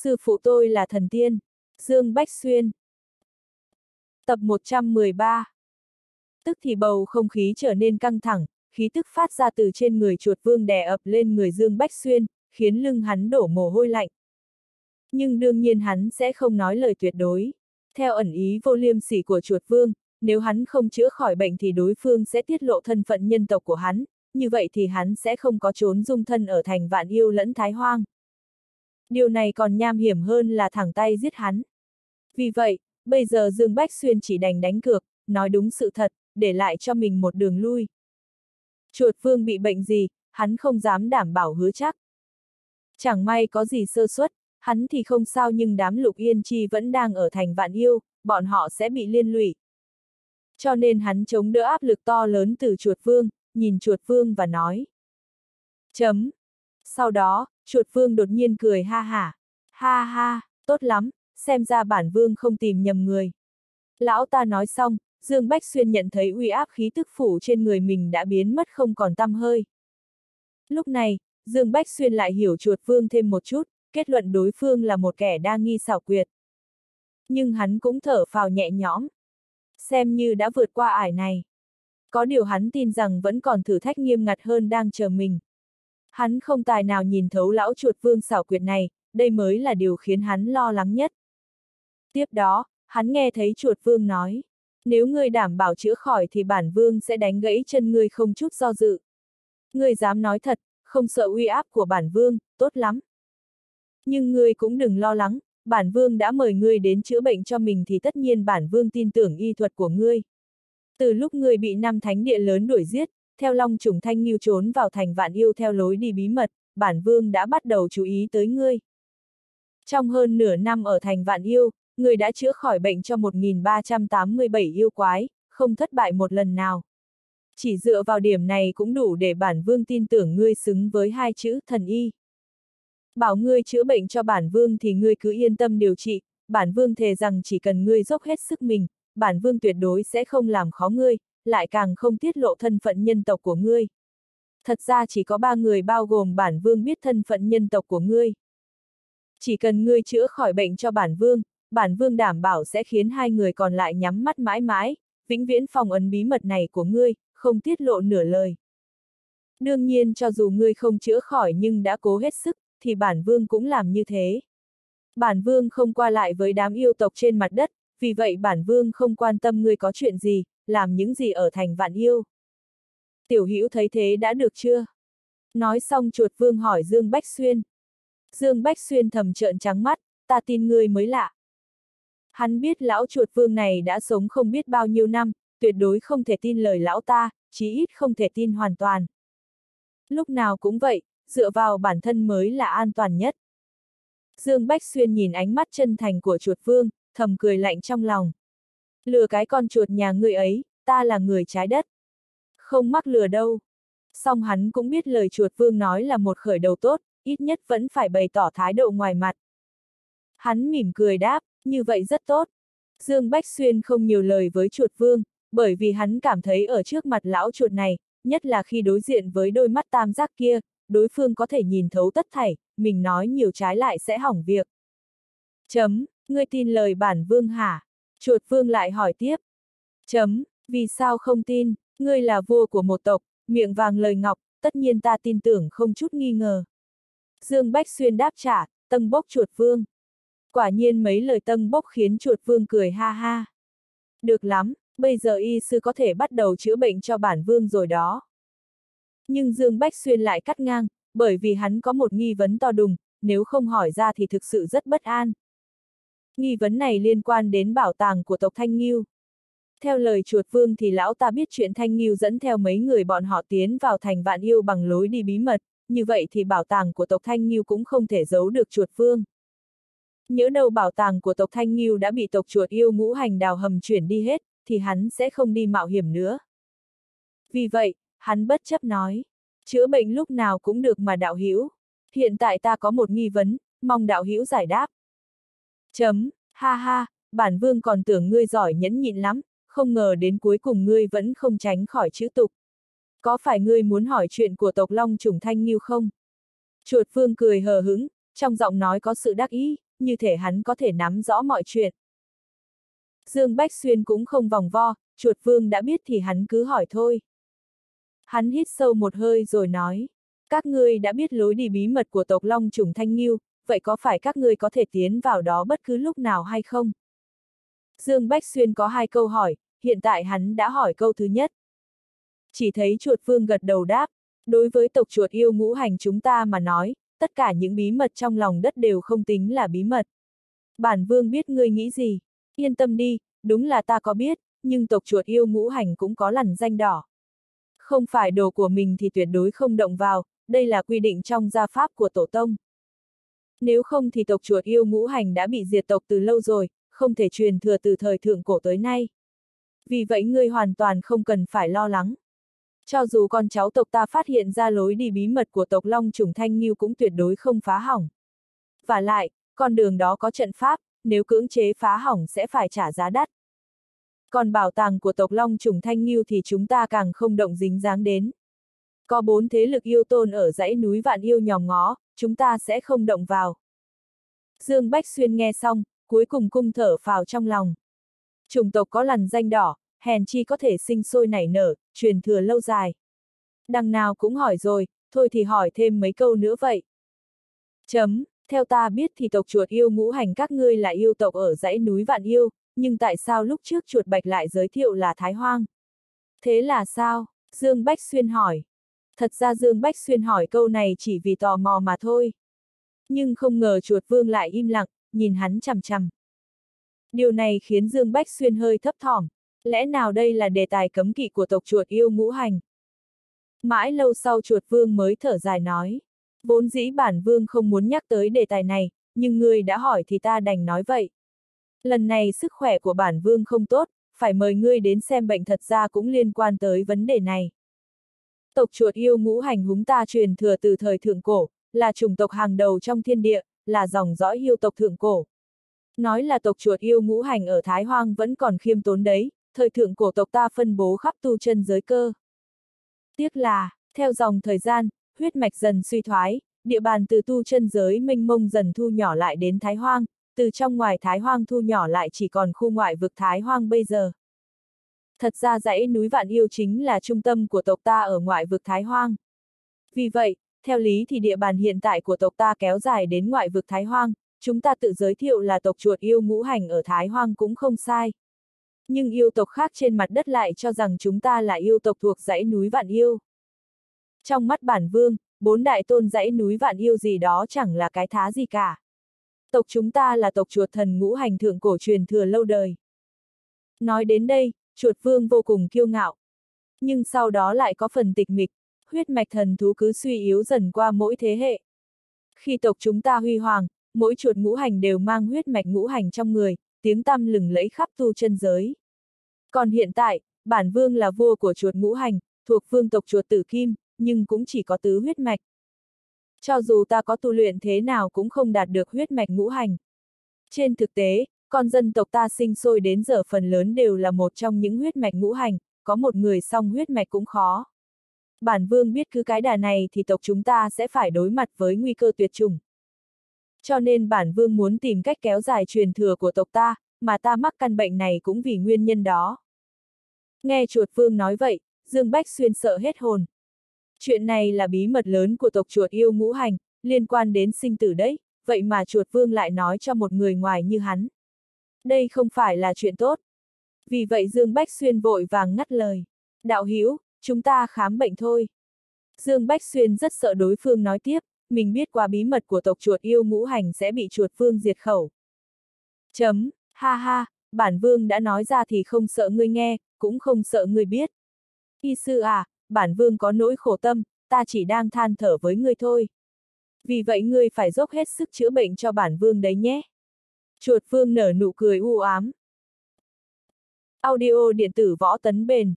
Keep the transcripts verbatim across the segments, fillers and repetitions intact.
Sư phụ tôi là thần tiên. Dương Bách Xuyên. Tập một trăm mười ba. Tức thì bầu không khí trở nên căng thẳng, khí tức phát ra từ trên người chuột vương đè ập lên người Dương Bách Xuyên, khiến lưng hắn đổ mồ hôi lạnh. Nhưng đương nhiên hắn sẽ không nói lời tuyệt đối. Theo ẩn ý vô liêm sỉ của chuột vương, nếu hắn không chữa khỏi bệnh thì đối phương sẽ tiết lộ thân phận nhân tộc của hắn, như vậy thì hắn sẽ không có trốn dung thân ở thành Vạn Yêu lẫn Thái Hoang. Điều này còn nham hiểm hơn là thẳng tay giết hắn. Vì vậy, bây giờ Dương Bách Xuyên chỉ đành đánh cược, nói đúng sự thật, để lại cho mình một đường lui. Chuột vương bị bệnh gì, hắn không dám đảm bảo hứa chắc. Chẳng may có gì sơ suất, hắn thì không sao, nhưng đám Lục Yên Chi vẫn đang ở thành Vạn Yêu, bọn họ sẽ bị liên lụy. Cho nên hắn chống đỡ áp lực to lớn từ chuột vương, nhìn chuột vương và nói. Chấm. Sau đó, chuột vương đột nhiên cười ha hả. Ha ha, tốt lắm, xem ra bản vương không tìm nhầm người. Lão ta nói xong, Dương Bách Xuyên nhận thấy uy áp khí tức phủ trên người mình đã biến mất không còn tăm hơi. Lúc này, Dương Bách Xuyên lại hiểu chuột vương thêm một chút, kết luận đối phương là một kẻ đa nghi xảo quyệt. Nhưng hắn cũng thở phào nhẹ nhõm. Xem như đã vượt qua ải này. Có điều hắn tin rằng vẫn còn thử thách nghiêm ngặt hơn đang chờ mình. Hắn không tài nào nhìn thấu lão chuột vương xảo quyệt này, đây mới là điều khiến hắn lo lắng nhất. Tiếp đó, hắn nghe thấy chuột vương nói, nếu ngươi đảm bảo chữa khỏi thì bản vương sẽ đánh gãy chân ngươi không chút do dự. Ngươi dám nói thật, không sợ uy áp của bản vương, tốt lắm. Nhưng ngươi cũng đừng lo lắng, bản vương đã mời ngươi đến chữa bệnh cho mình thì tất nhiên bản vương tin tưởng y thuật của ngươi. Từ lúc ngươi bị năm thánh địa lớn đuổi giết, theo Long Trùng Thanh Nghiêu trốn vào thành Vạn Yêu theo lối đi bí mật, bản vương đã bắt đầu chú ý tới ngươi. Trong hơn nửa năm ở thành Vạn Yêu, ngươi đã chữa khỏi bệnh cho một nghìn ba trăm tám mươi bảy yêu quái, không thất bại một lần nào. Chỉ dựa vào điểm này cũng đủ để bản vương tin tưởng ngươi xứng với hai chữ thần y. Bảo ngươi chữa bệnh cho bản vương thì ngươi cứ yên tâm điều trị, bản vương thề rằng chỉ cần ngươi dốc hết sức mình, bản vương tuyệt đối sẽ không làm khó ngươi, lại càng không tiết lộ thân phận nhân tộc của ngươi. Thật ra chỉ có ba người bao gồm bản vương biết thân phận nhân tộc của ngươi. Chỉ cần ngươi chữa khỏi bệnh cho bản vương, bản vương đảm bảo sẽ khiến hai người còn lại nhắm mắt mãi mãi, vĩnh viễn phòng ấn bí mật này của ngươi, không tiết lộ nửa lời. Đương nhiên cho dù ngươi không chữa khỏi nhưng đã cố hết sức, thì bản vương cũng làm như thế. Bản vương không qua lại với đám yêu tộc trên mặt đất, vì vậy bản vương không quan tâm ngươi có chuyện gì, làm những gì ở thành Vạn Yêu. Tiểu Hữu thấy thế đã được chưa? Nói xong chuột vương hỏi Dương Bách Xuyên. Dương Bách Xuyên thầm trợn trắng mắt, ta tin ngươi mới lạ. Hắn biết lão chuột vương này đã sống không biết bao nhiêu năm, tuyệt đối không thể tin lời lão ta, chí ít không thể tin hoàn toàn. Lúc nào cũng vậy, dựa vào bản thân mới là an toàn nhất. Dương Bách Xuyên nhìn ánh mắt chân thành của chuột vương, thầm cười lạnh trong lòng. Lừa cái con chuột nhà ngươi ấy, ta là người trái đất. Không mắc lừa đâu. Song hắn cũng biết lời chuột vương nói là một khởi đầu tốt, ít nhất vẫn phải bày tỏ thái độ ngoài mặt. Hắn mỉm cười đáp, như vậy rất tốt. Dương Bách Xuyên không nhiều lời với chuột vương, bởi vì hắn cảm thấy ở trước mặt lão chuột này, nhất là khi đối diện với đôi mắt tam giác kia, đối phương có thể nhìn thấu tất thảy, mình nói nhiều trái lại sẽ hỏng việc. Chấm, ngươi tin lời bản vương hả? Chuột vương lại hỏi tiếp. Chấm, vì sao không tin, ngươi là vua của một tộc, miệng vàng lời ngọc, tất nhiên ta tin tưởng không chút nghi ngờ. Dương Bách Xuyên đáp trả, tâng bốc chuột vương. Quả nhiên mấy lời tâng bốc khiến chuột vương cười ha ha. Được lắm, bây giờ y sư có thể bắt đầu chữa bệnh cho bản vương rồi đó. Nhưng Dương Bách Xuyên lại cắt ngang, bởi vì hắn có một nghi vấn to đùng, nếu không hỏi ra thì thực sự rất bất an. Nghi vấn này liên quan đến bảo tàng của tộc Thanh Nghiêu. Theo lời chuột vương thì lão ta biết chuyện Thanh Nghiêu dẫn theo mấy người bọn họ tiến vào thành Vạn Yêu bằng lối đi bí mật, như vậy thì bảo tàng của tộc Thanh Nghiêu cũng không thể giấu được chuột vương. Nhỡ đâu bảo tàng của tộc Thanh Nghiêu đã bị tộc chuột yêu ngũ hành đào hầm chuyển đi hết, thì hắn sẽ không đi mạo hiểm nữa. Vì vậy, hắn bất chấp nói, chữa bệnh lúc nào cũng được mà đạo hữu. Hiện tại ta có một nghi vấn, mong đạo hữu giải đáp. Chấm, ha ha, bản vương còn tưởng ngươi giỏi nhẫn nhịn lắm, không ngờ đến cuối cùng ngươi vẫn không tránh khỏi chữ tục. Có phải ngươi muốn hỏi chuyện của tộc Long Trùng Thanh Nghiêu không? Chuột vương cười hờ hững, trong giọng nói có sự đắc ý, như thể hắn có thể nắm rõ mọi chuyện. Dương Bách Xuyên cũng không vòng vo, chuột vương đã biết thì hắn cứ hỏi thôi. Hắn hít sâu một hơi rồi nói, các ngươi đã biết lối đi bí mật của tộc Long Chủng Thanh Ngưu, vậy có phải các ngươi có thể tiến vào đó bất cứ lúc nào hay không? Dương Bách Xuyên có hai câu hỏi, hiện tại hắn đã hỏi câu thứ nhất. Chỉ thấy chuột vương gật đầu đáp, đối với tộc chuột yêu ngũ hành chúng ta mà nói, tất cả những bí mật trong lòng đất đều không tính là bí mật. Bản vương biết ngươi nghĩ gì, yên tâm đi, đúng là ta có biết, nhưng tộc chuột yêu ngũ hành cũng có lằn danh đỏ. Không phải đồ của mình thì tuyệt đối không động vào, đây là quy định trong gia pháp của tổ tông. Nếu không thì tộc chuột yêu ngũ hành đã bị diệt tộc từ lâu rồi, không thể truyền thừa từ thời thượng cổ tới nay. Vì vậy ngươi hoàn toàn không cần phải lo lắng. Cho dù con cháu tộc ta phát hiện ra lối đi bí mật của tộc Long Chủng Thanh Ngưu cũng tuyệt đối không phá hỏng. Và lại, con đường đó có trận pháp, nếu cưỡng chế phá hỏng sẽ phải trả giá đắt. Còn bảo tàng của tộc Long Chủng Thanh Ngưu thì chúng ta càng không động dính dáng đến. Có bốn thế lực yêu tôn ở dãy núi Vạn Yêu nhòm ngó, chúng ta sẽ không động vào. Dương Bách Xuyên nghe xong, cuối cùng cung thở phào trong lòng. Chủng tộc có lằn danh đỏ, hèn chi có thể sinh sôi nảy nở, truyền thừa lâu dài. Đằng nào cũng hỏi rồi, thôi thì hỏi thêm mấy câu nữa vậy. Chấm, theo ta biết thì tộc chuột yêu ngũ hành các ngươi là yêu tộc ở dãy núi Vạn Yêu, nhưng tại sao lúc trước chuột bạch lại giới thiệu là Thái Hoang? Thế là sao? Dương Bách Xuyên hỏi. Thật ra Dương Bách Xuyên hỏi câu này chỉ vì tò mò mà thôi. Nhưng không ngờ chuột vương lại im lặng, nhìn hắn chằm chằm. Điều này khiến Dương Bách Xuyên hơi thấp thỏm. Lẽ nào đây là đề tài cấm kỵ của tộc chuột yêu ngũ hành? Mãi lâu sau chuột vương mới thở dài nói. Vốn dĩ bản vương không muốn nhắc tới đề tài này, nhưng ngươi đã hỏi thì ta đành nói vậy. Lần này sức khỏe của bản vương không tốt, phải mời ngươi đến xem bệnh, thật ra cũng liên quan tới vấn đề này. Tộc chuột yêu ngũ hành húng ta truyền thừa từ thời thượng cổ, là chủng tộc hàng đầu trong thiên địa, là dòng dõi yêu tộc thượng cổ. Nói là tộc chuột yêu ngũ hành ở Thái Hoang vẫn còn khiêm tốn đấy, thời thượng cổ tộc ta phân bố khắp tu chân giới cơ. Tiếc là, theo dòng thời gian, huyết mạch dần suy thoái, địa bàn từ tu chân giới mênh mông dần thu nhỏ lại đến Thái Hoang, từ trong ngoài Thái Hoang thu nhỏ lại chỉ còn khu ngoại vực Thái Hoang bây giờ. Thật ra dãy núi Vạn Yêu chính là trung tâm của tộc ta ở ngoại vực Thái Hoang. Vì vậy, theo lý thì địa bàn hiện tại của tộc ta kéo dài đến ngoại vực Thái Hoang, chúng ta tự giới thiệu là tộc chuột yêu ngũ hành ở Thái Hoang cũng không sai. Nhưng yêu tộc khác trên mặt đất lại cho rằng chúng ta là yêu tộc thuộc dãy núi Vạn Yêu. Trong mắt bản vương, bốn đại tôn dãy núi Vạn Yêu gì đó chẳng là cái thá gì cả. Tộc chúng ta là tộc chuột thần ngũ hành thượng cổ truyền thừa lâu đời. Nói đến đây, chuột vương vô cùng kiêu ngạo. Nhưng sau đó lại có phần tịch mịch, huyết mạch thần thú cứ suy yếu dần qua mỗi thế hệ. Khi tộc chúng ta huy hoàng, mỗi chuột ngũ hành đều mang huyết mạch ngũ hành trong người, tiếng tăm lừng lẫy khắp tu chân giới. Còn hiện tại, bản vương là vua của chuột ngũ hành, thuộc vương tộc chuột tử kim, nhưng cũng chỉ có tứ huyết mạch. Cho dù ta có tu luyện thế nào cũng không đạt được huyết mạch ngũ hành. Trên thực tế, con dân tộc ta sinh sôi đến giờ phần lớn đều là một trong những huyết mạch ngũ hành, có một người song huyết mạch cũng khó. Bản vương biết cứ cái đà này thì tộc chúng ta sẽ phải đối mặt với nguy cơ tuyệt chủng. Cho nên bản vương muốn tìm cách kéo dài truyền thừa của tộc ta, mà ta mắc căn bệnh này cũng vì nguyên nhân đó. Nghe chuột vương nói vậy, Dương Bách Xuyên sợ hết hồn. Chuyện này là bí mật lớn của tộc chuột yêu ngũ hành, liên quan đến sinh tử đấy, vậy mà chuột vương lại nói cho một người ngoài như hắn. Đây không phải là chuyện tốt. Vì vậy Dương Bách Xuyên vội vàng ngắt lời. Đạo hữu, chúng ta khám bệnh thôi. Dương Bách Xuyên rất sợ đối phương nói tiếp, mình biết qua bí mật của tộc chuột yêu ngũ hành sẽ bị chuột vương diệt khẩu. Chấm, ha ha, bản vương đã nói ra thì không sợ ngươi nghe, cũng không sợ ngươi biết. Y sư à, bản vương có nỗi khổ tâm, ta chỉ đang than thở với ngươi thôi. Vì vậy ngươi phải dốc hết sức chữa bệnh cho bản vương đấy nhé. Chuột vương nở nụ cười u ám. Audio điện tử Võ Tấn Bền.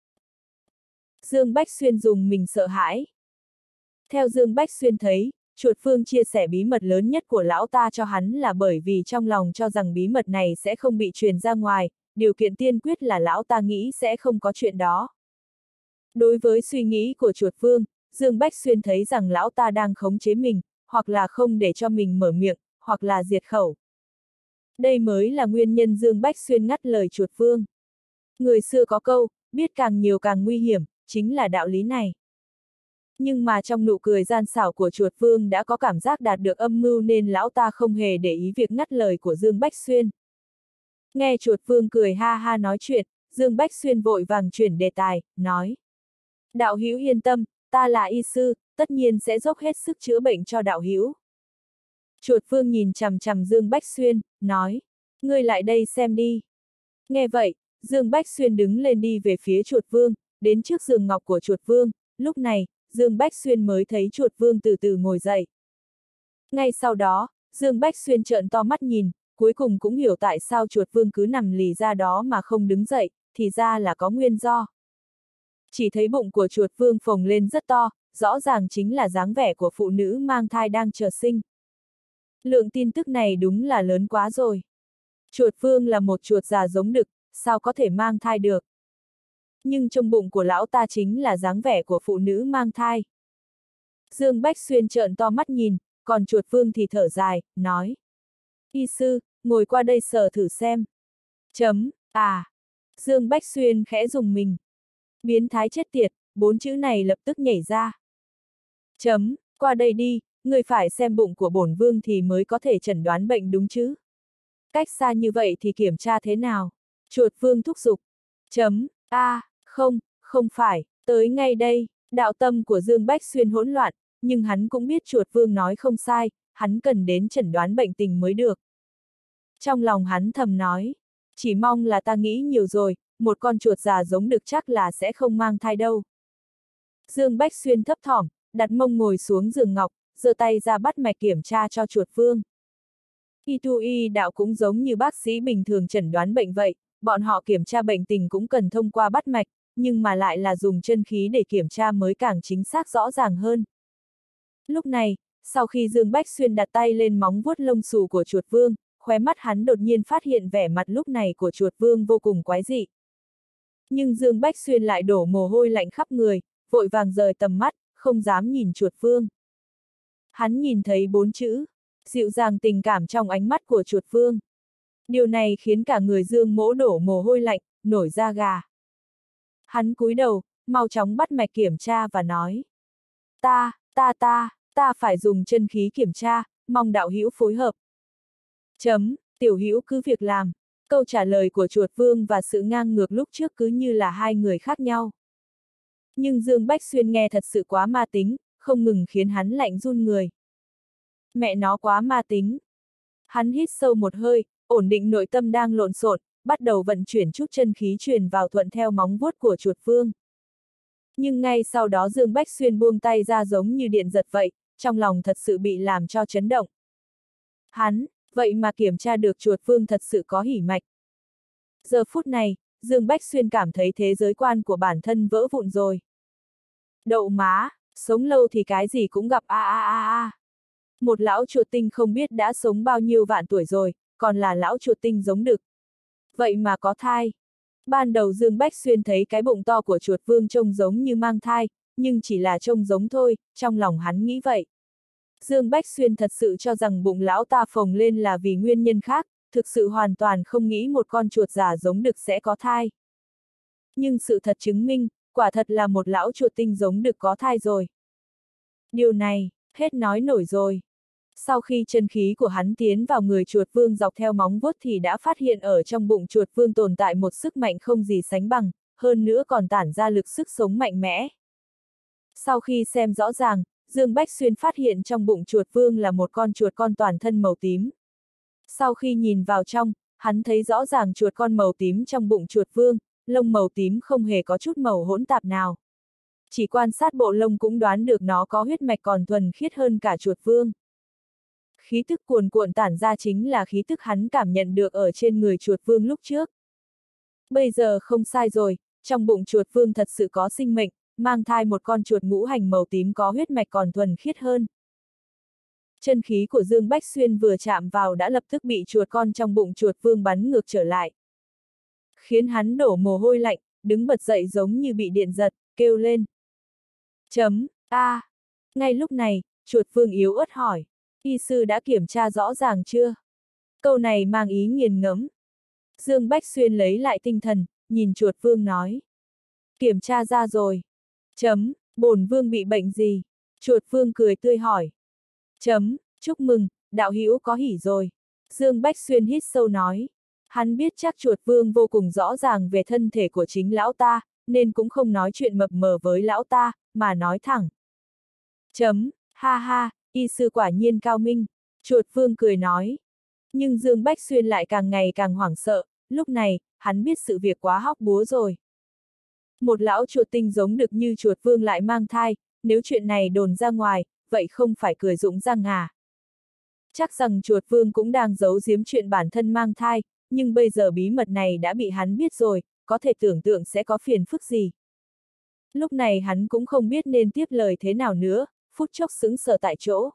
Dương Bách Xuyên dùng mình sợ hãi. Theo Dương Bách Xuyên thấy, chuột vương chia sẻ bí mật lớn nhất của lão ta cho hắn là bởi vì trong lòng cho rằng bí mật này sẽ không bị truyền ra ngoài, điều kiện tiên quyết là lão ta nghĩ sẽ không có chuyện đó. Đối với suy nghĩ của chuột vương, Dương Bách Xuyên thấy rằng lão ta đang khống chế mình, hoặc là không để cho mình mở miệng, hoặc là diệt khẩu. Đây mới là nguyên nhân Dương Bách Xuyên ngắt lời chuột vương. Người xưa có câu, biết càng nhiều càng nguy hiểm, chính là đạo lý này. Nhưng mà trong nụ cười gian xảo của chuột vương đã có cảm giác đạt được âm mưu nên lão ta không hề để ý việc ngắt lời của Dương Bách Xuyên. Nghe chuột vương cười ha ha nói chuyện, Dương Bách Xuyên vội vàng chuyển đề tài, nói. Đạo hữu yên tâm, ta là y sư, tất nhiên sẽ dốc hết sức chữa bệnh cho đạo hữu. Chuột vương nhìn chằm chằm Dương Bách Xuyên, nói. Ngươi lại đây xem đi. Nghe vậy, Dương Bách Xuyên đứng lên đi về phía chuột vương, đến trước giường ngọc của chuột vương, lúc này, Dương Bách Xuyên mới thấy chuột vương từ từ ngồi dậy. Ngay sau đó, Dương Bách Xuyên trợn to mắt nhìn, cuối cùng cũng hiểu tại sao chuột vương cứ nằm lì ra đó mà không đứng dậy, thì ra là có nguyên do. Chỉ thấy bụng của chuột vương phồng lên rất to, rõ ràng chính là dáng vẻ của phụ nữ mang thai đang chờ sinh. Lượng tin tức này đúng là lớn quá rồi. Chuột vương là một chuột già giống đực, sao có thể mang thai được? Nhưng trong bụng của lão ta chính là dáng vẻ của phụ nữ mang thai. Dương Bách Xuyên trợn to mắt nhìn, còn chuột vương thì thở dài, nói. Y sư, ngồi qua đây sờ thử xem. Chấm, à. Dương Bách Xuyên khẽ dùng mình. Biến thái chết tiệt, bốn chữ này lập tức nhảy ra. Chấm, qua đây đi, người phải xem bụng của bổn vương thì mới có thể chẩn đoán bệnh đúng chứ. Cách xa như vậy thì kiểm tra thế nào? Chuột vương thúc giục. Chấm, a, à, không, không phải, tới ngay đây. Đạo tâm của Dương Bách Xuyên hỗn loạn, nhưng hắn cũng biết chuột vương nói không sai, hắn cần đến chẩn đoán bệnh tình mới được. Trong lòng hắn thầm nói, chỉ mong là ta nghĩ nhiều rồi, một con chuột già giống đực chắc là sẽ không mang thai đâu. Dương Bách Xuyên thấp thỏm, đặt mông ngồi xuống giường ngọc, giơ tay ra bắt mạch kiểm tra cho chuột vương. Y tu y đạo cũng giống như bác sĩ bình thường chẩn đoán bệnh vậy, bọn họ kiểm tra bệnh tình cũng cần thông qua bắt mạch, nhưng mà lại là dùng chân khí để kiểm tra mới càng chính xác rõ ràng hơn. Lúc này, sau khi Dương Bách Xuyên đặt tay lên móng vuốt lông xù của chuột vương, khóe mắt hắn đột nhiên phát hiện vẻ mặt lúc này của chuột vương vô cùng quái dị. Nhưng Dương Bách Xuyên lại đổ mồ hôi lạnh khắp người, vội vàng rời tầm mắt, không dám nhìn chuột vương. Hắn nhìn thấy bốn chữ, dịu dàng tình cảm trong ánh mắt của chuột vương. Điều này khiến cả người Dương Mỗ đổ mồ hôi lạnh, nổi da gà. Hắn cúi đầu, mau chóng bắt mạch kiểm tra và nói. Ta, ta ta, ta phải dùng chân khí kiểm tra, mong đạo hữu phối hợp. Chấm, tiểu hữu cứ việc làm. Câu trả lời của chuột vương và sự ngang ngược lúc trước cứ như là hai người khác nhau. Nhưng Dương Bách Xuyên nghe thật sự quá ma tính, không ngừng khiến hắn lạnh run người. Mẹ nó quá ma tính. Hắn hít sâu một hơi, ổn định nội tâm đang lộn xộn, bắt đầu vận chuyển chút chân khí truyền vào thuận theo móng vuốt của chuột vương. Nhưng ngay sau đó Dương Bách Xuyên buông tay ra giống như điện giật vậy, trong lòng thật sự bị làm cho chấn động. Hắn, vậy mà kiểm tra được chuột vương thật sự có hỉ mạch. Giờ phút này, Dương Bách Xuyên cảm thấy thế giới quan của bản thân vỡ vụn rồi. Đậu má, sống lâu thì cái gì cũng gặp a a a a. Một lão chuột tinh không biết đã sống bao nhiêu vạn tuổi rồi, còn là lão chuột tinh giống đực. Vậy mà có thai. Ban đầu Dương Bách Xuyên thấy cái bụng to của chuột vương trông giống như mang thai, nhưng chỉ là trông giống thôi, trong lòng hắn nghĩ vậy. Dương Bách Xuyên thật sự cho rằng bụng lão ta phồng lên là vì nguyên nhân khác, thực sự hoàn toàn không nghĩ một con chuột già giống đực sẽ có thai. Nhưng sự thật chứng minh, quả thật là một lão chuột tinh giống đực có thai rồi. Điều này, hết nói nổi rồi. Sau khi chân khí của hắn tiến vào người chuột vương dọc theo móng vuốt thì đã phát hiện ở trong bụng chuột vương tồn tại một sức mạnh không gì sánh bằng, hơn nữa còn tản ra lực sức sống mạnh mẽ. Sau khi xem rõ ràng, Dương Bách Xuyên phát hiện trong bụng chuột vương là một con chuột con toàn thân màu tím. Sau khi nhìn vào trong, hắn thấy rõ ràng chuột con màu tím trong bụng chuột vương, lông màu tím không hề có chút màu hỗn tạp nào. Chỉ quan sát bộ lông cũng đoán được nó có huyết mạch còn thuần khiết hơn cả chuột vương. Khí tức cuồn cuộn tản ra chính là khí tức hắn cảm nhận được ở trên người chuột vương lúc trước. Bây giờ không sai rồi, trong bụng chuột vương thật sự có sinh mệnh, mang thai một con chuột ngũ hành màu tím có huyết mạch còn thuần khiết hơn. Chân khí của Dương Bách Xuyên vừa chạm vào đã lập tức bị chuột con trong bụng chuột vương bắn ngược trở lại. Khiến hắn đổ mồ hôi lạnh, đứng bật dậy giống như bị điện giật, kêu lên. Chấm, a. Ngay lúc này, chuột vương yếu ớt hỏi. Y sư đã kiểm tra rõ ràng chưa? Câu này mang ý nghiền ngẫm. Dương Bách Xuyên lấy lại tinh thần, nhìn chuột vương nói. Kiểm tra ra rồi. Chấm, bổn vương bị bệnh gì? Chuột vương cười tươi hỏi. Chấm, chúc mừng, đạo hữu có hỉ rồi. Dương Bách Xuyên hít sâu nói. Hắn biết chắc chuột vương vô cùng rõ ràng về thân thể của chính lão ta, nên cũng không nói chuyện mập mờ với lão ta, mà nói thẳng. Chấm, ha ha, y sư quả nhiên cao minh. Chuột vương cười nói. Nhưng Dương Bách Xuyên lại càng ngày càng hoảng sợ, lúc này, hắn biết sự việc quá hóc búa rồi. Một lão chuột tinh giống đực như chuột vương lại mang thai, nếu chuyện này đồn ra ngoài, vậy không phải cười rụng răng à. Chắc rằng chuột vương cũng đang giấu giếm chuyện bản thân mang thai, nhưng bây giờ bí mật này đã bị hắn biết rồi, có thể tưởng tượng sẽ có phiền phức gì. Lúc này hắn cũng không biết nên tiếp lời thế nào nữa, phút chốc sững sờ tại chỗ.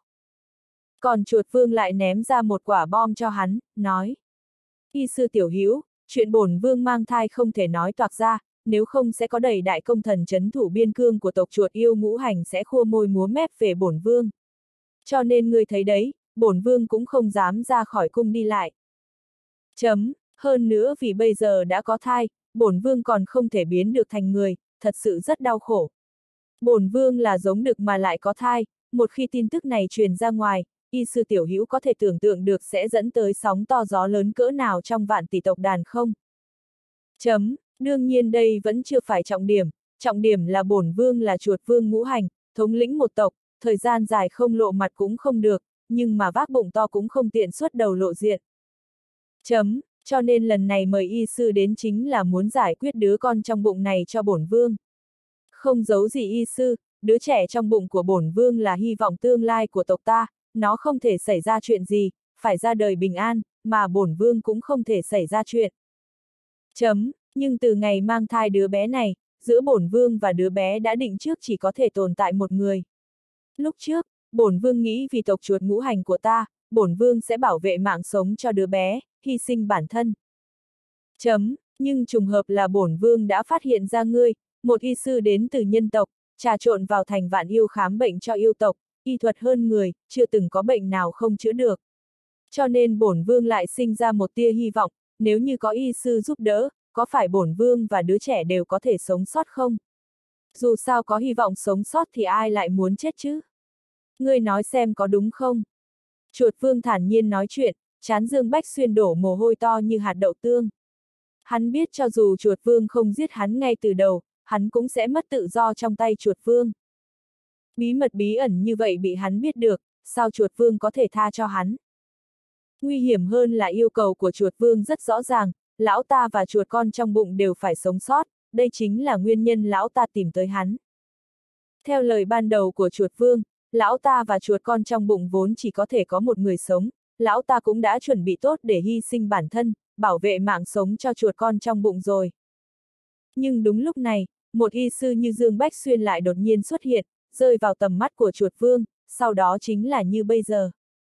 Còn chuột vương lại ném ra một quả bom cho hắn, nói. Y sư tiểu hữu, chuyện bổn vương mang thai không thể nói toạc ra, nếu không sẽ có đầy đại công thần trấn thủ biên cương của tộc chuột yêu ngũ hành sẽ khua môi múa mép về bổn vương. Cho nên ngươi thấy đấy, bổn vương cũng không dám ra khỏi cung đi lại. Chấm, hơn nữa vì bây giờ đã có thai, bổn vương còn không thể biến được thành người, thật sự rất đau khổ. Bổn vương là giống đực mà lại có thai, một khi tin tức này truyền ra ngoài, y sư tiểu hữu có thể tưởng tượng được sẽ dẫn tới sóng to gió lớn cỡ nào trong vạn tỷ tộc đàn không? Chấm, đương nhiên đây vẫn chưa phải trọng điểm, trọng điểm là bổn vương là chuột vương ngũ hành, thống lĩnh một tộc, thời gian dài không lộ mặt cũng không được, nhưng mà vác bụng to cũng không tiện xuất đầu lộ diện. Chấm, cho nên lần này mời y sư đến chính là muốn giải quyết đứa con trong bụng này cho bổn vương. Không giấu gì y sư, đứa trẻ trong bụng của bổn vương là hy vọng tương lai của tộc ta, nó không thể xảy ra chuyện gì, phải ra đời bình an, mà bổn vương cũng không thể xảy ra chuyện. Chấm, nhưng từ ngày mang thai đứa bé này, giữa bổn vương và đứa bé đã định trước chỉ có thể tồn tại một người. Lúc trước, bổn vương nghĩ vì tộc chuột ngũ hành của ta, bổn vương sẽ bảo vệ mạng sống cho đứa bé, hy sinh bản thân. Chấm, nhưng trùng hợp là bổn vương đã phát hiện ra ngươi, một y sư đến từ nhân tộc, trà trộn vào thành vạn yêu khám bệnh cho yêu tộc, y thuật hơn người, chưa từng có bệnh nào không chữa được. Cho nên bổn vương lại sinh ra một tia hy vọng, nếu như có y sư giúp đỡ, có phải bổn vương và đứa trẻ đều có thể sống sót không? Dù sao có hy vọng sống sót thì ai lại muốn chết chứ? Ngươi nói xem có đúng không? Chuột vương thản nhiên nói chuyện, trán Dương Bách Xuyên đổ mồ hôi to như hạt đậu tương. Hắn biết cho dù chuột vương không giết hắn ngay từ đầu, hắn cũng sẽ mất tự do trong tay chuột vương. Bí mật bí ẩn như vậy bị hắn biết được, sao chuột vương có thể tha cho hắn? Nguy hiểm hơn là yêu cầu của chuột vương rất rõ ràng, lão ta và chuột con trong bụng đều phải sống sót, đây chính là nguyên nhân lão ta tìm tới hắn. Theo lời ban đầu của chuột vương, lão ta và chuột con trong bụng vốn chỉ có thể có một người sống, lão ta cũng đã chuẩn bị tốt để hy sinh bản thân, bảo vệ mạng sống cho chuột con trong bụng rồi. Nhưng đúng lúc này, một y sư như Dương Bách Xuyên lại đột nhiên xuất hiện, rơi vào tầm mắt của chuột vương, sau đó chính là như bây giờ.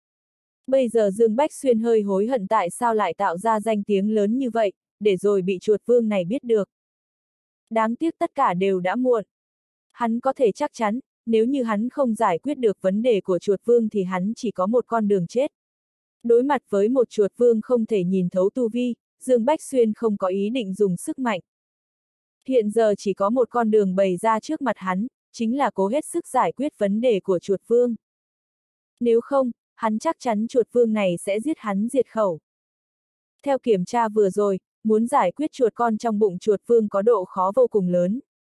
Bây giờ Dương Bách Xuyên hơi hối hận tại sao lại tạo ra danh tiếng lớn như vậy, để rồi bị chuột vương này biết được. Đáng tiếc tất cả đều đã muộn. Hắn có thể chắc chắn, nếu như hắn không giải quyết được vấn đề của chuột vương thì hắn chỉ có một con đường chết. Đối mặt với một chuột vương không thể nhìn thấu tu vi, Dương Bách Xuyên không có ý định dùng sức mạnh. Hiện giờ chỉ có một con đường bày ra trước mặt hắn, chính là cố hết sức giải quyết vấn đề của chuột vương. Nếu không, hắn chắc chắn chuột vương này sẽ giết hắn diệt khẩu. Theo kiểm tra vừa rồi, muốn giải quyết chuột con trong bụng chuột vương có độ khó vô cùng lớn.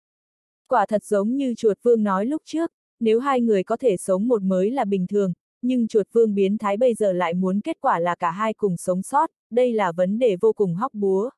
Quả thật giống như chuột vương nói lúc trước, nếu hai người có thể sống một mới là bình thường, nhưng chuột vương biến thái bây giờ lại muốn kết quả là cả hai cùng sống sót, đây là vấn đề vô cùng hóc búa.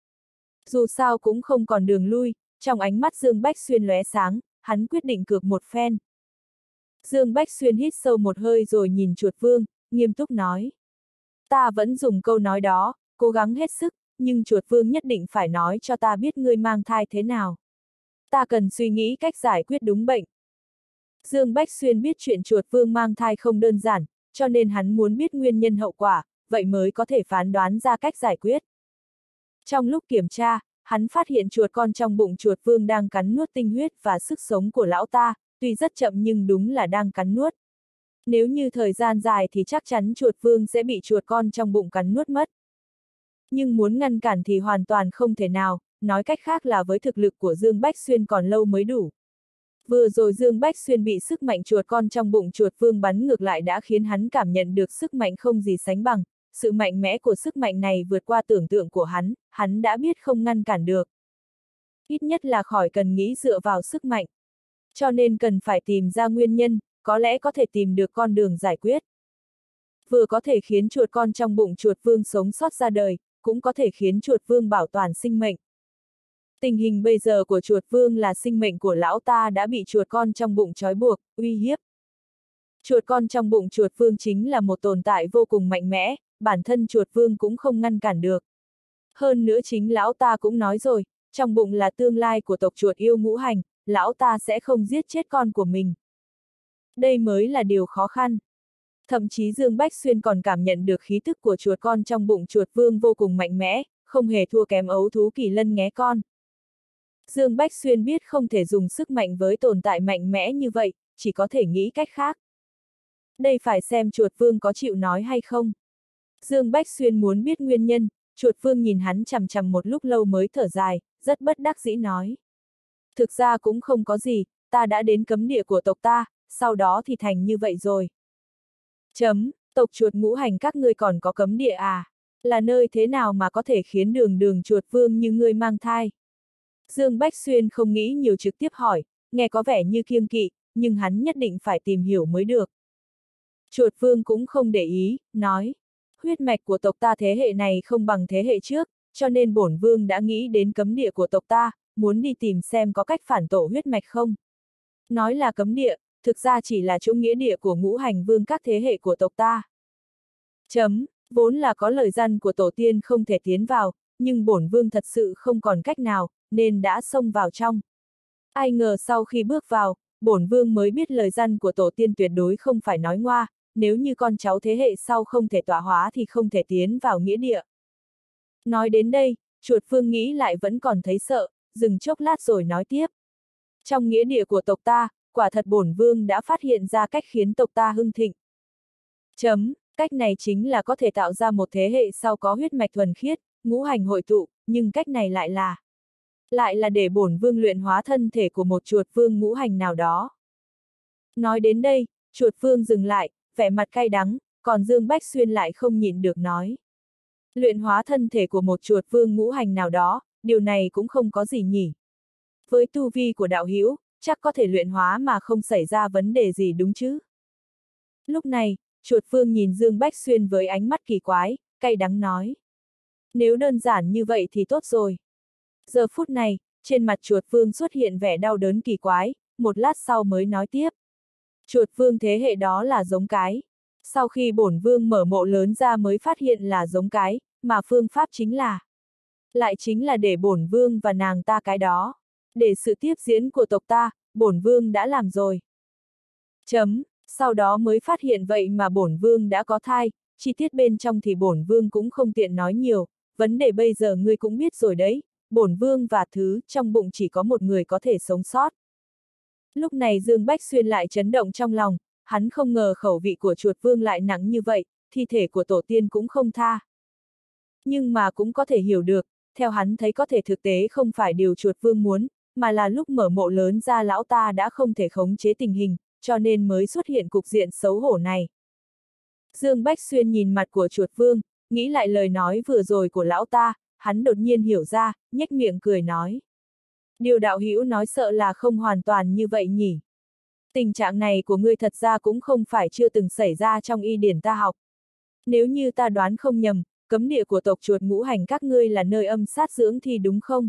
Dù sao cũng không còn đường lui, trong ánh mắt Dương Bách Xuyên lóe sáng, hắn quyết định cược một phen. Dương Bách Xuyên hít sâu một hơi rồi nhìn chuột vương, nghiêm túc nói. Ta vẫn dùng câu nói đó, cố gắng hết sức, nhưng chuột vương nhất định phải nói cho ta biết ngươi mang thai thế nào. Ta cần suy nghĩ cách giải quyết đúng bệnh. Dương Bách Xuyên biết chuyện chuột vương mang thai không đơn giản, cho nên hắn muốn biết nguyên nhân hậu quả, vậy mới có thể phán đoán ra cách giải quyết. Trong lúc kiểm tra, hắn phát hiện chuột con trong bụng chuột vương đang cắn nuốt tinh huyết và sức sống của lão ta, tuy rất chậm nhưng đúng là đang cắn nuốt. Nếu như thời gian dài thì chắc chắn chuột vương sẽ bị chuột con trong bụng cắn nuốt mất. Nhưng muốn ngăn cản thì hoàn toàn không thể nào, nói cách khác là với thực lực của Dương Bách Xuyên còn lâu mới đủ. Vừa rồi Dương Bách Xuyên bị sức mạnh chuột con trong bụng chuột vương bắn ngược lại đã khiến hắn cảm nhận được sức mạnh không gì sánh bằng, sự mạnh mẽ của sức mạnh này vượt qua tưởng tượng của hắn, hắn đã biết không ngăn cản được. Ít nhất là khỏi cần nghĩ dựa vào sức mạnh. Cho nên cần phải tìm ra nguyên nhân, có lẽ có thể tìm được con đường giải quyết. Vừa có thể khiến chuột con trong bụng chuột vương sống sót ra đời, cũng có thể khiến chuột vương bảo toàn sinh mệnh. Tình hình bây giờ của chuột vương là sinh mệnh của lão ta đã bị chuột con trong bụng trói buộc, uy hiếp. Chuột con trong bụng chuột vương chính là một tồn tại vô cùng mạnh mẽ, bản thân chuột vương cũng không ngăn cản được. Hơn nữa chính lão ta cũng nói rồi, trong bụng là tương lai của tộc chuột yêu ngũ hành, lão ta sẽ không giết chết con của mình. Đây mới là điều khó khăn. Thậm chí Dương Bách Xuyên còn cảm nhận được khí tức của chuột con trong bụng chuột vương vô cùng mạnh mẽ, không hề thua kém ấu thú kỳ lân nghé con. Dương Bách Xuyên biết không thể dùng sức mạnh với tồn tại mạnh mẽ như vậy, chỉ có thể nghĩ cách khác. Đây phải xem chuột vương có chịu nói hay không. Dương Bách Xuyên muốn biết nguyên nhân, chuột vương nhìn hắn chằm chằm một lúc lâu mới thở dài, rất bất đắc dĩ nói. Thực ra cũng không có gì, ta đã đến cấm địa của tộc ta, sau đó thì thành như vậy rồi. Chấm, tộc chuột ngũ hành các ngươi còn có cấm địa à? Là nơi thế nào mà có thể khiến đường đường chuột vương như ngươi mang thai? Dương Bách Xuyên không nghĩ nhiều trực tiếp hỏi, nghe có vẻ như kiêng kỵ, nhưng hắn nhất định phải tìm hiểu mới được. Chuột vương cũng không để ý, nói, huyết mạch của tộc ta thế hệ này không bằng thế hệ trước, cho nên bổn vương đã nghĩ đến cấm địa của tộc ta, muốn đi tìm xem có cách phản tổ huyết mạch không. Nói là cấm địa, thực ra chỉ là chỗ nghĩa địa của ngũ hành vương các thế hệ của tộc ta. Chấm, vốn là có lời răn của tổ tiên không thể tiến vào, nhưng bổn vương thật sự không còn cách nào, nên đã xông vào trong. Ai ngờ sau khi bước vào, bổn vương mới biết lời răn của tổ tiên tuyệt đối không phải nói ngoa, nếu như con cháu thế hệ sau không thể tọa hóa thì không thể tiến vào nghĩa địa. Nói đến đây, chuột vương nghĩ lại vẫn còn thấy sợ, dừng chốc lát rồi nói tiếp. Trong nghĩa địa của tộc ta, quả thật bổn vương đã phát hiện ra cách khiến tộc ta hưng thịnh. Chấm, cách này chính là có thể tạo ra một thế hệ sau có huyết mạch thuần khiết, ngũ hành hội tụ, nhưng cách này lại là lại là để bổn vương luyện hóa thân thể của một chuột vương ngũ hành nào đó. Nói đến đây, chuột vương dừng lại, vẻ mặt cay đắng, còn Dương Bách Xuyên lại không nhịn được nói. Luyện hóa thân thể của một chuột vương ngũ hành nào đó, điều này cũng không có gì nhỉ. Với tu vi của đạo hữu, chắc có thể luyện hóa mà không xảy ra vấn đề gì đúng chứ. Lúc này, chuột vương nhìn Dương Bách Xuyên với ánh mắt kỳ quái, cay đắng nói. Nếu đơn giản như vậy thì tốt rồi. Giờ phút này, trên mặt chuột vương xuất hiện vẻ đau đớn kỳ quái, một lát sau mới nói tiếp. Chuột vương thế hệ đó là giống cái. Sau khi bổn vương mở mộ lớn ra mới phát hiện là giống cái, mà phương pháp chính là. Lại chính là để bổn vương và nàng ta cái đó. Để sự tiếp diễn của tộc ta, bổn vương đã làm rồi. Chấm, sau đó mới phát hiện vậy mà bổn vương đã có thai, chi tiết bên trong thì bổn vương cũng không tiện nói nhiều, vấn đề bây giờ ngươi cũng biết rồi đấy, bổn vương và thứ trong bụng chỉ có một người có thể sống sót. Lúc này Dương Bách Xuyên lại chấn động trong lòng, hắn không ngờ khẩu vị của chuột vương lại nặng như vậy, thi thể của tổ tiên cũng không tha. Nhưng mà cũng có thể hiểu được, theo hắn thấy có thể thực tế không phải điều chuột vương muốn, mà là lúc mở mộ lớn ra lão ta đã không thể khống chế tình hình, cho nên mới xuất hiện cục diện xấu hổ này. Dương Bách Xuyên nhìn mặt của chuột vương, nghĩ lại lời nói vừa rồi của lão ta, hắn đột nhiên hiểu ra, nhếch miệng cười nói. Điều đạo hữu nói sợ là không hoàn toàn như vậy nhỉ. Tình trạng này của ngươi thật ra cũng không phải chưa từng xảy ra trong y điển ta học. Nếu như ta đoán không nhầm, cấm địa của tộc chuột ngũ hành các ngươi là nơi âm sát dưỡng thi đúng không?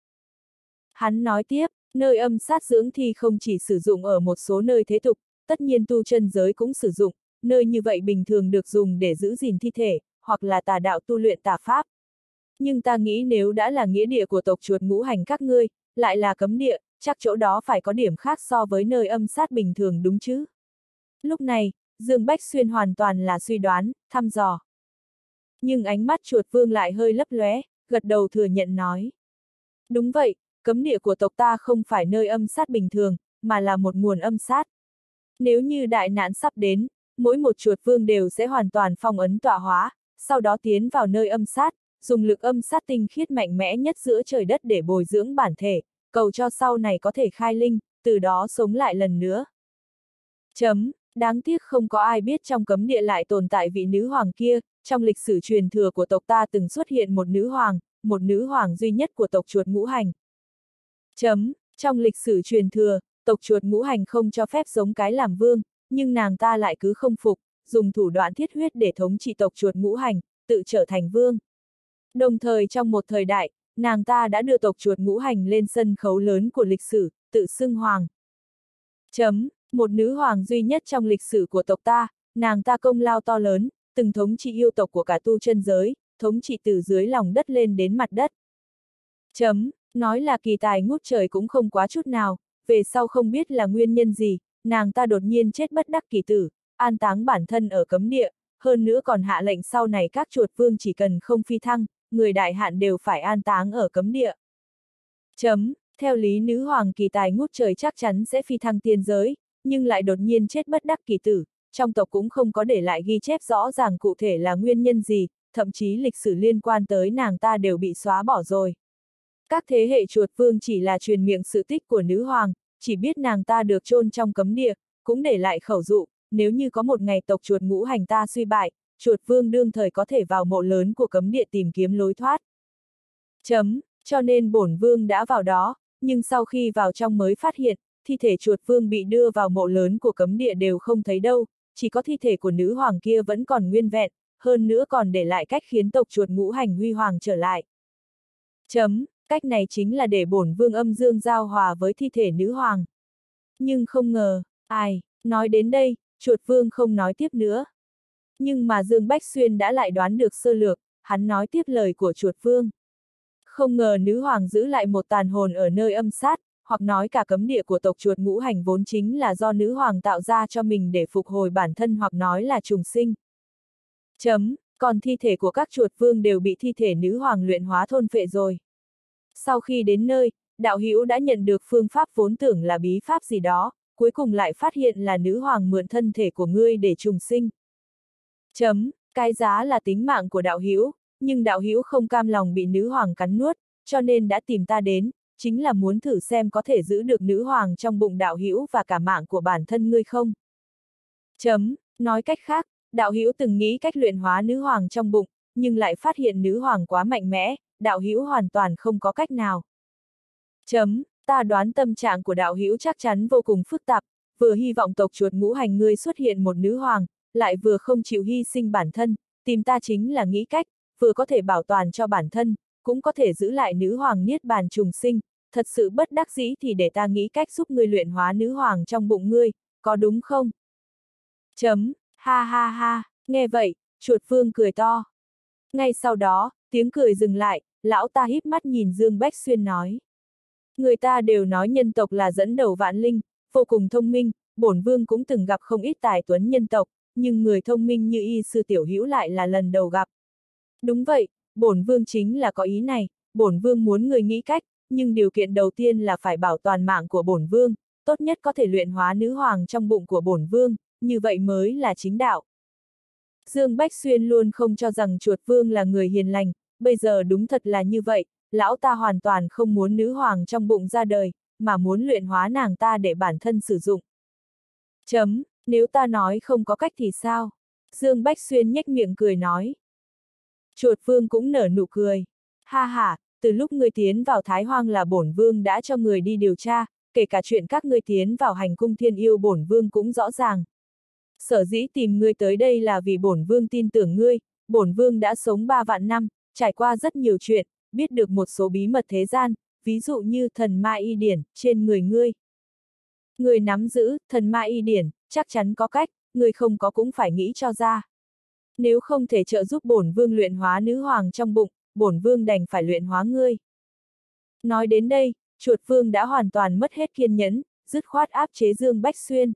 Hắn nói tiếp, nơi âm sát dưỡng thi không chỉ sử dụng ở một số nơi thế tục, tất nhiên tu chân giới cũng sử dụng, nơi như vậy bình thường được dùng để giữ gìn thi thể, hoặc là tà đạo tu luyện tà pháp. Nhưng ta nghĩ nếu đã là nghĩa địa của tộc chuột ngũ hành các ngươi, lại là cấm địa, chắc chỗ đó phải có điểm khác so với nơi âm sát bình thường đúng chứ? Lúc này, Dương Bách Xuyên hoàn toàn là suy đoán, thăm dò. Nhưng ánh mắt chuột vương lại hơi lấp lóe, gật đầu thừa nhận nói. Đúng vậy, cấm địa của tộc ta không phải nơi âm sát bình thường, mà là một nguồn âm sát. Nếu như đại nạn sắp đến, mỗi một chuột vương đều sẽ hoàn toàn phong ấn tọa hóa, sau đó tiến vào nơi âm sát, dùng lực âm sát tinh khiết mạnh mẽ nhất giữa trời đất để bồi dưỡng bản thể, cầu cho sau này có thể khai linh, từ đó sống lại lần nữa. Chấm, đáng tiếc không có ai biết trong cấm địa lại tồn tại vị nữ hoàng kia, trong lịch sử truyền thừa của tộc ta từng xuất hiện một nữ hoàng, một nữ hoàng duy nhất của tộc chuột ngũ hành. Chấm, trong lịch sử truyền thừa, tộc chuột ngũ hành không cho phép giống cái làm vương, nhưng nàng ta lại cứ không phục, dùng thủ đoạn thiết huyết để thống trị tộc chuột ngũ hành, tự trở thành vương. Đồng thời trong một thời đại, nàng ta đã đưa tộc chuột ngũ hành lên sân khấu lớn của lịch sử, tự xưng hoàng. Chấm, một nữ hoàng duy nhất trong lịch sử của tộc ta, nàng ta công lao to lớn, từng thống trị yêu tộc của cả tu chân giới, thống trị từ dưới lòng đất lên đến mặt đất. Chấm, nói là kỳ tài ngút trời cũng không quá chút nào, về sau không biết là nguyên nhân gì, nàng ta đột nhiên chết bất đắc kỳ tử, an táng bản thân ở cấm địa, hơn nữa còn hạ lệnh sau này các chuột vương chỉ cần không phi thăng, người đại hạn đều phải an táng ở cấm địa. Chấm, theo lý nữ hoàng kỳ tài ngút trời chắc chắn sẽ phi thăng tiên giới, nhưng lại đột nhiên chết bất đắc kỳ tử, trong tộc cũng không có để lại ghi chép rõ ràng cụ thể là nguyên nhân gì, thậm chí lịch sử liên quan tới nàng ta đều bị xóa bỏ rồi. Các thế hệ chuột vương chỉ là truyền miệng sự tích của nữ hoàng, chỉ biết nàng ta được chôn trong cấm địa, cũng để lại khẩu dụ, nếu như có một ngày tộc chuột ngũ hành ta suy bại, chuột vương đương thời có thể vào mộ lớn của cấm địa tìm kiếm lối thoát. Chấm, cho nên bổn vương đã vào đó, nhưng sau khi vào trong mới phát hiện, thi thể chuột vương bị đưa vào mộ lớn của cấm địa đều không thấy đâu, chỉ có thi thể của nữ hoàng kia vẫn còn nguyên vẹn, hơn nữa còn để lại cách khiến tộc chuột ngũ hành huy hoàng trở lại. Chấm, cách này chính là để bổn vương âm dương giao hòa với thi thể nữ hoàng. Nhưng không ngờ, ai, nói đến đây, chuột vương không nói tiếp nữa. Nhưng mà Dương Bách Xuyên đã lại đoán được sơ lược, hắn nói tiếp lời của chuột vương. Không ngờ nữ hoàng giữ lại một tàn hồn ở nơi âm sát, hoặc nói cả cấm địa của tộc chuột ngũ hành vốn chính là do nữ hoàng tạo ra cho mình để phục hồi bản thân hoặc nói là trùng sinh. Chấm, còn thi thể của các chuột vương đều bị thi thể nữ hoàng luyện hóa thôn phệ rồi. Sau khi đến nơi, đạo hữu đã nhận được phương pháp vốn tưởng là bí pháp gì đó, cuối cùng lại phát hiện là nữ hoàng mượn thân thể của ngươi để trùng sinh. Chấm, cái giá là tính mạng của đạo hữu, nhưng đạo hữu không cam lòng bị nữ hoàng cắn nuốt, cho nên đã tìm ta đến, chính là muốn thử xem có thể giữ được nữ hoàng trong bụng đạo hữu và cả mạng của bản thân ngươi không. Chấm, nói cách khác, đạo hữu từng nghĩ cách luyện hóa nữ hoàng trong bụng, nhưng lại phát hiện nữ hoàng quá mạnh mẽ, đạo hữu hoàn toàn không có cách nào. Chấm, ta đoán tâm trạng của đạo hữu chắc chắn vô cùng phức tạp, vừa hy vọng tộc chuột ngũ hành ngươi xuất hiện một nữ hoàng, lại vừa không chịu hy sinh bản thân, tìm ta chính là nghĩ cách, vừa có thể bảo toàn cho bản thân, cũng có thể giữ lại nữ hoàng niết bàn trùng sinh, thật sự bất đắc dĩ thì để ta nghĩ cách giúp ngươi luyện hóa nữ hoàng trong bụng ngươi, có đúng không? Chấm, ha ha ha, nghe vậy, chuột vương cười to. Ngay sau đó, tiếng cười dừng lại, lão ta híp mắt nhìn Dương Bách Xuyên nói. Người ta đều nói nhân tộc là dẫn đầu vạn linh, vô cùng thông minh, bổn vương cũng từng gặp không ít tài tuấn nhân tộc, nhưng người thông minh như y sư tiểu hữu lại là lần đầu gặp. Đúng vậy, bổn vương chính là có ý này, bổn vương muốn người nghĩ cách, nhưng điều kiện đầu tiên là phải bảo toàn mạng của bổn vương, tốt nhất có thể luyện hóa nữ hoàng trong bụng của bổn vương, như vậy mới là chính đạo. Dương Bách Xuyên luôn không cho rằng chuột vương là người hiền lành, bây giờ đúng thật là như vậy, lão ta hoàn toàn không muốn nữ hoàng trong bụng ra đời, mà muốn luyện hóa nàng ta để bản thân sử dụng. Chấm, nếu ta nói không có cách thì sao? Dương Bách Xuyên nhếch miệng cười nói. Chuột vương cũng nở nụ cười. Ha ha, từ lúc ngươi tiến vào Thái Hoang là bổn vương đã cho người đi điều tra, kể cả chuyện các ngươi tiến vào hành cung thiên yêu bổn vương cũng rõ ràng. Sở dĩ tìm ngươi tới đây là vì bổn vương tin tưởng ngươi, bổn vương đã sống ba vạn năm, trải qua rất nhiều chuyện, biết được một số bí mật thế gian, ví dụ như thần ma y điển, trên người ngươi. Ngươi nắm giữ, thần ma y điển, chắc chắn có cách, ngươi không có cũng phải nghĩ cho ra. Nếu không thể trợ giúp bổn vương luyện hóa nữ hoàng trong bụng, bổn vương đành phải luyện hóa ngươi. Nói đến đây, chuột vương đã hoàn toàn mất hết kiên nhẫn, dứt khoát áp chế Dương Bách Xuyên.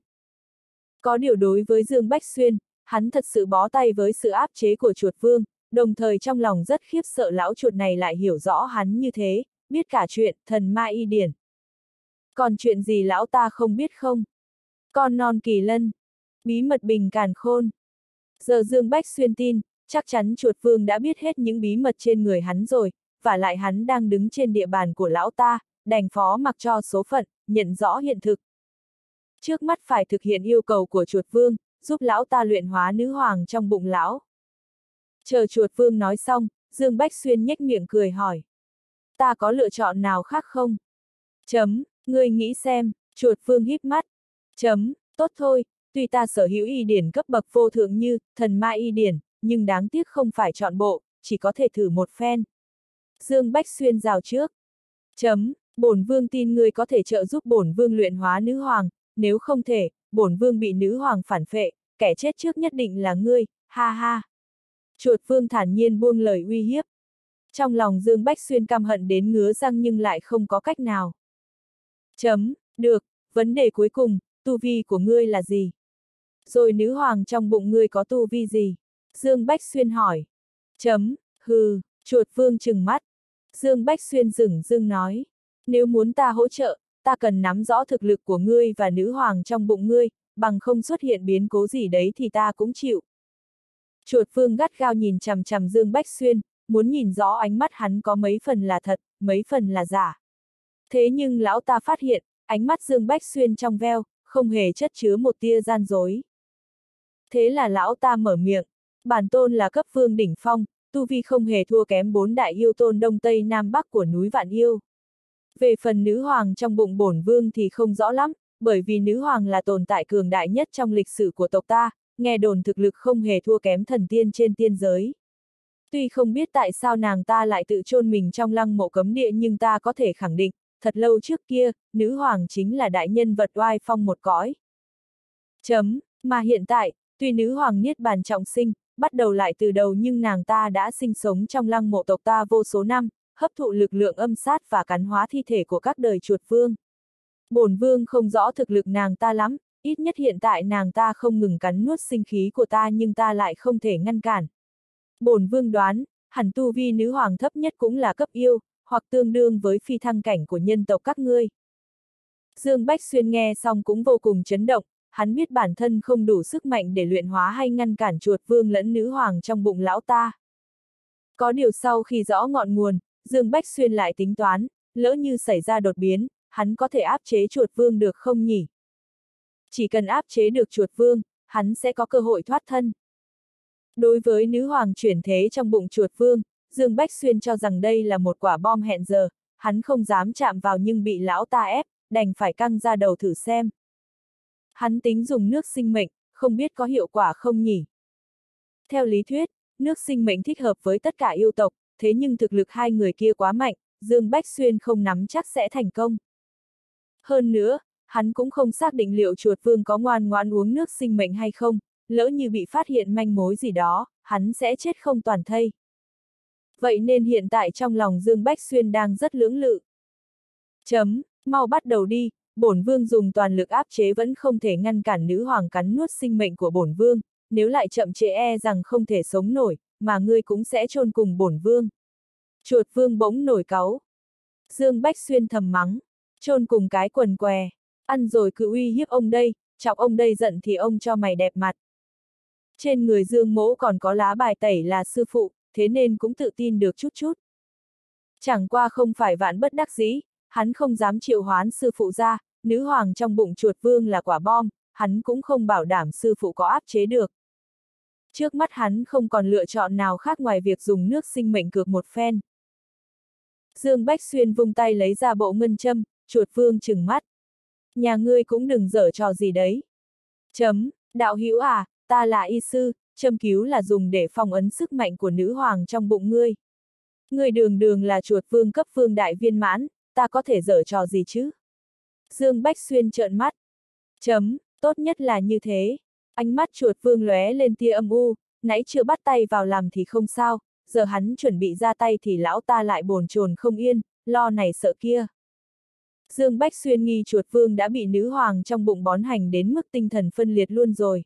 Có điều đối với Dương Bách Xuyên, hắn thật sự bó tay với sự áp chế của chuột vương, đồng thời trong lòng rất khiếp sợ lão chuột này lại hiểu rõ hắn như thế, biết cả chuyện thần ma y điển. Còn chuyện gì lão ta không biết không? Con non kỳ lân. Bí mật Bình Càn Khôn. Giờ Dương Bách Xuyên tin, chắc chắn chuột vương đã biết hết những bí mật trên người hắn rồi, và lại hắn đang đứng trên địa bàn của lão ta, đành phó mặc cho số phận, nhận rõ hiện thực. Trước mắt phải thực hiện yêu cầu của chuột vương, giúp lão ta luyện hóa nữ hoàng trong bụng lão. Chờ chuột vương nói xong, Dương Bách Xuyên nhếch miệng cười hỏi. Ta có lựa chọn nào khác không? Chấm, ngươi nghĩ xem, chuột vương híp mắt. Chấm, tốt thôi, tuy ta sở hữu y điển cấp bậc vô thượng như thần ma y điển, nhưng đáng tiếc không phải chọn bộ, chỉ có thể thử một phen. Dương Bách Xuyên rào trước. Chấm, bổn vương tin ngươi có thể trợ giúp bổn vương luyện hóa nữ hoàng, nếu không thể, bổn vương bị nữ hoàng phản phệ, kẻ chết trước nhất định là ngươi, ha ha. Chuột vương thản nhiên buông lời uy hiếp. Trong lòng Dương Bách Xuyên căm hận đến ngứa răng nhưng lại không có cách nào. Chấm, được, vấn đề cuối cùng, tu vi của ngươi là gì? Rồi nữ hoàng trong bụng ngươi có tu vi gì? Dương Bách Xuyên hỏi. Chấm, hừ, chuột vương trừng mắt. Dương Bách Xuyên dửng dưng nói. Nếu muốn ta hỗ trợ, ta cần nắm rõ thực lực của ngươi và nữ hoàng trong bụng ngươi, bằng không xuất hiện biến cố gì đấy thì ta cũng chịu. Chuột vương gắt gao nhìn chằm chằm Dương Bách Xuyên, muốn nhìn rõ ánh mắt hắn có mấy phần là thật, mấy phần là giả. Thế nhưng lão ta phát hiện, ánh mắt Dương Bách Xuyên trong veo, không hề chất chứa một tia gian dối. Thế là lão ta mở miệng, bản tôn là cấp vương đỉnh phong, tu vi không hề thua kém bốn đại yêu tôn đông tây nam bắc của núi Vạn Yêu. Về phần nữ hoàng trong bụng bổn vương thì không rõ lắm, bởi vì nữ hoàng là tồn tại cường đại nhất trong lịch sử của tộc ta, nghe đồn thực lực không hề thua kém thần tiên trên tiên giới. Tuy không biết tại sao nàng ta lại tự chôn mình trong lăng mộ cấm địa nhưng ta có thể khẳng định, thật lâu trước kia, nữ hoàng chính là đại nhân vật oai phong một cõi. Chấm, mà hiện tại, tuy nữ hoàng niết bàn trọng sinh, bắt đầu lại từ đầu nhưng nàng ta đã sinh sống trong lăng mộ tộc ta vô số năm, hấp thụ lực lượng âm sát và cắn hóa thi thể của các đời chuột vương. Bổn vương không rõ thực lực nàng ta lắm, ít nhất hiện tại nàng ta không ngừng cắn nuốt sinh khí của ta nhưng ta lại không thể ngăn cản. Bổn vương đoán, hẳn tu vi nữ hoàng thấp nhất cũng là cấp yêu, hoặc tương đương với phi thăng cảnh của nhân tộc các ngươi. Dương Bách Xuyên nghe xong cũng vô cùng chấn động, hắn biết bản thân không đủ sức mạnh để luyện hóa hay ngăn cản chuột vương lẫn nữ hoàng trong bụng lão ta. Có điều sau khi rõ ngọn nguồn, Dương Bách Xuyên lại tính toán, lỡ như xảy ra đột biến, hắn có thể áp chế chuột vương được không nhỉ? Chỉ cần áp chế được chuột vương, hắn sẽ có cơ hội thoát thân. Đối với nữ hoàng chuyển thế trong bụng chuột vương, Dương Bách Xuyên cho rằng đây là một quả bom hẹn giờ, hắn không dám chạm vào nhưng bị lão ta ép, đành phải căng ra đầu thử xem. Hắn tính dùng nước sinh mệnh, không biết có hiệu quả không nhỉ? Theo lý thuyết, nước sinh mệnh thích hợp với tất cả yêu tộc, thế nhưng thực lực hai người kia quá mạnh, Dương Bách Xuyên không nắm chắc sẽ thành công. Hơn nữa, hắn cũng không xác định liệu chuột vương có ngoan ngoãn uống nước sinh mệnh hay không, lỡ như bị phát hiện manh mối gì đó, hắn sẽ chết không toàn thây. Vậy nên hiện tại trong lòng Dương Bách Xuyên đang rất lưỡng lự. Chấm, mau bắt đầu đi, bổn vương dùng toàn lực áp chế vẫn không thể ngăn cản nữ hoàng cắn nuốt sinh mệnh của bổn vương, nếu lại chậm trễ e rằng không thể sống nổi, mà ngươi cũng sẽ chôn cùng bổn vương. Chuột vương bỗng nổi cáu. Dương Bách Xuyên thầm mắng, chôn cùng cái quần què, ăn rồi cứ uy hiếp ông đây, chọc ông đây giận thì ông cho mày đẹp mặt. Trên người Dương Mỗ còn có lá bài tẩy là sư phụ, thế nên cũng tự tin được chút chút. Chẳng qua không phải vạn bất đắc dĩ, hắn không dám triệu hoán sư phụ ra, nữ hoàng trong bụng chuột vương là quả bom, hắn cũng không bảo đảm sư phụ có áp chế được. Trước mắt hắn không còn lựa chọn nào khác ngoài việc dùng nước sinh mệnh cược một phen. Dương Bách Xuyên vung tay lấy ra bộ ngân châm, chuột vương trừng mắt. Nhà ngươi cũng đừng giở trò gì đấy. Chấm, đạo hữu à, ta là y sư, châm cứu là dùng để phong ấn sức mạnh của nữ hoàng trong bụng ngươi. Ngươi đường đường là chuột vương cấp vương đại viên mãn, ta có thể giở trò gì chứ? Dương Bách Xuyên trợn mắt. Chấm, tốt nhất là như thế. Ánh mắt chuột vương lóe lên tia âm u, nãy chưa bắt tay vào làm thì không sao, giờ hắn chuẩn bị ra tay thì lão ta lại bồn chồn không yên, lo này sợ kia. Dương Bách Xuyên nghi chuột vương đã bị nữ hoàng trong bụng bón hành đến mức tinh thần phân liệt luôn rồi.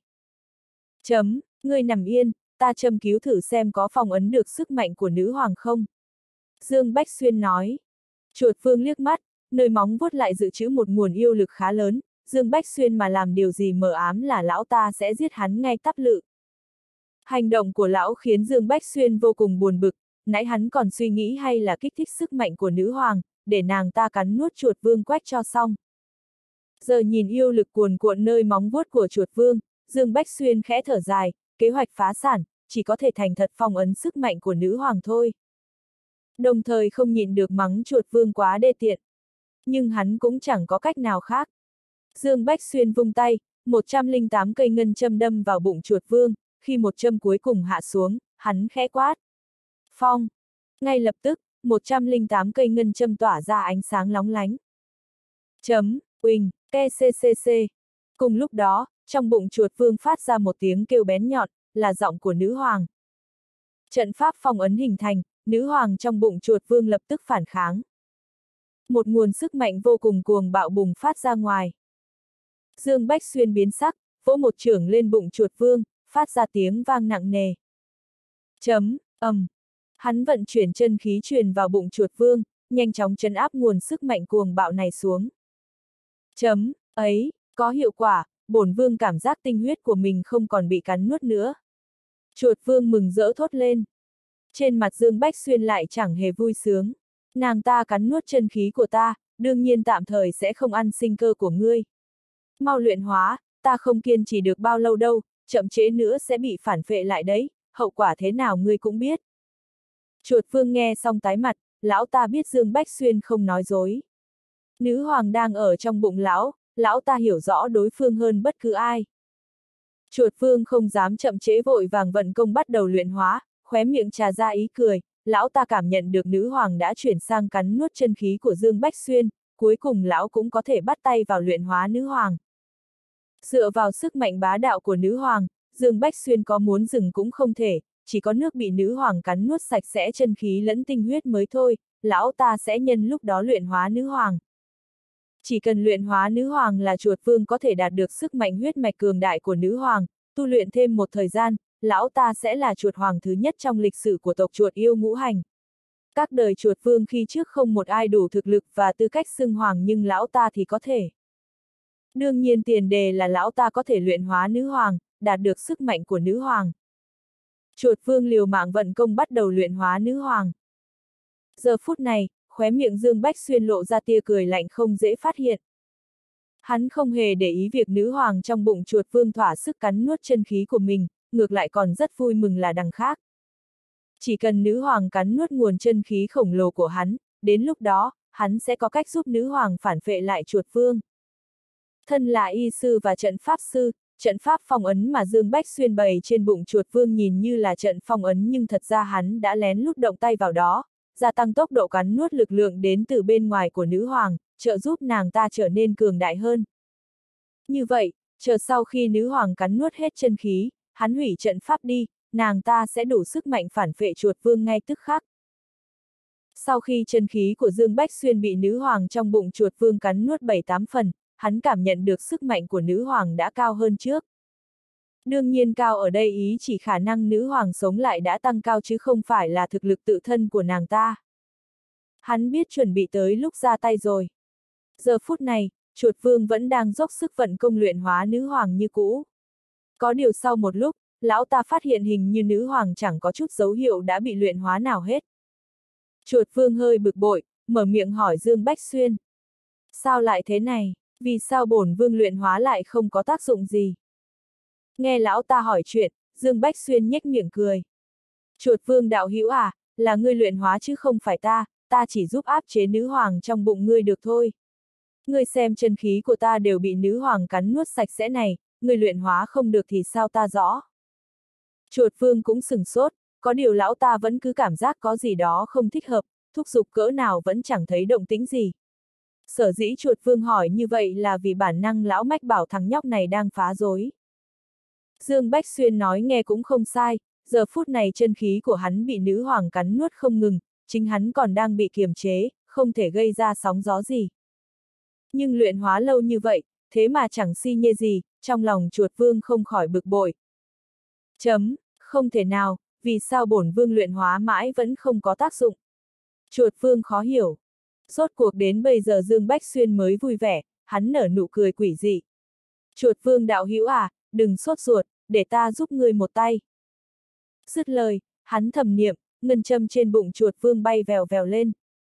Chấm, ngươi nằm yên, ta châm cứu thử xem có phong ấn được sức mạnh của nữ hoàng không. Dương Bách Xuyên nói. Chuột vương liếc mắt, nơi móng vuốt lại dự trữ một nguồn yêu lực khá lớn, Dương Bách Xuyên mà làm điều gì mờ ám là lão ta sẽ giết hắn ngay tắp lự. Hành động của lão khiến Dương Bách Xuyên vô cùng buồn bực, nãy hắn còn suy nghĩ hay là kích thích sức mạnh của nữ hoàng, để nàng ta cắn nuốt chuột vương quách cho xong. Giờ nhìn yêu lực cuồn cuộn nơi móng vuốt của chuột vương, Dương Bách Xuyên khẽ thở dài, kế hoạch phá sản, chỉ có thể thành thật phong ấn sức mạnh của nữ hoàng thôi. Đồng thời không nhịn được mắng chuột vương quá đê tiện. Nhưng hắn cũng chẳng có cách nào khác. Dương Bách Xuyên vung tay, một trăm lẻ tám cây ngân châm đâm vào bụng chuột vương, khi một châm cuối cùng hạ xuống, hắn khẽ quát. Phong! Ngay lập tức, một trăm lẻ tám cây ngân châm tỏa ra ánh sáng lóng lánh. Chấm, uỳnh, ke xê xê xê. Cùng lúc đó, trong bụng chuột vương phát ra một tiếng kêu bén nhọn, là giọng của nữ hoàng. Trận pháp phong ấn hình thành, nữ hoàng trong bụng chuột vương lập tức phản kháng. Một nguồn sức mạnh vô cùng cuồng bạo bùng phát ra ngoài. Dương Bách Xuyên biến sắc, vỗ một chưởng lên bụng chuột vương, phát ra tiếng vang nặng nề. Chấm, ầm. Hắn vận chuyển chân khí truyền vào bụng chuột vương, nhanh chóng trấn áp nguồn sức mạnh cuồng bạo này xuống. Chấm, ấy, có hiệu quả, bổn vương cảm giác tinh huyết của mình không còn bị cắn nuốt nữa. Chuột vương mừng rỡ thốt lên. Trên mặt Dương Bách Xuyên lại chẳng hề vui sướng. Nàng ta cắn nuốt chân khí của ta, đương nhiên tạm thời sẽ không ăn sinh cơ của ngươi. Mau luyện hóa, ta không kiên trì được bao lâu đâu, chậm trễ nữa sẽ bị phản phệ lại đấy, hậu quả thế nào ngươi cũng biết. Chuột vương nghe xong tái mặt, lão ta biết Dương Bách Xuyên không nói dối. Nữ hoàng đang ở trong bụng lão, lão ta hiểu rõ đối phương hơn bất cứ ai. Chuột vương không dám chậm trễ vội vàng vận công bắt đầu luyện hóa, khóe miệng trà ra ý cười, lão ta cảm nhận được nữ hoàng đã chuyển sang cắn nuốt chân khí của Dương Bách Xuyên, cuối cùng lão cũng có thể bắt tay vào luyện hóa nữ hoàng. Dựa vào sức mạnh bá đạo của nữ hoàng, Dương Bách Xuyên có muốn dừng cũng không thể, chỉ có nước bị nữ hoàng cắn nuốt sạch sẽ chân khí lẫn tinh huyết mới thôi, lão ta sẽ nhân lúc đó luyện hóa nữ hoàng. Chỉ cần luyện hóa nữ hoàng là chuột vương có thể đạt được sức mạnh huyết mạch cường đại của nữ hoàng, tu luyện thêm một thời gian, lão ta sẽ là chuột hoàng thứ nhất trong lịch sử của tộc chuột yêu ngũ hành. Các đời chuột vương khi trước không một ai đủ thực lực và tư cách xưng hoàng nhưng lão ta thì có thể. Đương nhiên tiền đề là lão ta có thể luyện hóa nữ hoàng, đạt được sức mạnh của nữ hoàng. Chuột vương liều mạng vận công bắt đầu luyện hóa nữ hoàng. Giờ phút này, khóe miệng Dương Bách Xuyên lộ ra tia cười lạnh không dễ phát hiện. Hắn không hề để ý việc nữ hoàng trong bụng chuột vương thỏa sức cắn nuốt chân khí của mình, ngược lại còn rất vui mừng là đằng khác. Chỉ cần nữ hoàng cắn nuốt nguồn chân khí khổng lồ của hắn, đến lúc đó, hắn sẽ có cách giúp nữ hoàng phản phệ lại chuột vương. Thân là y sư và trận pháp sư, trận pháp phong ấn mà Dương Bách Xuyên bày trên bụng chuột vương nhìn như là trận phong ấn nhưng thật ra hắn đã lén lút động tay vào đó, gia tăng tốc độ cắn nuốt lực lượng đến từ bên ngoài của nữ hoàng, trợ giúp nàng ta trở nên cường đại hơn. Như vậy, chờ sau khi nữ hoàng cắn nuốt hết chân khí, hắn hủy trận pháp đi, nàng ta sẽ đủ sức mạnh phản phệ chuột vương ngay tức khắc. Sau khi chân khí của Dương Bách Xuyên bị nữ hoàng trong bụng chuột vương cắn nuốt bảy tám phần, hắn cảm nhận được sức mạnh của nữ hoàng đã cao hơn trước. Đương nhiên cao ở đây ý chỉ khả năng nữ hoàng sống lại đã tăng cao chứ không phải là thực lực tự thân của nàng ta. Hắn biết chuẩn bị tới lúc ra tay rồi. Giờ phút này, chuột vương vẫn đang dốc sức vận công luyện hóa nữ hoàng như cũ. Có điều sau một lúc, lão ta phát hiện hình như nữ hoàng chẳng có chút dấu hiệu đã bị luyện hóa nào hết. Chuột vương hơi bực bội, mở miệng hỏi Dương Bách Xuyên. Sao lại thế này, vì sao bổn vương luyện hóa lại không có tác dụng gì? Nghe lão ta hỏi chuyện, Dương Bách Xuyên nhếch miệng cười. Chuột vương đạo hữu à, là ngươi luyện hóa chứ không phải ta, ta chỉ giúp áp chế nữ hoàng trong bụng ngươi được thôi. Ngươi xem chân khí của ta đều bị nữ hoàng cắn nuốt sạch sẽ này, ngươi luyện hóa không được thì sao ta rõ. Chuột vương cũng sừng sốt, có điều lão ta vẫn cứ cảm giác có gì đó không thích hợp, thúc giục cỡ nào vẫn chẳng thấy động tĩnh gì. Sở dĩ chuột vương hỏi như vậy là vì bản năng lão mách bảo thằng nhóc này đang phá rối. Dương Bách Xuyên nói nghe cũng không sai, giờ phút này chân khí của hắn bị nữ hoàng cắn nuốt không ngừng, chính hắn còn đang bị kiềm chế, không thể gây ra sóng gió gì. Nhưng luyện hóa lâu như vậy, thế mà chẳng si nhê gì, trong lòng chuột vương không khỏi bực bội. Chấm, không thể nào, vì sao bổn vương luyện hóa mãi vẫn không có tác dụng? Chuột vương khó hiểu. Rốt cuộc đến bây giờ Dương Bách Xuyên mới vui vẻ, hắn nở nụ cười quỷ dị. Chuột vương đạo hữu à, đừng sốt ruột, để ta giúp ngươi một tay. Dứt lời, hắn thầm niệm, ngân châm trên bụng chuột vương bay vèo vèo lên.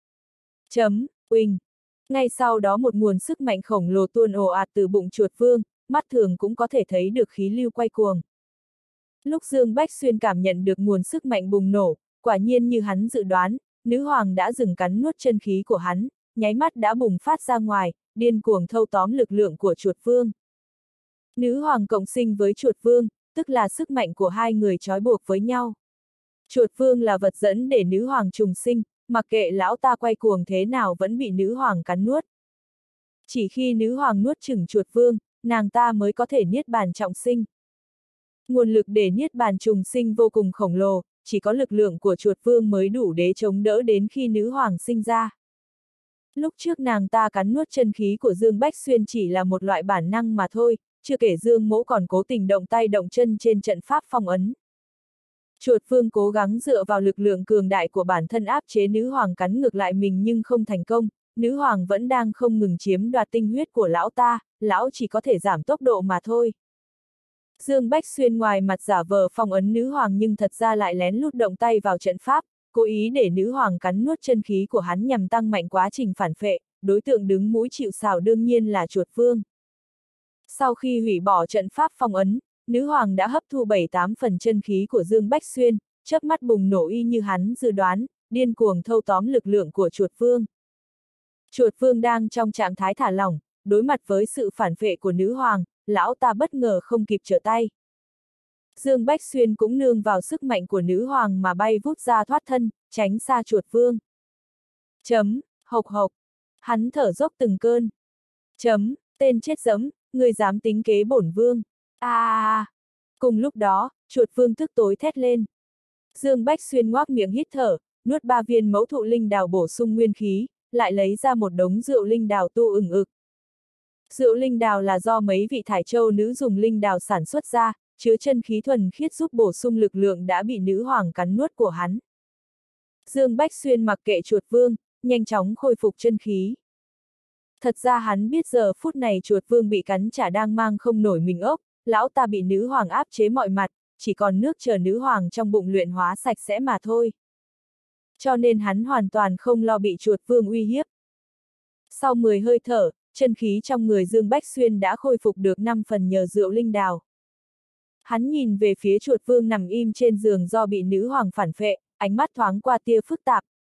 Chấm, uỳnh. Ngay sau đó một nguồn sức mạnh khổng lồ tuôn ồ ạt từ bụng chuột vương, mắt thường cũng có thể thấy được khí lưu quay cuồng. Lúc Dương Bách Xuyên cảm nhận được nguồn sức mạnh bùng nổ, quả nhiên như hắn dự đoán, nữ hoàng đã dừng cắn nuốt chân khí của hắn, nháy mắt đã bùng phát ra ngoài, điên cuồng thâu tóm lực lượng của chuột vương. Nữ hoàng cộng sinh với chuột vương, tức là sức mạnh của hai người trói buộc với nhau. Chuột vương là vật dẫn để nữ hoàng trùng sinh, mặc kệ lão ta quay cuồng thế nào vẫn bị nữ hoàng cắn nuốt. Chỉ khi nữ hoàng nuốt chửng chuột vương, nàng ta mới có thể niết bàn trọng sinh. Nguồn lực để niết bàn trùng sinh vô cùng khổng lồ, chỉ có lực lượng của chuột vương mới đủ để chống đỡ đến khi nữ hoàng sinh ra. Lúc trước nàng ta cắn nuốt chân khí của Dương Bách Xuyên chỉ là một loại bản năng mà thôi, chưa kể Dương Mỗ còn cố tình động tay động chân trên trận pháp phong ấn. Chuột vương cố gắng dựa vào lực lượng cường đại của bản thân áp chế nữ hoàng cắn ngược lại mình nhưng không thành công, nữ hoàng vẫn đang không ngừng chiếm đoạt tinh huyết của lão ta, lão chỉ có thể giảm tốc độ mà thôi. Dương Bách Xuyên ngoài mặt giả vờ phong ấn nữ hoàng nhưng thật ra lại lén lút động tay vào trận pháp, cố ý để nữ hoàng cắn nuốt chân khí của hắn nhằm tăng mạnh quá trình phản phệ, đối tượng đứng mũi chịu sào đương nhiên là chuột vương. Sau khi hủy bỏ trận pháp phong ấn, nữ hoàng đã hấp thu bảy tám phần chân khí của Dương Bách Xuyên, chớp mắt bùng nổ y như hắn dự đoán, điên cuồng thâu tóm lực lượng của chuột vương. Chuột vương đang trong trạng thái thả lỏng, đối mặt với sự phản phệ của nữ hoàng, lão ta bất ngờ không kịp trở tay. Dương Bách Xuyên cũng nương vào sức mạnh của nữ hoàng mà bay vút ra thoát thân, tránh xa chuột vương. Chấm, hộc hộc. Hắn thở dốc từng cơn. Chấm, tên chết dẫm, ngươi dám tính kế bổn vương. A a a. Cùng lúc đó, chuột vương tức tối thét lên. Dương Bách Xuyên ngoác miệng hít thở, nuốt ba viên mẫu thụ linh đào bổ sung nguyên khí, lại lấy ra một đống rượu linh đào tu ừng ực. Rượu linh đào là do mấy vị thải châu nữ dùng linh đào sản xuất ra, chứa chân khí thuần khiết giúp bổ sung lực lượng đã bị nữ hoàng cắn nuốt của hắn. Dương Bách Xuyên mặc kệ chuột vương, nhanh chóng khôi phục chân khí. Thật ra hắn biết giờ phút này chuột vương bị cắn chả đang mang không nổi mình ốc, lão ta bị nữ hoàng áp chế mọi mặt, chỉ còn nước chờ nữ hoàng trong bụng luyện hóa sạch sẽ mà thôi. Cho nên hắn hoàn toàn không lo bị chuột vương uy hiếp. Sau mười hơi thở, chân khí trong người Dương Bách Xuyên đã khôi phục được năm phần nhờ rượu linh đào. Hắn nhìn về phía chuột vương nằm im trên giường do bị nữ hoàng phản phệ, ánh mắt thoáng qua tia phức tạp.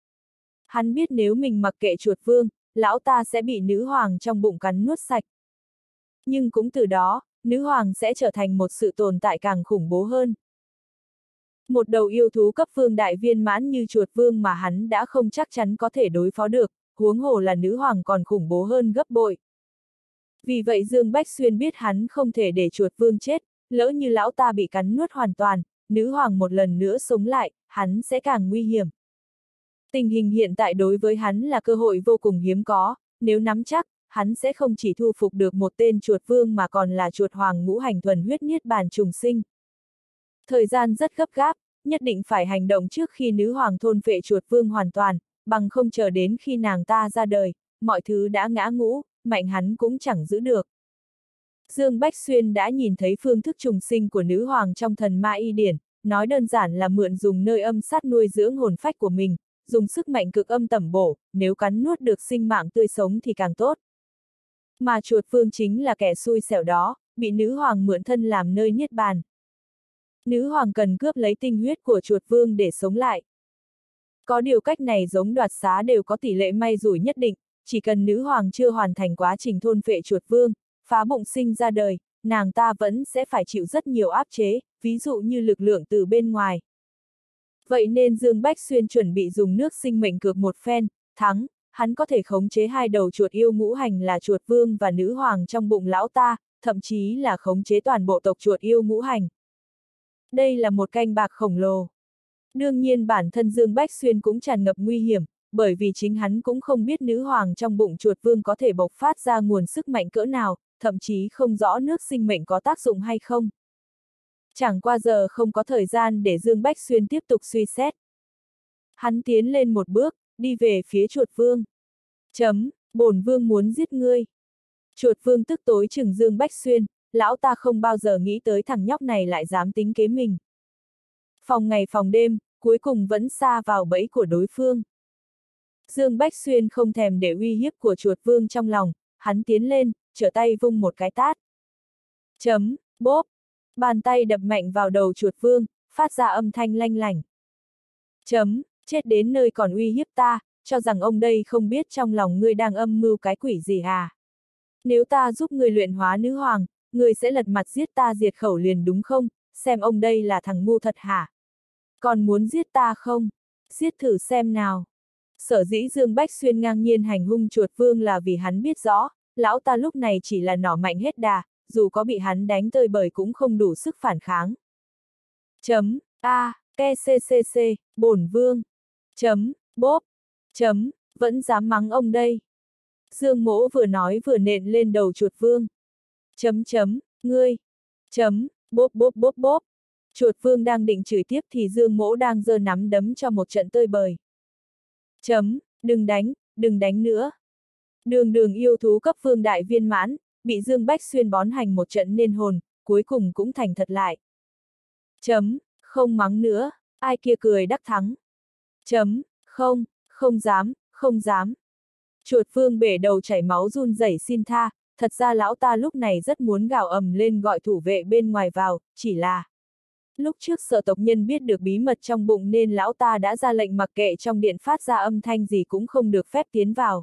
Hắn biết nếu mình mặc kệ chuột vương, lão ta sẽ bị nữ hoàng trong bụng cắn nuốt sạch. Nhưng cũng từ đó, nữ hoàng sẽ trở thành một sự tồn tại càng khủng bố hơn. Một đầu yêu thú cấp vương đại viên mãn như chuột vương mà hắn đã không chắc chắn có thể đối phó được, huống hồ là nữ hoàng còn khủng bố hơn gấp bội. Vì vậy Dương Bách Xuyên biết hắn không thể để chuột vương chết, lỡ như lão ta bị cắn nuốt hoàn toàn, nữ hoàng một lần nữa sống lại, hắn sẽ càng nguy hiểm. Tình hình hiện tại đối với hắn là cơ hội vô cùng hiếm có, nếu nắm chắc, hắn sẽ không chỉ thu phục được một tên chuột vương mà còn là chuột hoàng ngũ hành thuần huyết niết bàn trùng sinh. Thời gian rất gấp gáp, nhất định phải hành động trước khi nữ hoàng thôn phệ chuột vương hoàn toàn, bằng không chờ đến khi nàng ta ra đời, mọi thứ đã ngã ngũ, mạnh hắn cũng chẳng giữ được. Dương Bách Xuyên đã nhìn thấy phương thức trùng sinh của nữ hoàng trong thần ma y điển, nói đơn giản là mượn dùng nơi âm sát nuôi dưỡng hồn phách của mình, dùng sức mạnh cực âm tẩm bổ, nếu cắn nuốt được sinh mạng tươi sống thì càng tốt. Mà chuột vương chính là kẻ xui xẻo đó, bị nữ hoàng mượn thân làm nơi niết bàn. Nữ hoàng cần cướp lấy tinh huyết của chuột vương để sống lại. Có điều cách này giống đoạt xá đều có tỷ lệ may rủi nhất định, chỉ cần nữ hoàng chưa hoàn thành quá trình thôn phệ chuột vương, phá bụng sinh ra đời, nàng ta vẫn sẽ phải chịu rất nhiều áp chế, ví dụ như lực lượng từ bên ngoài. Vậy nên Dương Bách Xuyên chuẩn bị dùng nước sinh mệnh cược một phen, thắng, hắn có thể khống chế hai đầu chuột yêu ngũ hành là chuột vương và nữ hoàng trong bụng lão ta, thậm chí là khống chế toàn bộ tộc chuột yêu ngũ hành. Đây là một canh bạc khổng lồ. Đương nhiên bản thân Dương Bách Xuyên cũng tràn ngập nguy hiểm, bởi vì chính hắn cũng không biết nữ hoàng trong bụng chuột vương có thể bộc phát ra nguồn sức mạnh cỡ nào, thậm chí không rõ nước sinh mệnh có tác dụng hay không. Chẳng qua giờ không có thời gian để Dương Bách Xuyên tiếp tục suy xét. Hắn tiến lên một bước, đi về phía chuột vương. Chấm, bổn vương muốn giết ngươi. Chuột vương tức tối chừng Dương Bách Xuyên, lão ta không bao giờ nghĩ tới thằng nhóc này lại dám tính kế mình. Phòng ngày phòng đêm, cuối cùng vẫn sa vào bẫy của đối phương. Dương Bách Xuyên không thèm để uy hiếp của chuột vương trong lòng, hắn tiến lên, trở tay vung một cái tát. Chấm, bốp, bàn tay đập mạnh vào đầu chuột vương, phát ra âm thanh lanh lảnh. Chấm, chết đến nơi còn uy hiếp ta, cho rằng ông đây không biết trong lòng ngươi đang âm mưu cái quỷ gì à? Nếu ta giúp ngươi luyện hóa nữ hoàng, ngươi sẽ lật mặt giết ta diệt khẩu liền đúng không? Xem ông đây là thằng ngu thật hả? Còn muốn giết ta không? Giết thử xem nào. Sở dĩ Dương Bách Xuyên ngang nhiên hành hung chuột vương là vì hắn biết rõ, lão ta lúc này chỉ là nỏ mạnh hết đà, dù có bị hắn đánh tơi bời cũng không đủ sức phản kháng. Chấm, a, ke ccc, bổn vương. Chấm, bốp. Chấm, vẫn dám mắng ông đây. Dương Mỗ vừa nói vừa nện lên đầu chuột vương. Chấm chấm, ngươi. Chấm, bốp bốp bốp bốp. Chuột vương đang định chửi tiếp thì Dương Mỗ đang giơ nắm đấm cho một trận tơi bời. Chấm, đừng đánh, đừng đánh nữa. Đường đường yêu thú cấp vương đại viên mãn, bị Dương Bách Xuyên bón hành một trận nên hồn, cuối cùng cũng thành thật lại. Chấm, không mắng nữa, ai kia cười đắc thắng. Chấm, không, không dám, không dám. Chuột vương bể đầu chảy máu run rẩy xin tha, thật ra lão ta lúc này rất muốn gào ầm lên gọi thủ vệ bên ngoài vào, chỉ là... Lúc trước sợ tộc nhân biết được bí mật trong bụng nên lão ta đã ra lệnh mặc kệ trong điện phát ra âm thanh gì cũng không được phép tiến vào.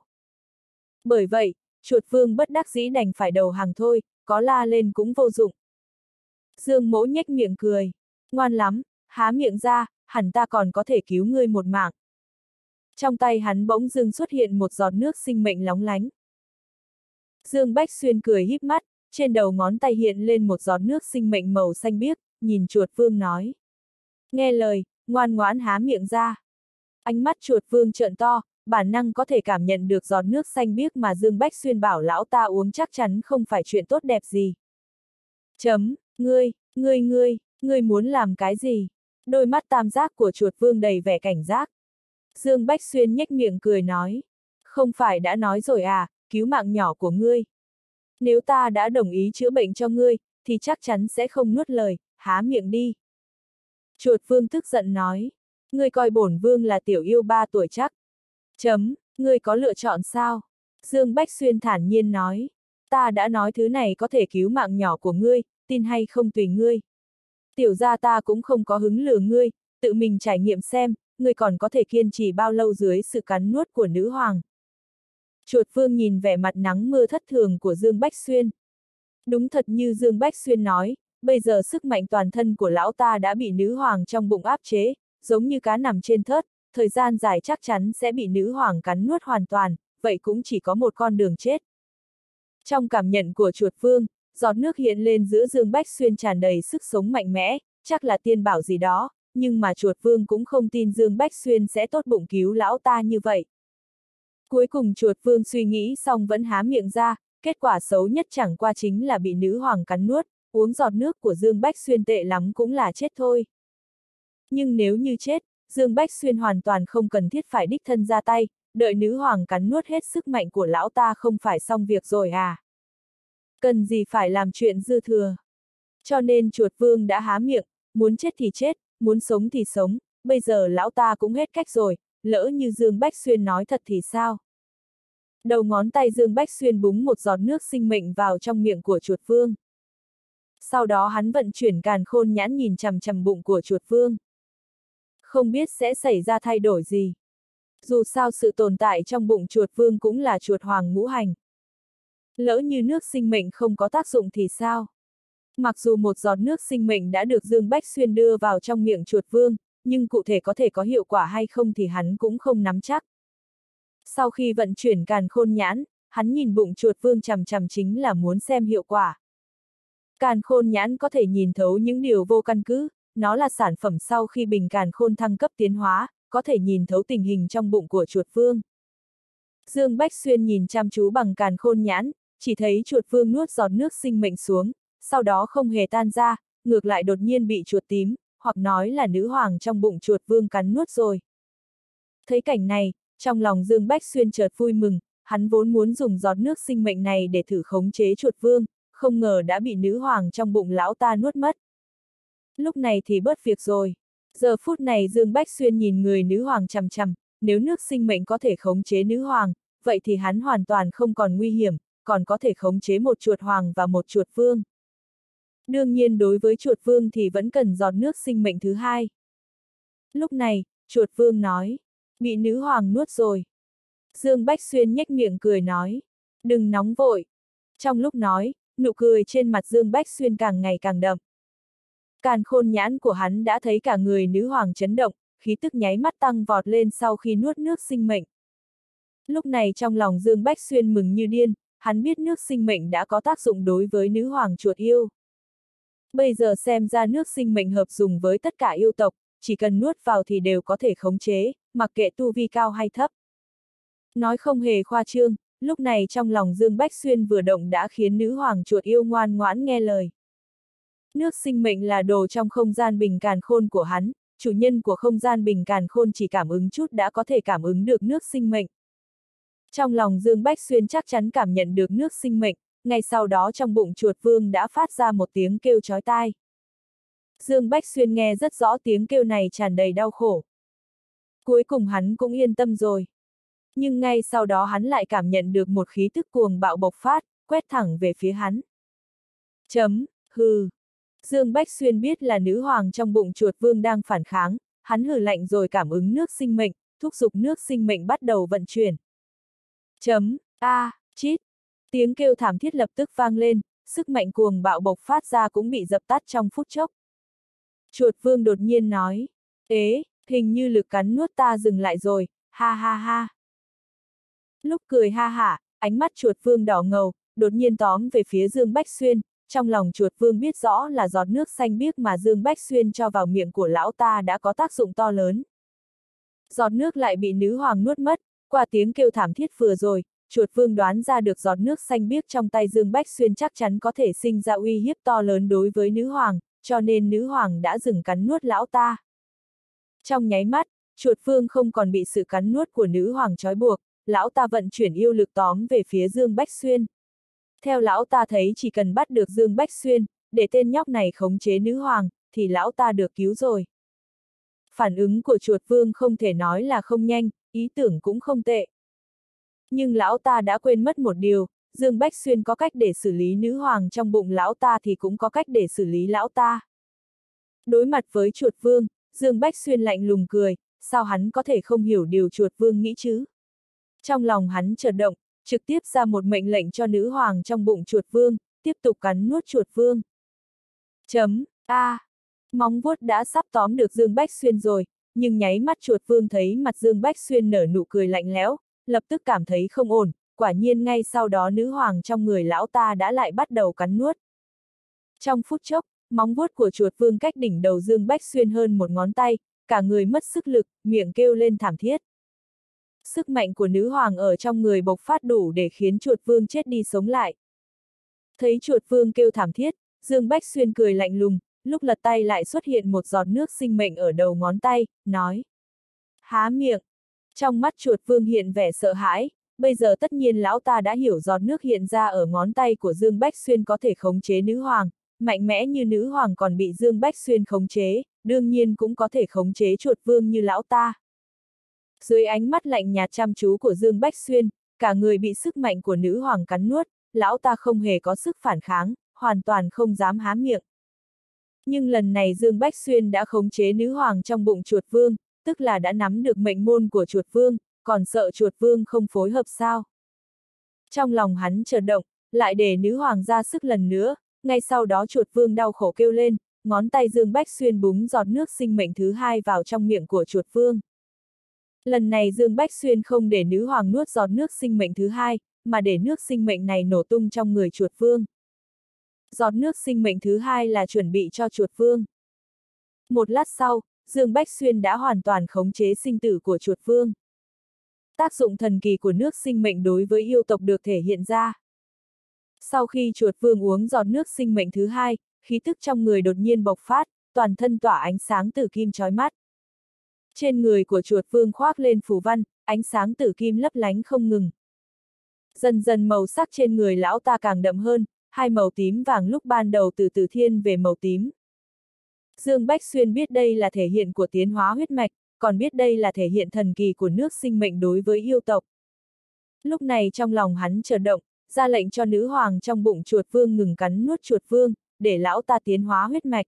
Bởi vậy, chuột vương bất đắc dĩ đành phải đầu hàng thôi, có la lên cũng vô dụng. Dương Mỗ nhếch miệng cười, ngoan lắm, há miệng ra, hẳn ta còn có thể cứu ngươi một mạng. Trong tay hắn bỗng dưng xuất hiện một giọt nước sinh mệnh lóng lánh. Dương Bách Xuyên cười híp mắt, trên đầu ngón tay hiện lên một giọt nước sinh mệnh màu xanh biếc, nhìn chuột vương nói. Nghe lời, ngoan ngoãn há miệng ra. Ánh mắt chuột vương trợn to, bản năng có thể cảm nhận được giọt nước xanh biếc mà Dương Bách Xuyên bảo lão ta uống chắc chắn không phải chuyện tốt đẹp gì. Chấm, ngươi, ngươi ngươi, ngươi muốn làm cái gì? Đôi mắt tam giác của chuột vương đầy vẻ cảnh giác. Dương Bách Xuyên nhếch miệng cười nói. Không phải đã nói rồi à, cứu mạng nhỏ của ngươi. Nếu ta đã đồng ý chữa bệnh cho ngươi, thì chắc chắn sẽ không nuốt lời, há miệng đi. Chuột vương tức giận nói. Ngươi coi bổn vương là tiểu yêu ba tuổi chắc. Chấm, ngươi có lựa chọn sao? Dương Bách Xuyên thản nhiên nói. Ta đã nói thứ này có thể cứu mạng nhỏ của ngươi, tin hay không tùy ngươi. Tiểu gia ta cũng không có hứng lừa ngươi, tự mình trải nghiệm xem, ngươi còn có thể kiên trì bao lâu dưới sự cắn nuốt của nữ hoàng. Chuột vương nhìn vẻ mặt nắng mưa thất thường của Dương Bách Xuyên. Đúng thật như Dương Bách Xuyên nói, bây giờ sức mạnh toàn thân của lão ta đã bị nữ hoàng trong bụng áp chế, giống như cá nằm trên thớt, thời gian dài chắc chắn sẽ bị nữ hoàng cắn nuốt hoàn toàn, vậy cũng chỉ có một con đường chết. Trong cảm nhận của chuột vương, giọt nước hiện lên giữa Dương Bách Xuyên tràn đầy sức sống mạnh mẽ, chắc là tiên bảo gì đó, nhưng mà chuột vương cũng không tin Dương Bách Xuyên sẽ tốt bụng cứu lão ta như vậy. Cuối cùng chuột vương suy nghĩ xong vẫn há miệng ra, kết quả xấu nhất chẳng qua chính là bị nữ hoàng cắn nuốt, uống giọt nước của Dương Bách Xuyên tệ lắm cũng là chết thôi. Nhưng nếu như chết, Dương Bách Xuyên hoàn toàn không cần thiết phải đích thân ra tay, đợi nữ hoàng cắn nuốt hết sức mạnh của lão ta không phải xong việc rồi à? Cần gì phải làm chuyện dư thừa? Cho nên chuột vương đã há miệng, muốn chết thì chết, muốn sống thì sống, bây giờ lão ta cũng hết cách rồi, lỡ như Dương Bách Xuyên nói thật thì sao? Đầu ngón tay Dương Bách Xuyên búng một giọt nước sinh mệnh vào trong miệng của chuột vương. Sau đó hắn vận chuyển càn khôn nhãn nhìn chằm chằm bụng của chuột vương. Không biết sẽ xảy ra thay đổi gì. Dù sao sự tồn tại trong bụng chuột vương cũng là chuột hoàng ngũ hành. Lỡ như nước sinh mệnh không có tác dụng thì sao? Mặc dù một giọt nước sinh mệnh đã được Dương Bách Xuyên đưa vào trong miệng chuột vương, nhưng cụ thể có thể có hiệu quả hay không thì hắn cũng không nắm chắc. Sau khi vận chuyển càn khôn nhãn, hắn nhìn bụng chuột vương chằm chằm chính là muốn xem hiệu quả. Càn khôn nhãn có thể nhìn thấu những điều vô căn cứ, nó là sản phẩm sau khi bình càn khôn thăng cấp tiến hóa, có thể nhìn thấu tình hình trong bụng của chuột vương. Dương Bách Xuyên nhìn chăm chú bằng càn khôn nhãn, chỉ thấy chuột vương nuốt giọt nước sinh mệnh xuống, sau đó không hề tan ra, ngược lại đột nhiên bị chuột tím, hoặc nói là nữ hoàng trong bụng chuột vương cắn nuốt rồi. Thấy cảnh này, trong lòng Dương Bách Xuyên chợt vui mừng, hắn vốn muốn dùng giọt nước sinh mệnh này để thử khống chế chuột vương, không ngờ đã bị nữ hoàng trong bụng lão ta nuốt mất. Lúc này thì bớt việc rồi. Giờ phút này Dương Bách Xuyên nhìn người nữ hoàng chằm chằm, nếu nước sinh mệnh có thể khống chế nữ hoàng, vậy thì hắn hoàn toàn không còn nguy hiểm, còn có thể khống chế một chuột hoàng và một chuột vương. Đương nhiên đối với chuột vương thì vẫn cần giọt nước sinh mệnh thứ hai. Lúc này, chuột vương nói, bị nữ hoàng nuốt rồi. Dương Bách Xuyên nhếch miệng cười nói, đừng nóng vội. Trong lúc nói, nụ cười trên mặt Dương Bách Xuyên càng ngày càng đậm. Càn khôn nhãn của hắn đã thấy cả người nữ hoàng chấn động, khí tức nháy mắt tăng vọt lên sau khi nuốt nước sinh mệnh. Lúc này trong lòng Dương Bách Xuyên mừng như điên, hắn biết nước sinh mệnh đã có tác dụng đối với nữ hoàng chuột yêu. Bây giờ xem ra nước sinh mệnh hợp dùng với tất cả yêu tộc, chỉ cần nuốt vào thì đều có thể khống chế, mặc kệ tu vi cao hay thấp. Nói không hề khoa trương, lúc này trong lòng Dương Bách Xuyên vừa động đã khiến nữ hoàng chuột yêu ngoan ngoãn nghe lời. Nước sinh mệnh là đồ trong không gian bình càn khôn của hắn, chủ nhân của không gian bình càn khôn chỉ cảm ứng chút đã có thể cảm ứng được nước sinh mệnh. Trong lòng Dương Bách Xuyên chắc chắn cảm nhận được nước sinh mệnh, ngay sau đó trong bụng chuột vương đã phát ra một tiếng kêu chói tai. Dương Bách Xuyên nghe rất rõ tiếng kêu này tràn đầy đau khổ. Cuối cùng hắn cũng yên tâm rồi. Nhưng ngay sau đó hắn lại cảm nhận được một khí tức cuồng bạo bộc phát, quét thẳng về phía hắn. Chấm, hừ. Dương Bách Xuyên biết là nữ hoàng trong bụng chuột vương đang phản kháng, hắn hừ lạnh rồi cảm ứng nước sinh mệnh, thúc giục nước sinh mệnh bắt đầu vận chuyển. Chấm, a, à, chít. Tiếng kêu thảm thiết lập tức vang lên, sức mạnh cuồng bạo bộc phát ra cũng bị dập tắt trong phút chốc. Chuột vương đột nhiên nói, ế, hình như lực cắn nuốt ta dừng lại rồi, ha ha ha. Lúc cười ha hả, ánh mắt chuột vương đỏ ngầu, đột nhiên tóm về phía Dương Bách Xuyên, trong lòng chuột vương biết rõ là giọt nước xanh biếc mà Dương Bách Xuyên cho vào miệng của lão ta đã có tác dụng to lớn. Giọt nước lại bị nữ hoàng nuốt mất, qua tiếng kêu thảm thiết vừa rồi, chuột vương đoán ra được giọt nước xanh biếc trong tay Dương Bách Xuyên chắc chắn có thể sinh ra uy hiếp to lớn đối với nữ hoàng, cho nên nữ hoàng đã dừng cắn nuốt lão ta. Trong nháy mắt, chuột vương không còn bị sự cắn nuốt của nữ hoàng trói buộc, lão ta vận chuyển yêu lực tóm về phía Dương Bách Xuyên. Theo lão ta thấy chỉ cần bắt được Dương Bách Xuyên, để tên nhóc này khống chế nữ hoàng, thì lão ta được cứu rồi. Phản ứng của chuột vương không thể nói là không nhanh, ý tưởng cũng không tệ. Nhưng lão ta đã quên mất một điều, Dương Bách Xuyên có cách để xử lý nữ hoàng trong bụng lão ta thì cũng có cách để xử lý lão ta. Đối mặt với chuột vương, Dương Bách Xuyên lạnh lùng cười, sao hắn có thể không hiểu điều chuột vương nghĩ chứ? Trong lòng hắn chợt động, trực tiếp ra một mệnh lệnh cho nữ hoàng trong bụng chuột vương, tiếp tục cắn nuốt chuột vương. Chấm, a, à, móng vuốt đã sắp tóm được Dương Bách Xuyên rồi, nhưng nháy mắt chuột vương thấy mặt Dương Bách Xuyên nở nụ cười lạnh lẽo, lập tức cảm thấy không ổn, quả nhiên ngay sau đó nữ hoàng trong người lão ta đã lại bắt đầu cắn nuốt. Trong phút chốc, móng vuốt của chuột vương cách đỉnh đầu Dương Bách Xuyên hơn một ngón tay, cả người mất sức lực, miệng kêu lên thảm thiết. Sức mạnh của nữ hoàng ở trong người bộc phát đủ để khiến chuột vương chết đi sống lại. Thấy chuột vương kêu thảm thiết, Dương Bách Xuyên cười lạnh lùng, lúc lật tay lại xuất hiện một giọt nước sinh mệnh ở đầu ngón tay, nói. Há miệng. Trong mắt chuột vương hiện vẻ sợ hãi, bây giờ tất nhiên lão ta đã hiểu giọt nước hiện ra ở ngón tay của Dương Bách Xuyên có thể khống chế nữ hoàng, mạnh mẽ như nữ hoàng còn bị Dương Bách Xuyên khống chế, đương nhiên cũng có thể khống chế chuột vương như lão ta. Dưới ánh mắt lạnh nhạt chăm chú của Dương Bách Xuyên, cả người bị sức mạnh của nữ hoàng cắn nuốt, lão ta không hề có sức phản kháng, hoàn toàn không dám há miệng. Nhưng lần này Dương Bách Xuyên đã khống chế nữ hoàng trong bụng chuột vương, tức là đã nắm được mệnh môn của chuột vương, còn sợ chuột vương không phối hợp sao? Trong lòng hắn chợt động, lại để nữ hoàng ra sức lần nữa, ngay sau đó chuột vương đau khổ kêu lên, ngón tay Dương Bách Xuyên búng giọt nước sinh mệnh thứ hai vào trong miệng của chuột vương. Lần này Dương Bách Xuyên không để nữ hoàng nuốt giọt nước sinh mệnh thứ hai, mà để nước sinh mệnh này nổ tung trong người chuột vương. Giọt nước sinh mệnh thứ hai là chuẩn bị cho chuột vương. Một lát sau, Dương Bách Xuyên đã hoàn toàn khống chế sinh tử của chuột vương. Tác dụng thần kỳ của nước sinh mệnh đối với yêu tộc được thể hiện ra. Sau khi chuột vương uống giọt nước sinh mệnh thứ hai, khí tức trong người đột nhiên bộc phát, toàn thân tỏa ánh sáng tử kim chói mắt. Trên người của chuột vương khoác lên phù văn, ánh sáng tử kim lấp lánh không ngừng. Dần dần màu sắc trên người lão ta càng đậm hơn, hai màu tím vàng lúc ban đầu từ từ thiên về màu tím. Dương Bách Xuyên biết đây là thể hiện của tiến hóa huyết mạch, còn biết đây là thể hiện thần kỳ của nước sinh mệnh đối với yêu tộc. Lúc này trong lòng hắn chợt động, ra lệnh cho nữ hoàng trong bụng chuột vương ngừng cắn nuốt chuột vương, để lão ta tiến hóa huyết mạch.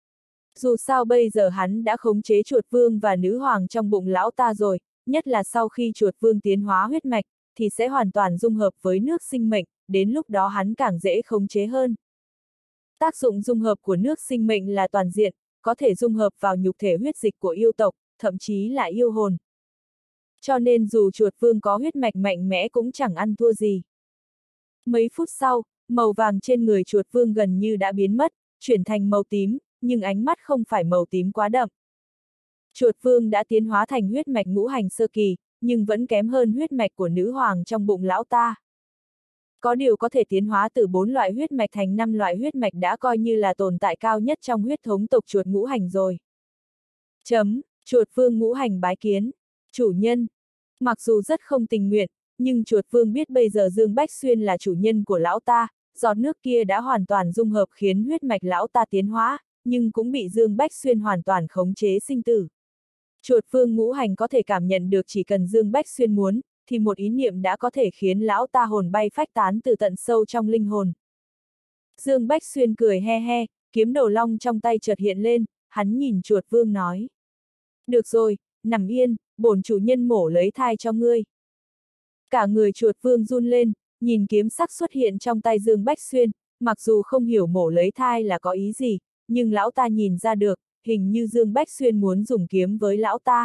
Dù sao bây giờ hắn đã khống chế chuột vương và nữ hoàng trong bụng lão ta rồi, nhất là sau khi chuột vương tiến hóa huyết mạch, thì sẽ hoàn toàn dung hợp với nước sinh mệnh, đến lúc đó hắn càng dễ khống chế hơn. Tác dụng dung hợp của nước sinh mệnh là toàn diện, có thể dung hợp vào nhục thể huyết dịch của yêu tộc, thậm chí là yêu hồn. Cho nên dù chuột vương có huyết mạch mạnh mẽ cũng chẳng ăn thua gì. Mấy phút sau, màu vàng trên người chuột vương gần như đã biến mất, chuyển thành màu tím, nhưng ánh mắt không phải màu tím quá đậm. Chuột vương đã tiến hóa thành huyết mạch ngũ hành sơ kỳ, nhưng vẫn kém hơn huyết mạch của nữ hoàng trong bụng lão ta. Có điều có thể tiến hóa từ bốn loại huyết mạch thành năm loại huyết mạch đã coi như là tồn tại cao nhất trong huyết thống tộc chuột ngũ hành rồi. Chấm, chuột vương ngũ hành bái kiến. Chủ nhân. Mặc dù rất không tình nguyện, nhưng chuột vương biết bây giờ Dương Bách Xuyên là chủ nhân của lão ta, giọt nước kia đã hoàn toàn dung hợp khiến huyết mạch lão ta tiến hóa, nhưng cũng bị Dương Bách Xuyên hoàn toàn khống chế sinh tử. Chuột vương ngũ hành có thể cảm nhận được chỉ cần Dương Bách Xuyên muốn, thì một ý niệm đã có thể khiến lão ta hồn bay phách tán từ tận sâu trong linh hồn. Dương Bách Xuyên cười he he, kiếm đầu long trong tay chợt hiện lên, hắn nhìn chuột vương nói. Được rồi, nằm yên, bổn chủ nhân mổ lấy thai cho ngươi. Cả người chuột vương run lên, nhìn kiếm sắc xuất hiện trong tay Dương Bách Xuyên, mặc dù không hiểu mổ lấy thai là có ý gì, nhưng lão ta nhìn ra được, hình như Dương Bách Xuyên muốn dùng kiếm với lão ta.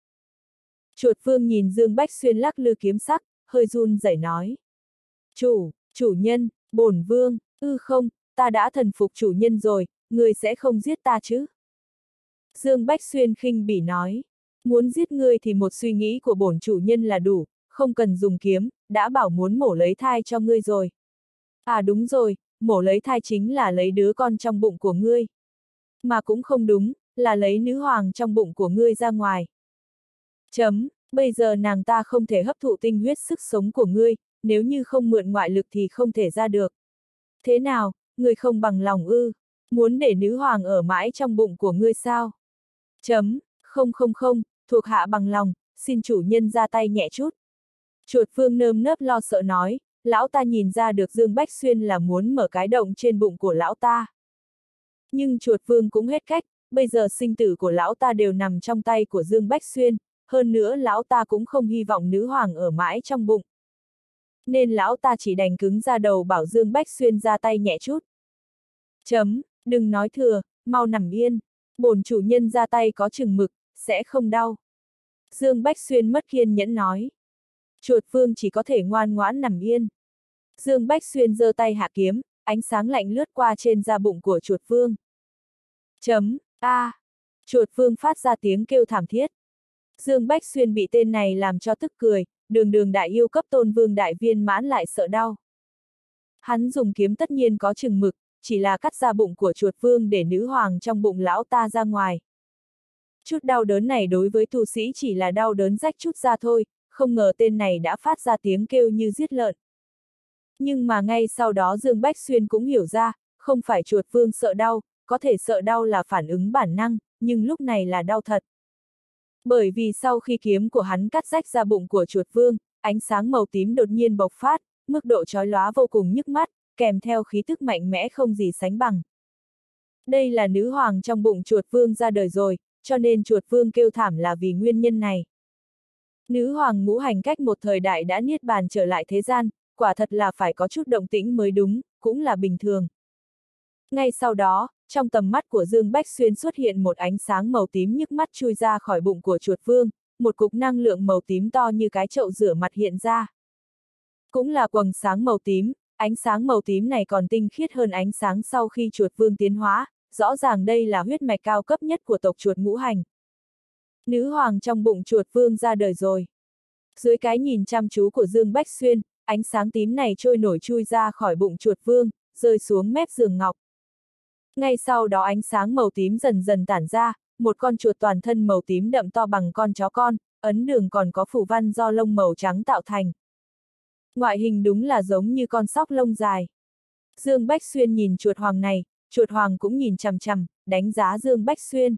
Chuột vương nhìn Dương Bách Xuyên lắc lư kiếm sắc, hơi run rẩy nói. Chủ, chủ nhân, bổn vương, ư không, ta đã thần phục chủ nhân rồi, ngươi sẽ không giết ta chứ? Dương Bách Xuyên khinh bỉ nói. Muốn giết ngươi thì một suy nghĩ của bổn chủ nhân là đủ, không cần dùng kiếm, đã bảo muốn mổ lấy thai cho ngươi rồi. À đúng rồi, mổ lấy thai chính là lấy đứa con trong bụng của ngươi. Mà cũng không đúng, là lấy nữ hoàng trong bụng của ngươi ra ngoài. Chấm, bây giờ nàng ta không thể hấp thụ tinh huyết sức sống của ngươi, nếu như không mượn ngoại lực thì không thể ra được. Thế nào, ngươi không bằng lòng ư, muốn để nữ hoàng ở mãi trong bụng của ngươi sao? Chấm, không không không, thuộc hạ bằng lòng, xin chủ nhân ra tay nhẹ chút. Chuột vương nơm nớp lo sợ nói, lão ta nhìn ra được Dương Bách Xuyên là muốn mở cái động trên bụng của lão ta. Nhưng chuột vương cũng hết cách, bây giờ sinh tử của lão ta đều nằm trong tay của Dương Bách Xuyên, hơn nữa lão ta cũng không hy vọng nữ hoàng ở mãi trong bụng. Nên lão ta chỉ đành cứng ra đầu bảo Dương Bách Xuyên ra tay nhẹ chút. Chấm, đừng nói thừa, mau nằm yên, bổn chủ nhân ra tay có chừng mực, sẽ không đau. Dương Bách Xuyên mất kiên nhẫn nói. Chuột vương chỉ có thể ngoan ngoãn nằm yên. Dương Bách Xuyên giơ tay hạ kiếm, ánh sáng lạnh lướt qua trên da bụng của chuột vương. Chấm, a, à. Chuột vương phát ra tiếng kêu thảm thiết. Dương Bách Xuyên bị tên này làm cho tức cười, đường đường đại yêu cấp tôn vương đại viên mãn lại sợ đau. Hắn dùng kiếm tất nhiên có chừng mực, chỉ là cắt ra bụng của chuột vương để nữ hoàng trong bụng lão ta ra ngoài. Chút đau đớn này đối với tu sĩ chỉ là đau đớn rách chút ra thôi, không ngờ tên này đã phát ra tiếng kêu như giết lợn. Nhưng mà ngay sau đó Dương Bách Xuyên cũng hiểu ra, không phải chuột vương sợ đau, có thể sợ đau là phản ứng bản năng, nhưng lúc này là đau thật. Bởi vì sau khi kiếm của hắn cắt rách ra bụng của chuột vương, ánh sáng màu tím đột nhiên bộc phát, mức độ chói lóa vô cùng nhức mắt, kèm theo khí tức mạnh mẽ không gì sánh bằng. Đây là nữ hoàng trong bụng chuột vương ra đời rồi, cho nên chuột vương kêu thảm là vì nguyên nhân này. Nữ hoàng ngũ hành cách một thời đại đã niết bàn trở lại thế gian, quả thật là phải có chút động tĩnh mới đúng, cũng là bình thường. Ngay sau đó, trong tầm mắt của Dương Bách Xuyên xuất hiện một ánh sáng màu tím nhức mắt chui ra khỏi bụng của chuột vương, một cục năng lượng màu tím to như cái chậu rửa mặt hiện ra. Cũng là quầng sáng màu tím, ánh sáng màu tím này còn tinh khiết hơn ánh sáng sau khi chuột vương tiến hóa, rõ ràng đây là huyết mạch cao cấp nhất của tộc chuột ngũ hành. Nữ hoàng trong bụng chuột vương ra đời rồi. Dưới cái nhìn chăm chú của Dương Bách Xuyên, ánh sáng tím này trôi nổi chui ra khỏi bụng chuột vương, rơi xuống mép giường ngọc. Ngay sau đó ánh sáng màu tím dần dần tản ra, một con chuột toàn thân màu tím đậm to bằng con chó con, ấn đường còn có phủ văn do lông màu trắng tạo thành. Ngoại hình đúng là giống như con sóc lông dài. Dương Bách Xuyên nhìn chuột hoàng này, chuột hoàng cũng nhìn chằm chằm, đánh giá Dương Bách Xuyên.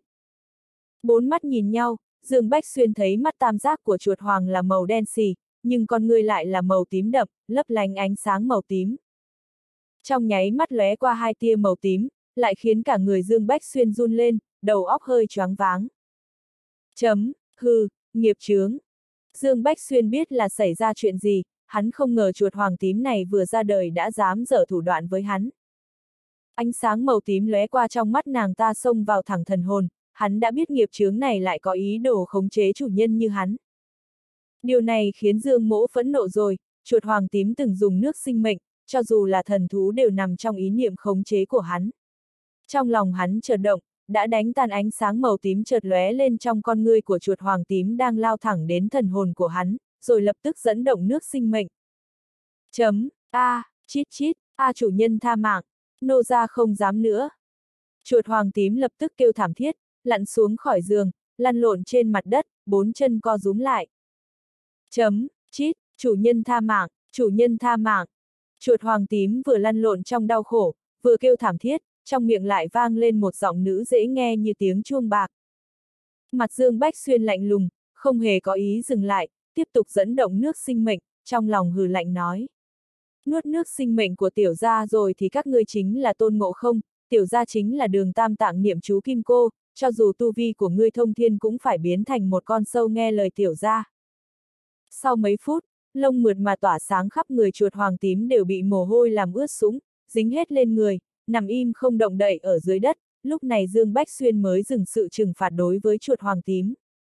Bốn mắt nhìn nhau, Dương Bách Xuyên thấy mắt tam giác của chuột hoàng là màu đen xì, nhưng con ngươi lại là màu tím đậm, lấp lánh ánh sáng màu tím. Trong nháy mắt lóe qua hai tia màu tím, lại khiến cả người Dương Bách Xuyên run lên, đầu óc hơi choáng váng. Chấm, hừ, nghiệp chướng. Dương Bách Xuyên biết là xảy ra chuyện gì, hắn không ngờ chuột hoàng tím này vừa ra đời đã dám dở thủ đoạn với hắn. Ánh sáng màu tím lóe qua trong mắt nàng ta xông vào thẳng thần hồn, hắn đã biết nghiệp chướng này lại có ý đồ khống chế chủ nhân như hắn. Điều này khiến Dương Mỗ phẫn nộ rồi, chuột hoàng tím từng dùng nước sinh mệnh, cho dù là thần thú đều nằm trong ý niệm khống chế của hắn. Trong lòng hắn chợt động, đã đánh tan ánh sáng màu tím chợt lóe lên trong con ngươi của chuột hoàng tím đang lao thẳng đến thần hồn của hắn, rồi lập tức dẫn động nước sinh mệnh. Chấm, a, chít chít, a chủ nhân tha mạng, nô gia không dám nữa. Chuột hoàng tím lập tức kêu thảm thiết, lặn xuống khỏi giường, lăn lộn trên mặt đất, bốn chân co rúm lại. Chấm, chít, chủ nhân tha mạng, chủ nhân tha mạng. Chuột hoàng tím vừa lăn lộn trong đau khổ, vừa kêu thảm thiết, trong miệng lại vang lên một giọng nữ dễ nghe như tiếng chuông bạc. Mặt Dương Bách Xuyên lạnh lùng, không hề có ý dừng lại, tiếp tục dẫn động nước sinh mệnh, trong lòng hừ lạnh nói. Nuốt nước sinh mệnh của tiểu gia rồi thì các ngươi chính là Tôn Ngộ Không, tiểu gia chính là Đường Tam Tạng niệm chú Kim Cô, cho dù tu vi của ngươi thông thiên cũng phải biến thành một con sâu nghe lời tiểu gia. Sau mấy phút, lông mượt mà tỏa sáng khắp người chuột hoàng tím đều bị mồ hôi làm ướt sũng, dính hết lên người, nằm im không động đậy ở dưới đất, lúc này Dương Bách Xuyên mới dừng sự trừng phạt đối với chuột hoàng tím.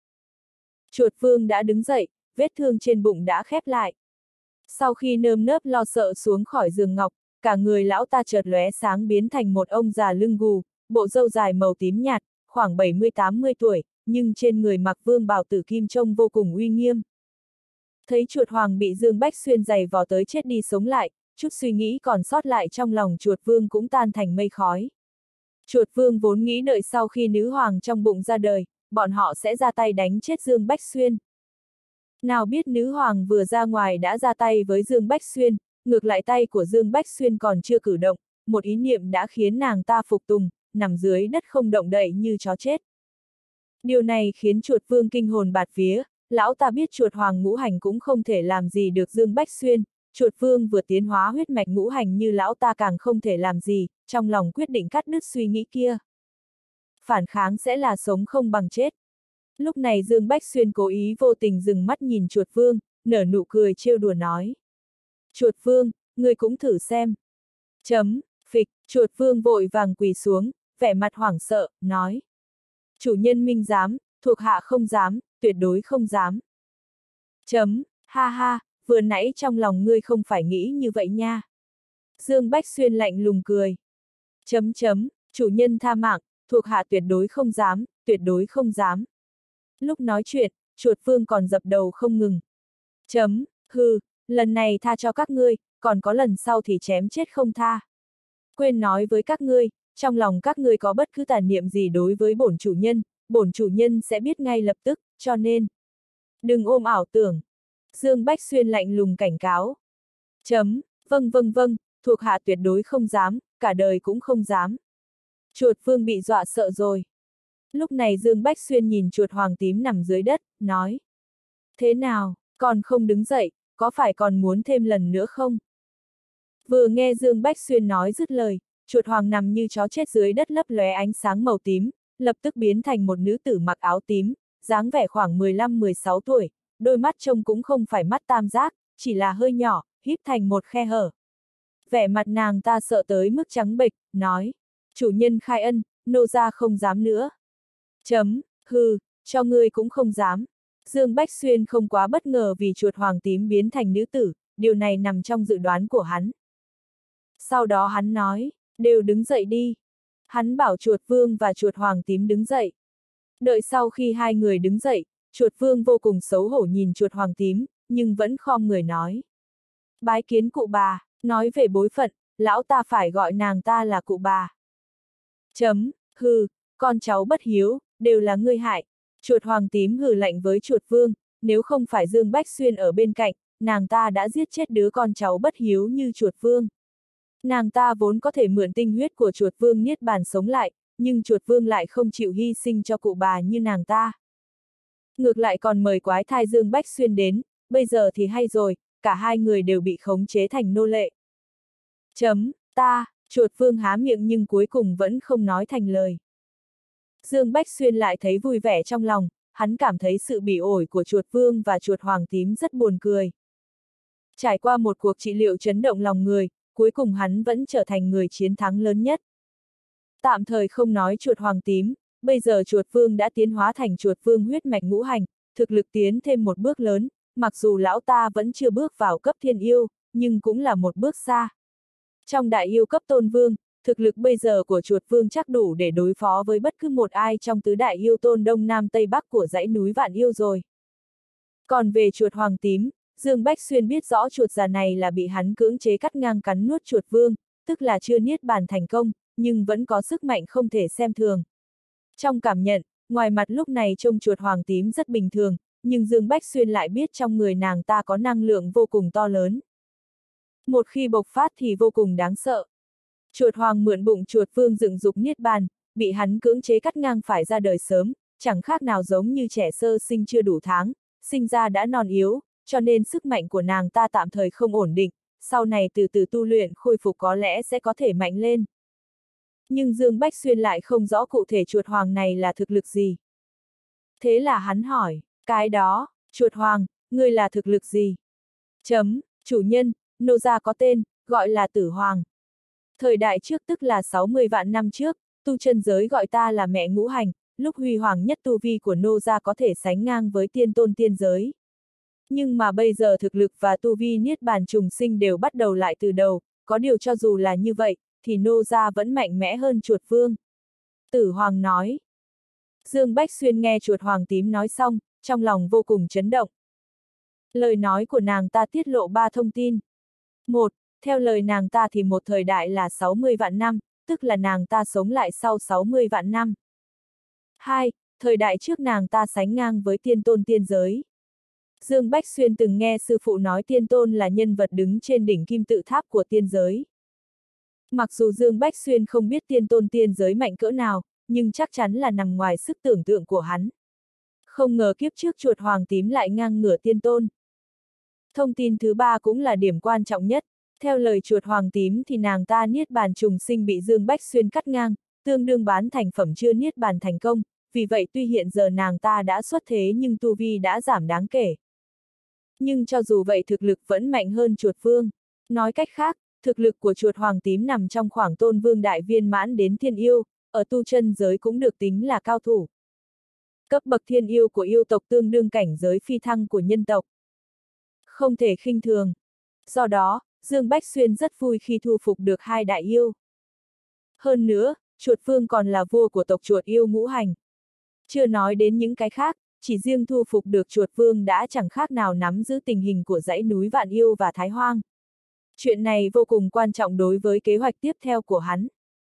Chuột vương đã đứng dậy, vết thương trên bụng đã khép lại. Sau khi nơm nớp lo sợ xuống khỏi giường ngọc, cả người lão ta chợt lóe sáng biến thành một ông già lưng gù, bộ râu dài màu tím nhạt, khoảng bảy mươi tám mươi tuổi, nhưng trên người mặc vương bào tử kim trông vô cùng uy nghiêm. Thấy chuột hoàng bị Dương Bách Xuyên giày vò tới chết đi sống lại, chút suy nghĩ còn sót lại trong lòng chuột vương cũng tan thành mây khói. Chuột vương vốn nghĩ đợi sau khi nữ hoàng trong bụng ra đời, bọn họ sẽ ra tay đánh chết Dương Bách Xuyên. Nào biết nữ hoàng vừa ra ngoài đã ra tay với Dương Bách Xuyên, ngược lại tay của Dương Bách Xuyên còn chưa cử động, một ý niệm đã khiến nàng ta phục tùng, nằm dưới đất không động đậy như chó chết. Điều này khiến chuột vương kinh hồn bạt vía, lão ta biết chuột hoàng ngũ hành cũng không thể làm gì được Dương Bách Xuyên, chuột vương vừa tiến hóa huyết mạch ngũ hành như lão ta càng không thể làm gì, trong lòng quyết định cắt đứt suy nghĩ kia. Phản kháng sẽ là sống không bằng chết. Lúc này Dương Bách Xuyên cố ý vô tình dừng mắt nhìn chuột vương, nở nụ cười trêu đùa nói. Chuột vương, ngươi cũng thử xem. Chấm, phịch, chuột vương vội vàng quỳ xuống, vẻ mặt hoảng sợ, nói. Chủ nhân minh dám, thuộc hạ không dám, tuyệt đối không dám. Chấm, ha ha, vừa nãy trong lòng ngươi không phải nghĩ như vậy nha. Dương Bách Xuyên lạnh lùng cười. Chấm chấm, chủ nhân tha mạng, thuộc hạ tuyệt đối không dám, tuyệt đối không dám. Lúc nói chuyện, chuột vương còn dập đầu không ngừng. Chấm, hừ, lần này tha cho các ngươi, còn có lần sau thì chém chết không tha. Quên nói với các ngươi, trong lòng các ngươi có bất cứ tà niệm gì đối với bổn chủ nhân, bổn chủ nhân sẽ biết ngay lập tức, cho nên đừng ôm ảo tưởng. Dương Bách Xuyên lạnh lùng cảnh cáo. Chấm, vâng vâng vâng, thuộc hạ tuyệt đối không dám, cả đời cũng không dám. Chuột vương bị dọa sợ rồi. Lúc này Dương Bách Xuyên nhìn chuột hoàng tím nằm dưới đất, nói. Thế nào, còn không đứng dậy, có phải còn muốn thêm lần nữa không? Vừa nghe Dương Bách Xuyên nói dứt lời, chuột hoàng nằm như chó chết dưới đất lấp lóe ánh sáng màu tím, lập tức biến thành một nữ tử mặc áo tím, dáng vẻ khoảng mười lăm mười sáu tuổi, đôi mắt trông cũng không phải mắt tam giác, chỉ là hơi nhỏ, híp thành một khe hở. Vẻ mặt nàng ta sợ tới mức trắng bệch, nói, chủ nhân khai ân, nô gia không dám nữa. Chấm, hừ, cho ngươi cũng không dám. Dương Bách Xuyên không quá bất ngờ vì chuột hoàng tím biến thành nữ tử, điều này nằm trong dự đoán của hắn. Sau đó hắn nói, đều đứng dậy đi. Hắn bảo chuột vương và chuột hoàng tím đứng dậy. Đợi sau khi hai người đứng dậy, chuột vương vô cùng xấu hổ nhìn chuột hoàng tím, nhưng vẫn khom người nói. Bái kiến cụ bà, nói về bối phận, lão ta phải gọi nàng ta là cụ bà. Chấm, hừ, con cháu bất hiếu, đều là ngươi hại. Chuột hoàng tím hừ lạnh với chuột vương, nếu không phải Dương Bách Xuyên ở bên cạnh, nàng ta đã giết chết đứa con cháu bất hiếu như chuột vương. Nàng ta vốn có thể mượn tinh huyết của chuột vương niết bàn sống lại, nhưng chuột vương lại không chịu hy sinh cho cụ bà như nàng ta. Ngược lại còn mời quái thai Dương Bách Xuyên đến, bây giờ thì hay rồi, cả hai người đều bị khống chế thành nô lệ. Chấm, ta, chuột vương há miệng nhưng cuối cùng vẫn không nói thành lời. Dương Bách Xuyên lại thấy vui vẻ trong lòng, hắn cảm thấy sự bỉ ổi của chuột vương và chuột hoàng tím rất buồn cười. Trải qua một cuộc trị liệu chấn động lòng người, cuối cùng hắn vẫn trở thành người chiến thắng lớn nhất. Tạm thời không nói chuột hoàng tím, bây giờ chuột vương đã tiến hóa thành chuột vương huyết mạch ngũ hành, thực lực tiến thêm một bước lớn, mặc dù lão ta vẫn chưa bước vào cấp thiên yêu, nhưng cũng là một bước xa. Trong đại yêu cấp tôn vương, thực lực bây giờ của chuột vương chắc đủ để đối phó với bất cứ một ai trong tứ đại yêu tôn đông nam tây bắc của dãy núi Vạn Yêu rồi. Còn về chuột hoàng tím, Dương Bách Xuyên biết rõ chuột già này là bị hắn cưỡng chế cắt ngang cắn nuốt chuột vương, tức là chưa niết bàn thành công, nhưng vẫn có sức mạnh không thể xem thường. Trong cảm nhận, ngoài mặt lúc này trông chuột hoàng tím rất bình thường, nhưng Dương Bách Xuyên lại biết trong người nàng ta có năng lượng vô cùng to lớn. Một khi bộc phát thì vô cùng đáng sợ. Chuột hoàng mượn bụng chuột vương dựng dục niết bàn, bị hắn cưỡng chế cắt ngang phải ra đời sớm, chẳng khác nào giống như trẻ sơ sinh chưa đủ tháng, sinh ra đã non yếu, cho nên sức mạnh của nàng ta tạm thời không ổn định, sau này từ từ tu luyện khôi phục có lẽ sẽ có thể mạnh lên. Nhưng Dương Bách Xuyên lại không rõ cụ thể chuột hoàng này là thực lực gì. Thế là hắn hỏi, cái đó, chuột hoàng, ngươi là thực lực gì? Chấm, chủ nhân, nô gia có tên, gọi là Tử Hoàng. Thời đại trước tức là sáu mươi vạn năm trước, tu chân giới gọi ta là mẹ ngũ hành, lúc huy hoàng nhất tu vi của nô gia có thể sánh ngang với tiên tôn tiên giới. Nhưng mà bây giờ thực lực và tu vi niết bàn trùng sinh đều bắt đầu lại từ đầu, có điều cho dù là như vậy, thì nô gia vẫn mạnh mẽ hơn chuột vương. Tử Hoàng nói. Dương Bách Xuyên nghe chuột hoàng tím nói xong, trong lòng vô cùng chấn động. Lời nói của nàng ta tiết lộ ba thông tin. Một, theo lời nàng ta thì một thời đại là sáu mươi vạn năm, tức là nàng ta sống lại sau sáu mươi vạn năm. Hai, thời đại trước nàng ta sánh ngang với tiên tôn tiên giới. Dương Bách Xuyên từng nghe sư phụ nói tiên tôn là nhân vật đứng trên đỉnh kim tự tháp của tiên giới. Mặc dù Dương Bách Xuyên không biết tiên tôn tiên giới mạnh cỡ nào, nhưng chắc chắn là nằm ngoài sức tưởng tượng của hắn. Không ngờ kiếp trước chuột hoàng tím lại ngang ngửa tiên tôn. Thông tin thứ ba cũng là điểm quan trọng nhất. Theo lời chuột hoàng tím thì nàng ta niết bàn trùng sinh bị Dương Bách Xuyên cắt ngang, tương đương bán thành phẩm chưa niết bàn thành công, vì vậy tuy hiện giờ nàng ta đã xuất thế nhưng tu vi đã giảm đáng kể. Nhưng cho dù vậy thực lực vẫn mạnh hơn chuột vương. Nói cách khác, thực lực của chuột hoàng tím nằm trong khoảng tôn vương đại viên mãn đến thiên yêu, ở tu chân giới cũng được tính là cao thủ. Cấp bậc thiên yêu của yêu tộc tương đương cảnh giới phi thăng của nhân tộc. Không thể khinh thường. Do đó, Dương Bách Xuyên rất vui khi thu phục được hai đại yêu. Hơn nữa, chuột vương còn là vua của tộc chuột yêu ngũ hành. Chưa nói đến những cái khác, chỉ riêng thu phục được chuột vương đã chẳng khác nào nắm giữ tình hình của dãy núi Vạn Yêu và Thái Hoang. Chuyện này vô cùng quan trọng đối với kế hoạch tiếp theo của hắn.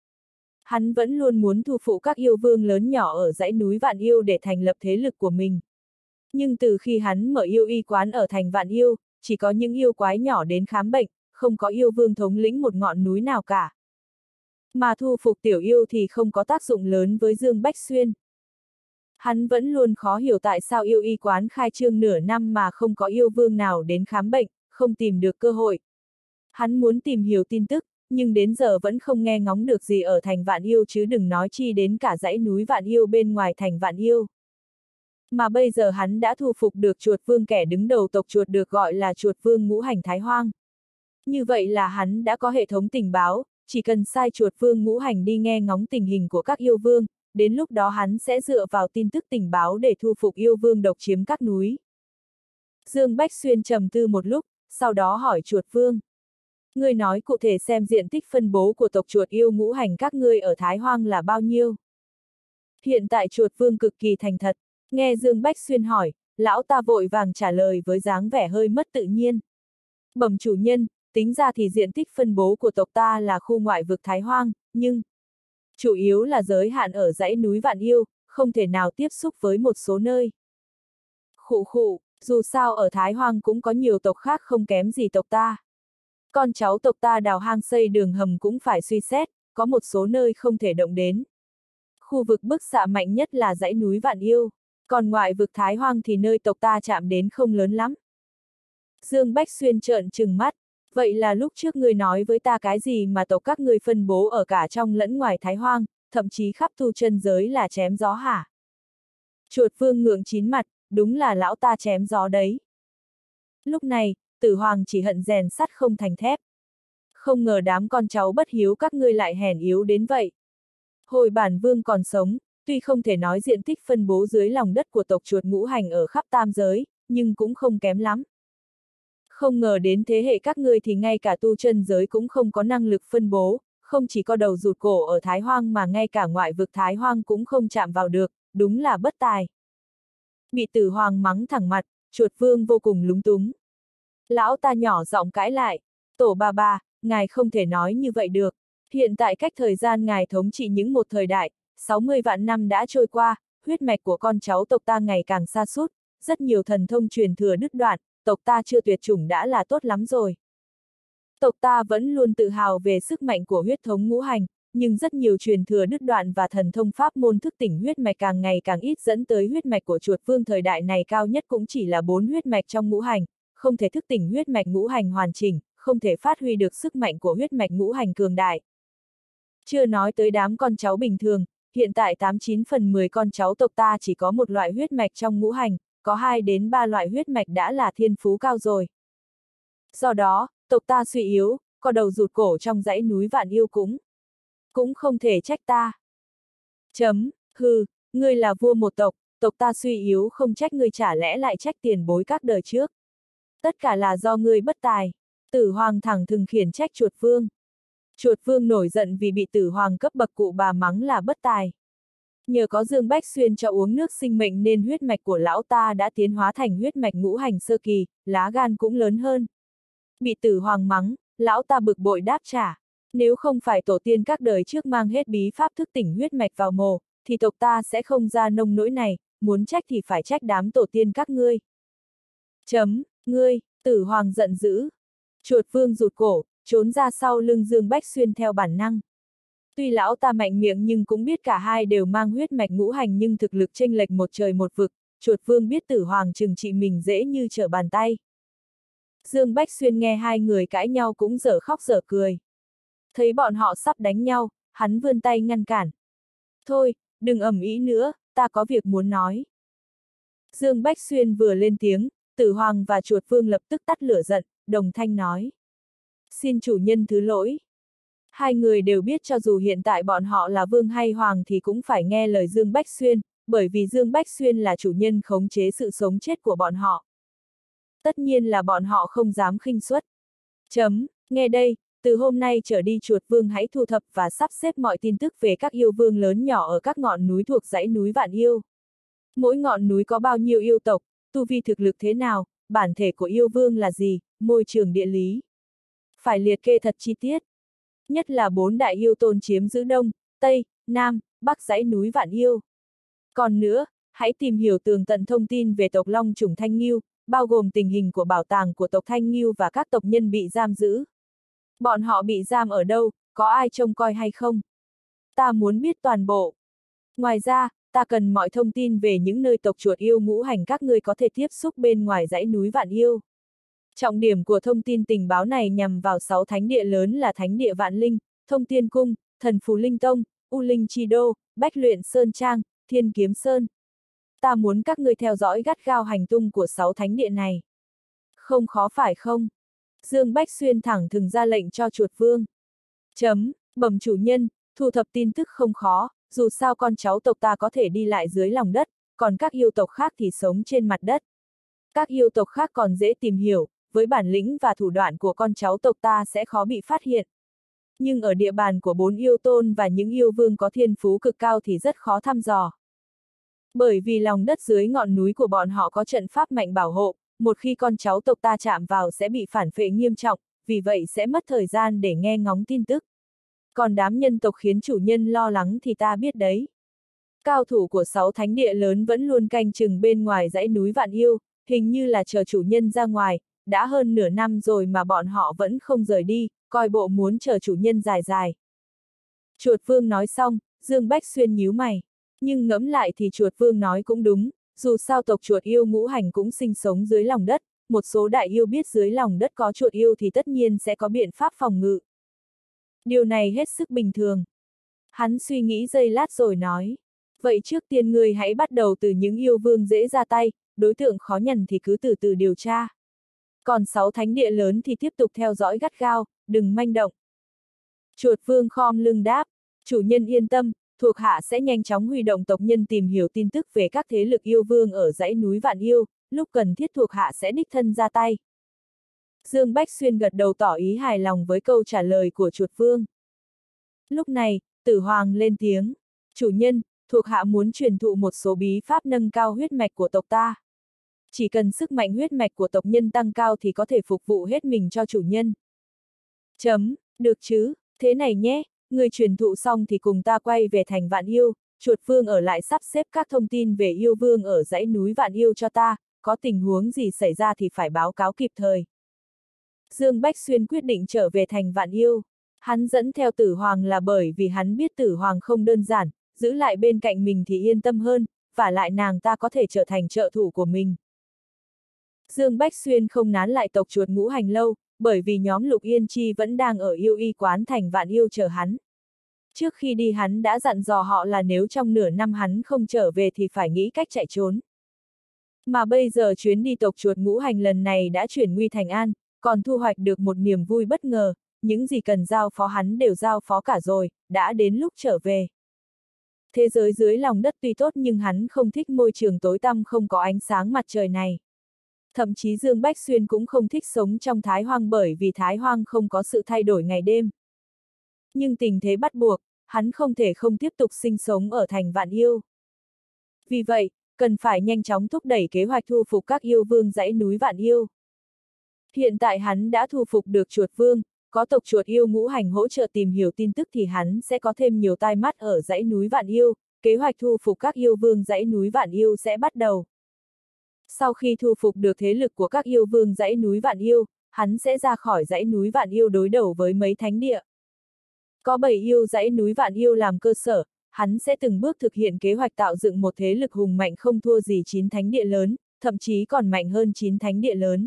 Hắn vẫn luôn muốn thu phục các yêu vương lớn nhỏ ở dãy núi Vạn Yêu để thành lập thế lực của mình. Nhưng từ khi hắn mở yêu y quán ở thành Vạn Yêu, chỉ có những yêu quái nhỏ đến khám bệnh, không có yêu vương thống lĩnh một ngọn núi nào cả. Mà thu phục tiểu yêu thì không có tác dụng lớn với Dương Bách Xuyên. Hắn vẫn luôn khó hiểu tại sao yêu y quán khai trương nửa năm mà không có yêu vương nào đến khám bệnh, không tìm được cơ hội. Hắn muốn tìm hiểu tin tức, nhưng đến giờ vẫn không nghe ngóng được gì ở thành Vạn Yêu chứ đừng nói chi đến cả dãy núi Vạn Yêu bên ngoài thành Vạn Yêu. Mà bây giờ hắn đã thu phục được chuột vương kẻ đứng đầu tộc chuột được gọi là chuột vương ngũ hành Thái Hoang. Như vậy là hắn đã có hệ thống tình báo, chỉ cần sai chuột vương ngũ hành đi nghe ngóng tình hình của các yêu vương, đến lúc đó hắn sẽ dựa vào tin tức tình báo để thu phục yêu vương độc chiếm các núi. Dương Bách Xuyên trầm tư một lúc, sau đó hỏi chuột vương. Ngươi nói cụ thể xem diện tích phân bố của tộc chuột yêu ngũ hành các ngươi ở Thái Hoang là bao nhiêu? Hiện tại chuột vương cực kỳ thành thật, nghe Dương Bách Xuyên hỏi, lão ta vội vàng trả lời với dáng vẻ hơi mất tự nhiên. Bẩm chủ nhân, tính ra thì diện tích phân bố của tộc ta là khu ngoại vực Thái Hoang, nhưng chủ yếu là giới hạn ở dãy núi Vạn Yêu, không thể nào tiếp xúc với một số nơi. Khụ khụ, Dù sao ở Thái Hoang cũng có nhiều tộc khác không kém gì tộc ta. Con cháu tộc ta đào hang xây đường hầm cũng phải suy xét, có một số nơi không thể động đến. Khu vực bức xạ mạnh nhất là dãy núi Vạn Yêu, còn ngoại vực Thái Hoang thì nơi tộc ta chạm đến không lớn lắm. Dương Bách Xuyên trợn trừng mắt, vậy là lúc trước ngươi nói với ta cái gì mà tộc các ngươi phân bố ở cả trong lẫn ngoài Thái Hoang, thậm chí khắp tu chân giới là chém gió hả? Chuột Vương ngượng chín mặt, đúng là lão ta chém gió đấy. Lúc này, Tử Hoàng chỉ hận rèn sắt không thành thép. Không ngờ đám con cháu bất hiếu các ngươi lại hèn yếu đến vậy. Hồi bản vương còn sống, tuy không thể nói diện tích phân bố dưới lòng đất của tộc chuột ngũ hành ở khắp tam giới, nhưng cũng không kém lắm. Không ngờ đến thế hệ các ngươi thì ngay cả tu chân giới cũng không có năng lực phân bố, không chỉ có đầu rụt cổ ở Thái Hoang mà ngay cả ngoại vực Thái Hoang cũng không chạm vào được, đúng là bất tài. Bị Tử Hoàng mắng thẳng mặt, chuột vương vô cùng lúng túng. Lão ta nhỏ giọng cãi lại, tổ bà bà, ngài không thể nói như vậy được. Hiện tại cách thời gian ngài thống trị những một thời đại, sáu mươi vạn năm đã trôi qua, huyết mạch của con cháu tộc ta ngày càng sa sút, rất nhiều thần thông truyền thừa đứt đoạn, tộc ta chưa tuyệt chủng đã là tốt lắm rồi. Tộc ta vẫn luôn tự hào về sức mạnh của huyết thống ngũ hành, nhưng rất nhiều truyền thừa đứt đoạn và thần thông pháp môn thức tỉnh huyết mạch càng ngày càng ít dẫn tới huyết mạch của chuột vương thời đại này cao nhất cũng chỉ là bốn huyết mạch trong ngũ hành, không thể thức tỉnh huyết mạch ngũ hành hoàn chỉnh, không thể phát huy được sức mạnh của huyết mạch ngũ hành cường đại. Chưa nói tới đám con cháu bình thường, hiện tại tám chín phần mười con cháu tộc ta chỉ có một loại huyết mạch trong ngũ hành, có hai đến ba loại huyết mạch đã là thiên phú cao rồi. Do đó, tộc ta suy yếu, có đầu rụt cổ trong dãy núi Vạn Yêu cũng. Cũng không thể trách ta. Chấm, hừ, ngươi là vua một tộc, tộc ta suy yếu không trách ngươi chả lẽ lại trách tiền bối các đời trước. Tất cả là do ngươi bất tài. Tử Hoàng thẳng thừng khiển trách chuột vương. Chuột vương nổi giận vì bị Tử Hoàng cấp bậc cụ bà mắng là bất tài. Nhờ có Dương Bách Xuyên cho uống nước sinh mệnh nên huyết mạch của lão ta đã tiến hóa thành huyết mạch ngũ hành sơ kỳ, lá gan cũng lớn hơn. Bị Tử Hoàng mắng, lão ta bực bội đáp trả. Nếu không phải tổ tiên các đời trước mang hết bí pháp thức tỉnh huyết mạch vào mồ, thì tộc ta sẽ không ra nông nỗi này, muốn trách thì phải trách đám tổ tiên các ngươi. Chấm, ngươi, Tử Hoàng giận dữ. Chuột vương rụt cổ, trốn ra sau lưng Dương Bách Xuyên theo bản năng. Tuy lão ta mạnh miệng nhưng cũng biết cả hai đều mang huyết mạch ngũ hành nhưng thực lực chênh lệch một trời một vực, chuột vương biết Tử Hoàng trừng trị mình dễ như trở bàn tay. Dương Bách Xuyên nghe hai người cãi nhau cũng dở khóc dở cười. Thấy bọn họ sắp đánh nhau, hắn vươn tay ngăn cản. Thôi, đừng ầm ĩ nữa, ta có việc muốn nói. Dương Bách Xuyên vừa lên tiếng, Tử Hoàng và chuột vương lập tức tắt lửa giận, đồng thanh nói. Xin chủ nhân thứ lỗi. Hai người đều biết cho dù hiện tại bọn họ là vương hay hoàng thì cũng phải nghe lời Dương Bách Xuyên, bởi vì Dương Bách Xuyên là chủ nhân khống chế sự sống chết của bọn họ. Tất nhiên là bọn họ không dám khinh suất. Chấm, nghe đây, từ hôm nay trở đi chuột vương hãy thu thập và sắp xếp mọi tin tức về các yêu vương lớn nhỏ ở các ngọn núi thuộc dãy núi Vạn Yêu. Mỗi ngọn núi có bao nhiêu yêu tộc, tu vi thực lực thế nào, bản thể của yêu vương là gì, môi trường địa lý. Phải liệt kê thật chi tiết. Nhất là bốn đại yêu tôn chiếm giữ Đông, Tây, Nam, Bắc dãy núi Vạn Yêu. Còn nữa, hãy tìm hiểu tường tận thông tin về tộc Long chủng Thanh Ngưu, bao gồm tình hình của bảo tàng của tộc Thanh Ngưu và các tộc nhân bị giam giữ. Bọn họ bị giam ở đâu, có ai trông coi hay không? Ta muốn biết toàn bộ. Ngoài ra, ta cần mọi thông tin về những nơi tộc chuột yêu ngũ hành các ngươi có thể tiếp xúc bên ngoài dãy núi Vạn Yêu. Trọng điểm của thông tin tình báo này nhằm vào sáu thánh địa lớn là Thánh địa Vạn Linh, Thông Tiên Cung, Thần Phù Linh Tông, U Linh Chi Đô, Bách Luyện Sơn Trang, Thiên Kiếm Sơn. Ta muốn các ngươi theo dõi gắt gao hành tung của sáu thánh địa này. Không khó phải không? Dương Bách Xuyên thẳng thừng ra lệnh cho chuột vương. Chấm, bẩm chủ nhân, thu thập tin tức không khó, dù sao con cháu tộc ta có thể đi lại dưới lòng đất, còn các yêu tộc khác thì sống trên mặt đất. Các yêu tộc khác còn dễ tìm hiểu, với bản lĩnh và thủ đoạn của con cháu tộc ta sẽ khó bị phát hiện. Nhưng ở địa bàn của bốn yêu tôn và những yêu vương có thiên phú cực cao thì rất khó thăm dò. Bởi vì lòng đất dưới ngọn núi của bọn họ có trận pháp mạnh bảo hộ, một khi con cháu tộc ta chạm vào sẽ bị phản phệ nghiêm trọng, vì vậy sẽ mất thời gian để nghe ngóng tin tức. Còn đám nhân tộc khiến chủ nhân lo lắng thì ta biết đấy. Cao thủ của sáu thánh địa lớn vẫn luôn canh chừng bên ngoài dãy núi Vạn Yêu, hình như là chờ chủ nhân ra ngoài, đã hơn nửa năm rồi mà bọn họ vẫn không rời đi, coi bộ muốn chờ chủ nhân dài dài. Chuột vương nói xong, Dương Bách Xuyên nhíu mày. Nhưng ngẫm lại thì chuột vương nói cũng đúng, dù sao tộc chuột yêu ngũ hành cũng sinh sống dưới lòng đất, một số đại yêu biết dưới lòng đất có chuột yêu thì tất nhiên sẽ có biện pháp phòng ngự. Điều này hết sức bình thường. Hắn suy nghĩ giây lát rồi nói. Vậy trước tiên ngươi hãy bắt đầu từ những yêu vương dễ ra tay, đối tượng khó nhằn thì cứ từ từ điều tra. Còn sáu thánh địa lớn thì tiếp tục theo dõi gắt gao, đừng manh động. Chuột vương khom lưng đáp, chủ nhân yên tâm, thuộc hạ sẽ nhanh chóng huy động tộc nhân tìm hiểu tin tức về các thế lực yêu vương ở dãy núi Vạn Yêu, lúc cần thiết thuộc hạ sẽ đích thân ra tay. Dương Bách Xuyên gật đầu tỏ ý hài lòng với câu trả lời của chuột vương. Lúc này, Tử Hoàng lên tiếng, chủ nhân, thuộc hạ muốn truyền thụ một số bí pháp nâng cao huyết mạch của tộc ta. Chỉ cần sức mạnh huyết mạch của tộc nhân tăng cao thì có thể phục vụ hết mình cho chủ nhân. Chấm, được chứ, thế này nhé, người truyền thụ xong thì cùng ta quay về thành Vạn Yêu, chuột vương ở lại sắp xếp các thông tin về yêu vương ở dãy núi Vạn Yêu cho ta, có tình huống gì xảy ra thì phải báo cáo kịp thời. Dương Bách Xuyên quyết định trở về thành Vạn Yêu. Hắn dẫn theo Tử Hoàng là bởi vì hắn biết Tử Hoàng không đơn giản, giữ lại bên cạnh mình thì yên tâm hơn, vả lại nàng ta có thể trở thành trợ thủ của mình. Dương Bách Xuyên không nán lại tộc chuột ngũ hành lâu, bởi vì nhóm Lục Yên Chi vẫn đang ở yêu y quán thành Vạn Yêu chờ hắn. Trước khi đi hắn đã dặn dò họ là nếu trong nửa năm hắn không trở về thì phải nghĩ cách chạy trốn. Mà bây giờ chuyến đi tộc chuột ngũ hành lần này đã chuyển nguy thành an, còn thu hoạch được một niềm vui bất ngờ, những gì cần giao phó hắn đều giao phó cả rồi, đã đến lúc trở về. Thế giới dưới lòng đất tuy tốt nhưng hắn không thích môi trường tối tăm không có ánh sáng mặt trời này. Thậm chí Dương Bách Xuyên cũng không thích sống trong Thái Hoang bởi vì Thái Hoang không có sự thay đổi ngày đêm. Nhưng tình thế bắt buộc, hắn không thể không tiếp tục sinh sống ở thành Vạn Yêu. Vì vậy, cần phải nhanh chóng thúc đẩy kế hoạch thu phục các yêu vương dãy núi Vạn Yêu. Hiện tại hắn đã thu phục được chuột vương, có tộc chuột yêu ngũ hành hỗ trợ tìm hiểu tin tức thì hắn sẽ có thêm nhiều tai mắt ở dãy núi Vạn Yêu, kế hoạch thu phục các yêu vương dãy núi Vạn Yêu sẽ bắt đầu. Sau khi thu phục được thế lực của các yêu vương dãy núi Vạn Yêu, hắn sẽ ra khỏi dãy núi Vạn Yêu đối đầu với mấy thánh địa. Có bảy yêu dãy núi Vạn Yêu làm cơ sở, hắn sẽ từng bước thực hiện kế hoạch tạo dựng một thế lực hùng mạnh không thua gì chín thánh địa lớn, thậm chí còn mạnh hơn chín thánh địa lớn.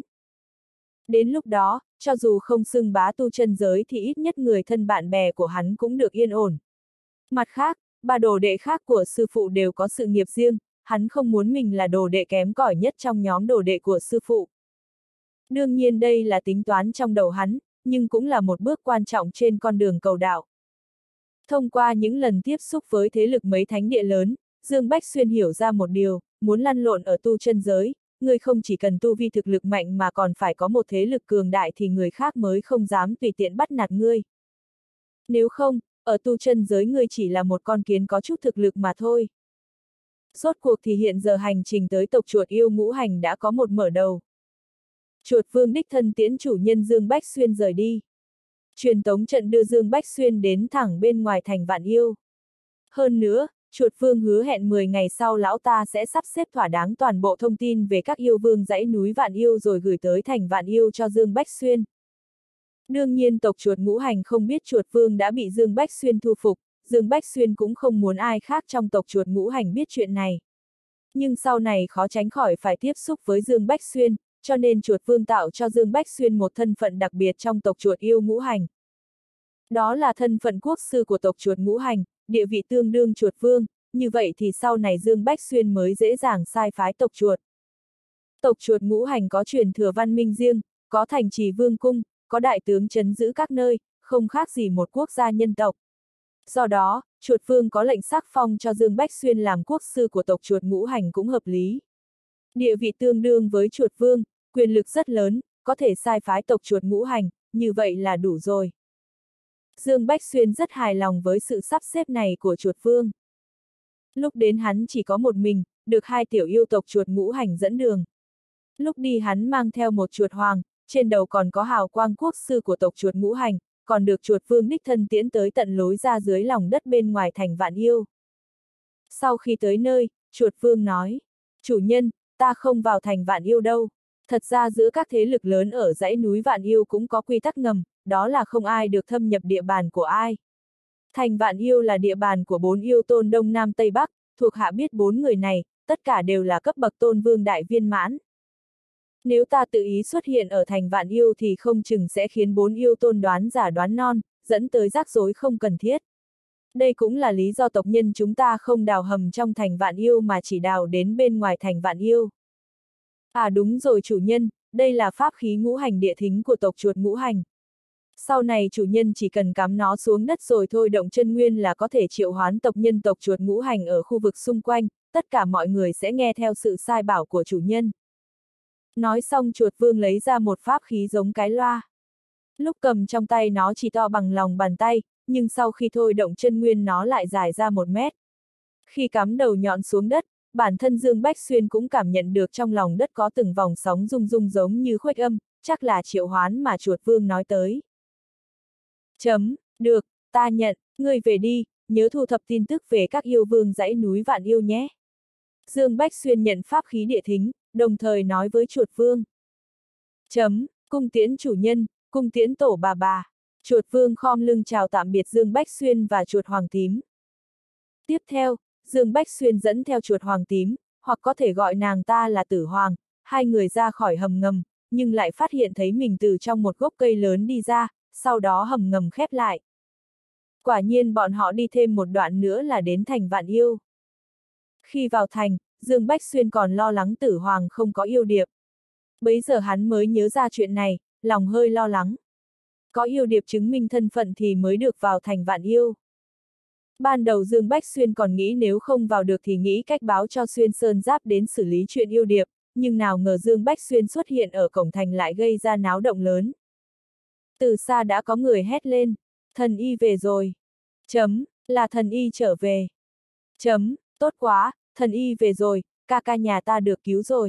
Đến lúc đó, cho dù không xưng bá tu chân giới thì ít nhất người thân bạn bè của hắn cũng được yên ổn. Mặt khác, ba đồ đệ khác của sư phụ đều có sự nghiệp riêng, hắn không muốn mình là đồ đệ kém cỏi nhất trong nhóm đồ đệ của sư phụ. Đương nhiên đây là tính toán trong đầu hắn, nhưng cũng là một bước quan trọng trên con đường cầu đạo. Thông qua những lần tiếp xúc với thế lực mấy thánh địa lớn, Dương Bách Xuyên hiểu ra một điều, muốn lăn lộn ở tu chân giới, người không chỉ cần tu vi thực lực mạnh mà còn phải có một thế lực cường đại thì người khác mới không dám tùy tiện bắt nạt ngươi. Nếu không, ở tu chân giới ngươi chỉ là một con kiến có chút thực lực mà thôi. Rốt cuộc thì hiện giờ hành trình tới tộc chuột yêu ngũ hành đã có một mở đầu. Chuột vương đích thân tiễn chủ nhân Dương Bách Xuyên rời đi. Truyền tống trận đưa Dương Bách Xuyên đến thẳng bên ngoài thành Vạn Yêu. Hơn nữa, chuột vương hứa hẹn mười ngày sau lão ta sẽ sắp xếp thỏa đáng toàn bộ thông tin về các yêu vương dãy núi Vạn Yêu rồi gửi tới thành Vạn Yêu cho Dương Bách Xuyên. Đương nhiên tộc chuột ngũ hành không biết chuột vương đã bị Dương Bách Xuyên thu phục, Dương Bách Xuyên cũng không muốn ai khác trong tộc chuột ngũ hành biết chuyện này. Nhưng sau này khó tránh khỏi phải tiếp xúc với Dương Bách Xuyên, cho nên chuột vương tạo cho Dương Bách Xuyên một thân phận đặc biệt trong tộc chuột yêu ngũ hành. Đó là thân phận quốc sư của tộc chuột ngũ hành, địa vị tương đương chuột vương, như vậy thì sau này Dương Bách Xuyên mới dễ dàng sai phái tộc chuột. Tộc chuột ngũ hành có truyền thừa văn minh riêng, có thành trì vương cung, có đại tướng trấn giữ các nơi, không khác gì một quốc gia nhân tộc. Do đó, chuột vương có lệnh sắc phong cho Dương Bách Xuyên làm quốc sư của tộc chuột ngũ hành cũng hợp lý. Địa vị tương đương với chuột vương, quyền lực rất lớn, có thể sai phái tộc chuột ngũ hành, như vậy là đủ rồi. Dương Bách Xuyên rất hài lòng với sự sắp xếp này của chuột vương. Lúc đến hắn chỉ có một mình, được hai tiểu yêu tộc chuột ngũ hành dẫn đường. Lúc đi hắn mang theo một chuột hoàng, trên đầu còn có hào quang quốc sư của tộc chuột ngũ hành, còn được chuột vương đích thân tiễn tới tận lối ra dưới lòng đất bên ngoài thành Vạn Yêu. Sau khi tới nơi, chuột vương nói, chủ nhân, ta không vào thành Vạn Yêu đâu. Thật ra giữa các thế lực lớn ở dãy núi Vạn Yêu cũng có quy tắc ngầm, đó là không ai được thâm nhập địa bàn của ai. Thành Vạn Yêu là địa bàn của bốn yêu tôn Đông Nam Tây Bắc, thuộc hạ biết bốn người này, tất cả đều là cấp bậc tôn vương đại viên mãn. Nếu ta tự ý xuất hiện ở thành Vạn Yêu thì không chừng sẽ khiến bốn yêu tôn đoán giả đoán non, dẫn tới rắc rối không cần thiết. Đây cũng là lý do tộc nhân chúng ta không đào hầm trong thành Vạn Yêu mà chỉ đào đến bên ngoài thành Vạn Yêu. À đúng rồi chủ nhân, đây là pháp khí ngũ hành địa thính của tộc chuột ngũ hành. Sau này chủ nhân chỉ cần cắm nó xuống đất rồi thôi động chân nguyên là có thể triệu hoán tộc nhân tộc chuột ngũ hành ở khu vực xung quanh, tất cả mọi người sẽ nghe theo sự sai bảo của chủ nhân. Nói xong chuột vương lấy ra một pháp khí giống cái loa. Lúc cầm trong tay nó chỉ to bằng lòng bàn tay, nhưng sau khi thôi động chân nguyên nó lại dài ra một mét. Khi cắm đầu nhọn xuống đất, bản thân Dương Bách Xuyên cũng cảm nhận được trong lòng đất có từng vòng sóng rung rung giống như khuếch âm, chắc là triệu hoán mà chuột vương nói tới. Chấm, được, ta nhận, ngươi về đi, nhớ thu thập tin tức về các yêu vương dãy núi Vạn Yêu nhé. Dương Bách Xuyên nhận pháp khí địa thính, đồng thời nói với chuột vương. Chấm, cung tiễn chủ nhân, cung tiễn tổ bà bà. Chuột vương khom lưng chào tạm biệt Dương Bách Xuyên và chuột hoàng tím. Tiếp theo, Dương Bách Xuyên dẫn theo chuột hoàng tím, hoặc có thể gọi nàng ta là Tử Hoàng, hai người ra khỏi hầm ngầm, nhưng lại phát hiện thấy mình từ trong một gốc cây lớn đi ra, sau đó hầm ngầm khép lại. Quả nhiên bọn họ đi thêm một đoạn nữa là đến thành Vạn Yêu. Khi vào thành, Dương Bách Xuyên còn lo lắng Tử Hoàng không có yêu điệp. Bấy giờ hắn mới nhớ ra chuyện này, lòng hơi lo lắng. Có yêu điệp chứng minh thân phận thì mới được vào thành Vạn Yêu. Ban đầu Dương Bách Xuyên còn nghĩ nếu không vào được thì nghĩ cách báo cho Xuyên Sơn Giáp đến xử lý chuyện yêu điệp, nhưng nào ngờ Dương Bách Xuyên xuất hiện ở cổng thành lại gây ra náo động lớn. Từ xa đã có người hét lên, thần y về rồi. Chấm, là thần y trở về. Chấm, tốt quá, thần y về rồi, ca ca nhà ta được cứu rồi.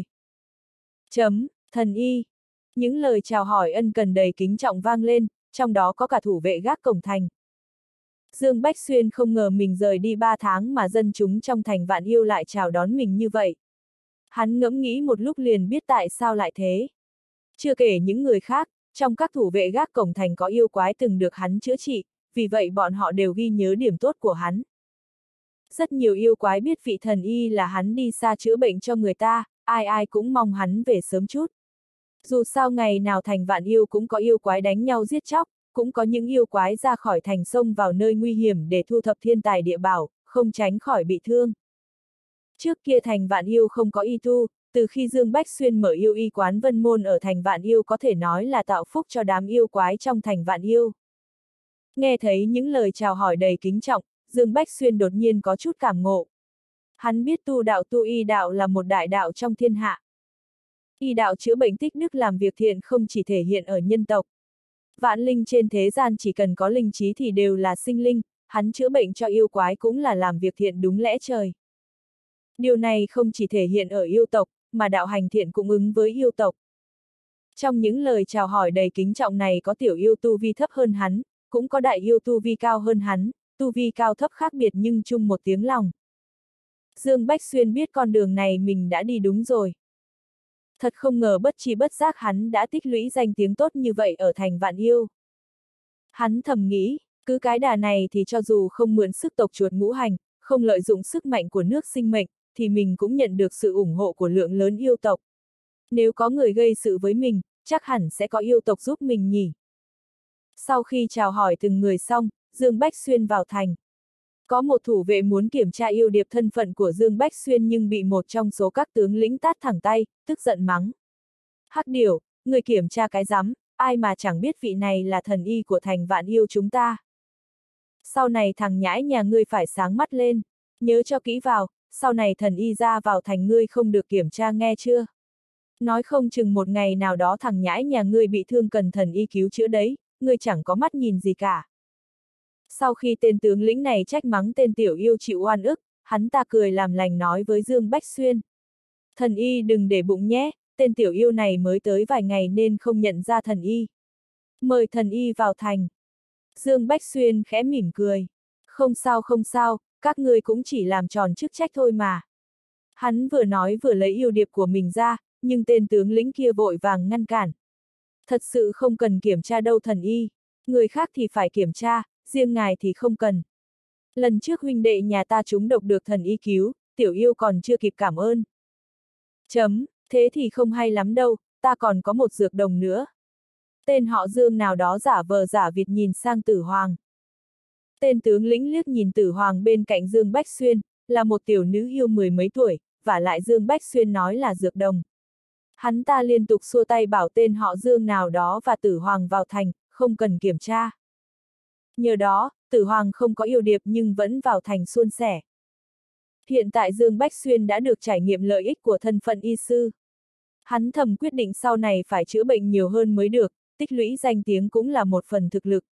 Chấm, thần y. Những lời chào hỏi ân cần đầy kính trọng vang lên, trong đó có cả thủ vệ gác cổng thành. Dương Bách Xuyên không ngờ mình rời đi ba tháng mà dân chúng trong thành Vạn Yêu lại chào đón mình như vậy. Hắn ngẫm nghĩ một lúc liền biết tại sao lại thế. Chưa kể những người khác, trong các thủ vệ gác cổng thành có yêu quái từng được hắn chữa trị, vì vậy bọn họ đều ghi nhớ điểm tốt của hắn. Rất nhiều yêu quái biết vị thần y là hắn đi xa chữa bệnh cho người ta, ai ai cũng mong hắn về sớm chút. Dù sao ngày nào thành Vạn Yêu cũng có yêu quái đánh nhau giết chóc, cũng có những yêu quái ra khỏi thành sông vào nơi nguy hiểm để thu thập thiên tài địa bảo, không tránh khỏi bị thương. Trước kia thành Vạn Yêu không có y tu, từ khi Dương Bách Xuyên mở yêu y quán Vân Môn ở thành Vạn Yêu có thể nói là tạo phúc cho đám yêu quái trong thành Vạn Yêu. Nghe thấy những lời chào hỏi đầy kính trọng, Dương Bách Xuyên đột nhiên có chút cảm ngộ. Hắn biết tu đạo tu y đạo là một đại đạo trong thiên hạ. Y đạo chữa bệnh tích đức làm việc thiện không chỉ thể hiện ở nhân tộc. Vạn linh trên thế gian chỉ cần có linh trí thì đều là sinh linh, hắn chữa bệnh cho yêu quái cũng là làm việc thiện đúng lẽ trời. Điều này không chỉ thể hiện ở yêu tộc, mà đạo hành thiện cũng ứng với yêu tộc. Trong những lời chào hỏi đầy kính trọng này có tiểu yêu tu vi thấp hơn hắn, cũng có đại yêu tu vi cao hơn hắn, tu vi cao thấp khác biệt nhưng chung một tiếng lòng. Dương Bách Xuyên biết con đường này mình đã đi đúng rồi. Thật không ngờ bất tri bất giác hắn đã tích lũy danh tiếng tốt như vậy ở thành Vạn Yêu. Hắn thầm nghĩ, cứ cái đà này thì cho dù không mượn sức tộc chuột ngũ hành, không lợi dụng sức mạnh của nước sinh mệnh, thì mình cũng nhận được sự ủng hộ của lượng lớn yêu tộc. Nếu có người gây sự với mình, chắc hẳn sẽ có yêu tộc giúp mình nhỉ. Sau khi chào hỏi từng người xong, Dương Bách Xuyên vào thành. Có một thủ vệ muốn kiểm tra yêu điệp thân phận của Dương Bách Xuyên nhưng bị một trong số các tướng lĩnh tát thẳng tay, tức giận mắng. Hắc điểu, người kiểm tra cái rắm, ai mà chẳng biết vị này là thần y của thành Vạn Yêu chúng ta. Sau này thằng nhãi nhà ngươi phải sáng mắt lên, nhớ cho kỹ vào, sau này thần y ra vào thành ngươi không được kiểm tra nghe chưa? Nói không chừng một ngày nào đó thằng nhãi nhà ngươi bị thương cần thần y cứu chữa đấy, ngươi chẳng có mắt nhìn gì cả. Sau khi tên tướng lĩnh này trách mắng tên tiểu yêu chịu oan ức, hắn ta cười làm lành nói với Dương Bách Xuyên. Thần y đừng để bụng nhé, tên tiểu yêu này mới tới vài ngày nên không nhận ra thần y. Mời thần y vào thành. Dương Bách Xuyên khẽ mỉm cười. Không sao không sao, các ngươi cũng chỉ làm tròn chức trách thôi mà. Hắn vừa nói vừa lấy yêu điệp của mình ra, nhưng tên tướng lĩnh kia vội vàng ngăn cản. Thật sự không cần kiểm tra đâu thần y, người khác thì phải kiểm tra, riêng ngài thì không cần. Lần trước huynh đệ nhà ta trúng độc được thần y cứu, tiểu yêu còn chưa kịp cảm ơn. Chấm, thế thì không hay lắm đâu, ta còn có một dược đồng nữa. Tên họ Dương nào đó giả vờ giả vịt nhìn sang Tử Hoàng. Tên tướng lĩnh liếc nhìn Tử Hoàng bên cạnh Dương Bách Xuyên, là một tiểu nữ yêu mười mấy tuổi, vả lại Dương Bách Xuyên nói là dược đồng. Hắn ta liên tục xua tay bảo tên họ Dương nào đó và Tử Hoàng vào thành, không cần kiểm tra. Nhờ đó, Tử Hoàng không có yêu điệp nhưng vẫn vào thành suôn sẻ. Hiện tại Dương Bách Xuyên đã được trải nghiệm lợi ích của thân phận y sư. Hắn thầm quyết định sau này phải chữa bệnh nhiều hơn mới được, tích lũy danh tiếng cũng là một phần thực lực.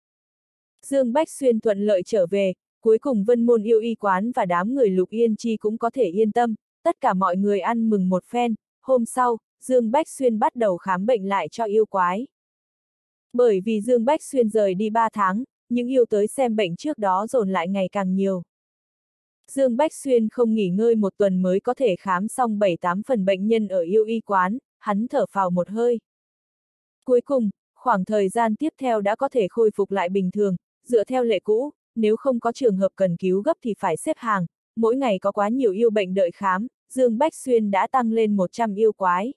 Dương Bách Xuyên thuận lợi trở về, cuối cùng Vân Môn Yêu Y Quán và đám người Lục Yên Chi cũng có thể yên tâm, tất cả mọi người ăn mừng một phen. Hôm sau, Dương Bách Xuyên bắt đầu khám bệnh lại cho yêu quái. Bởi vì Dương Bách Xuyên rời đi ba tháng, những yêu tới xem bệnh trước đó dồn lại ngày càng nhiều. Dương Bách Xuyên không nghỉ ngơi một tuần mới có thể khám xong bảy tám phần bệnh nhân ở yêu y quán, hắn thở phào một hơi. Cuối cùng, khoảng thời gian tiếp theo đã có thể khôi phục lại bình thường, dựa theo lệ cũ, nếu không có trường hợp cần cứu gấp thì phải xếp hàng, mỗi ngày có quá nhiều yêu bệnh đợi khám, Dương Bách Xuyên đã tăng lên một trăm yêu quái.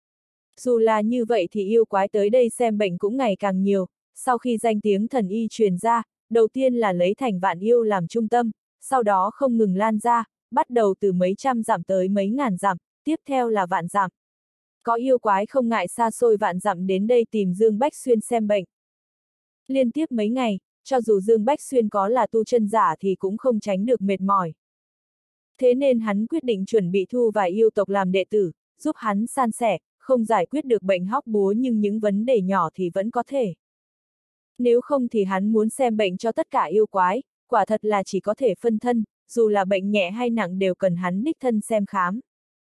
Dù là như vậy thì yêu quái tới đây xem bệnh cũng ngày càng nhiều, sau khi danh tiếng thần y truyền ra, đầu tiên là lấy thành Vạn Yêu làm trung tâm, sau đó không ngừng lan ra, bắt đầu từ mấy trăm dặm tới mấy ngàn dặm, tiếp theo là vạn dặm. Có yêu quái không ngại xa xôi vạn dặm đến đây tìm Dương Bách Xuyên xem bệnh. Liên tiếp mấy ngày, cho dù Dương Bách Xuyên có là tu chân giả thì cũng không tránh được mệt mỏi. Thế nên hắn quyết định chuẩn bị thu vài yêu tộc làm đệ tử, giúp hắn san sẻ, không giải quyết được bệnh hóc búa nhưng những vấn đề nhỏ thì vẫn có thể. Nếu không thì hắn muốn xem bệnh cho tất cả yêu quái, quả thật là chỉ có thể phân thân, dù là bệnh nhẹ hay nặng đều cần hắn đích thân xem khám.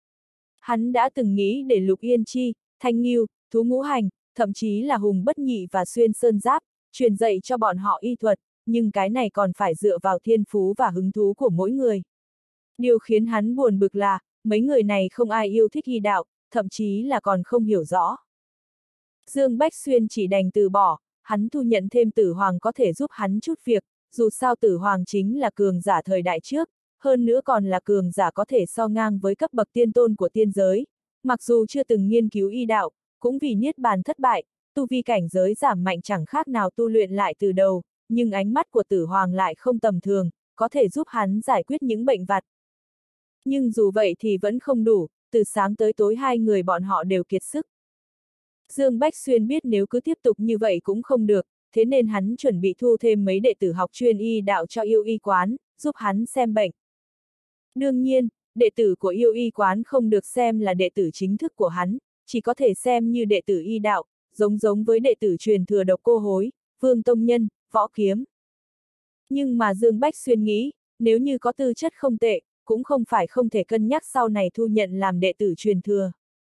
Hắn đã từng nghĩ để Lục Yên Chi, Thanh Nghiêu, Thú Ngũ Hành, thậm chí là Hùng Bất Nhị và Xuyên Sơn Giáp, truyền dạy cho bọn họ y thuật, nhưng cái này còn phải dựa vào thiên phú và hứng thú của mỗi người. Điều khiến hắn buồn bực là, mấy người này không ai yêu thích y đạo, thậm chí là còn không hiểu rõ. Dương Bách Xuyên chỉ đành từ bỏ, hắn thu nhận thêm Tử Hoàng có thể giúp hắn chút việc, dù sao Tử Hoàng chính là cường giả thời đại trước, hơn nữa còn là cường giả có thể so ngang với cấp bậc tiên tôn của tiên giới, mặc dù chưa từng nghiên cứu y đạo, cũng vì niết bàn thất bại, tu vi cảnh giới giảm mạnh chẳng khác nào tu luyện lại từ đầu, nhưng ánh mắt của Tử Hoàng lại không tầm thường, có thể giúp hắn giải quyết những bệnh vặt. Nhưng dù vậy thì vẫn không đủ, từ sáng tới tối hai người bọn họ đều kiệt sức. Dương Bách Xuyên biết nếu cứ tiếp tục như vậy cũng không được, thế nên hắn chuẩn bị thu thêm mấy đệ tử học chuyên y đạo cho yêu y quán, giúp hắn xem bệnh. Đương nhiên, đệ tử của yêu y quán không được xem là đệ tử chính thức của hắn, chỉ có thể xem như đệ tử y đạo, giống giống với đệ tử truyền thừa Độc Cô Hối, Vương Tông Nhân, Võ Kiếm. Nhưng mà Dương Bách Xuyên nghĩ, nếu như có tư chất không tệ, cũng không phải không thể cân nhắc sau này thu nhận làm đệ tử truyền thừa.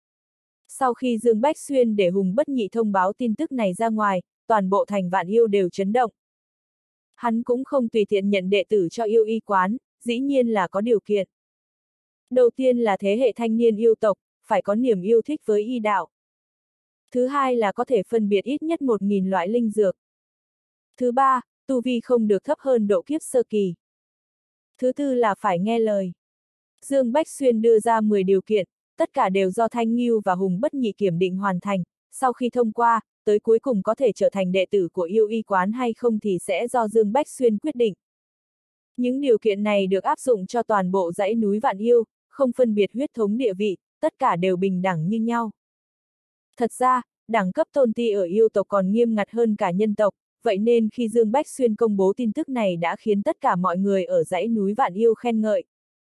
Sau khi Dương Bách Xuyên để Hùng Bất Nhị thông báo tin tức này ra ngoài, toàn bộ thành Vạn Yêu đều chấn động. Hắn cũng không tùy tiện nhận đệ tử cho yêu y quán, dĩ nhiên là có điều kiện. Đầu tiên là thế hệ thanh niên yêu tộc, phải có niềm yêu thích với y đạo. Thứ hai là có thể phân biệt ít nhất một nghìn loại linh dược. Thứ ba, tu vi không được thấp hơn độ kiếp sơ kỳ. Thứ tư là phải nghe lời. Dương Bách Xuyên đưa ra mười điều kiện, tất cả đều do Thanh Nghiêu và Hùng Bất Nhị kiểm định hoàn thành, sau khi thông qua, tới cuối cùng có thể trở thành đệ tử của yêu y quán hay không thì sẽ do Dương Bách Xuyên quyết định. Những điều kiện này được áp dụng cho toàn bộ dãy núi Vạn Yêu, không phân biệt huyết thống địa vị, tất cả đều bình đẳng như nhau. Thật ra, đẳng cấp tôn ti ở yêu tộc còn nghiêm ngặt hơn cả nhân tộc, vậy nên khi Dương Bách Xuyên công bố tin tức này đã khiến tất cả mọi người ở dãy núi Vạn Yêu khen ngợi.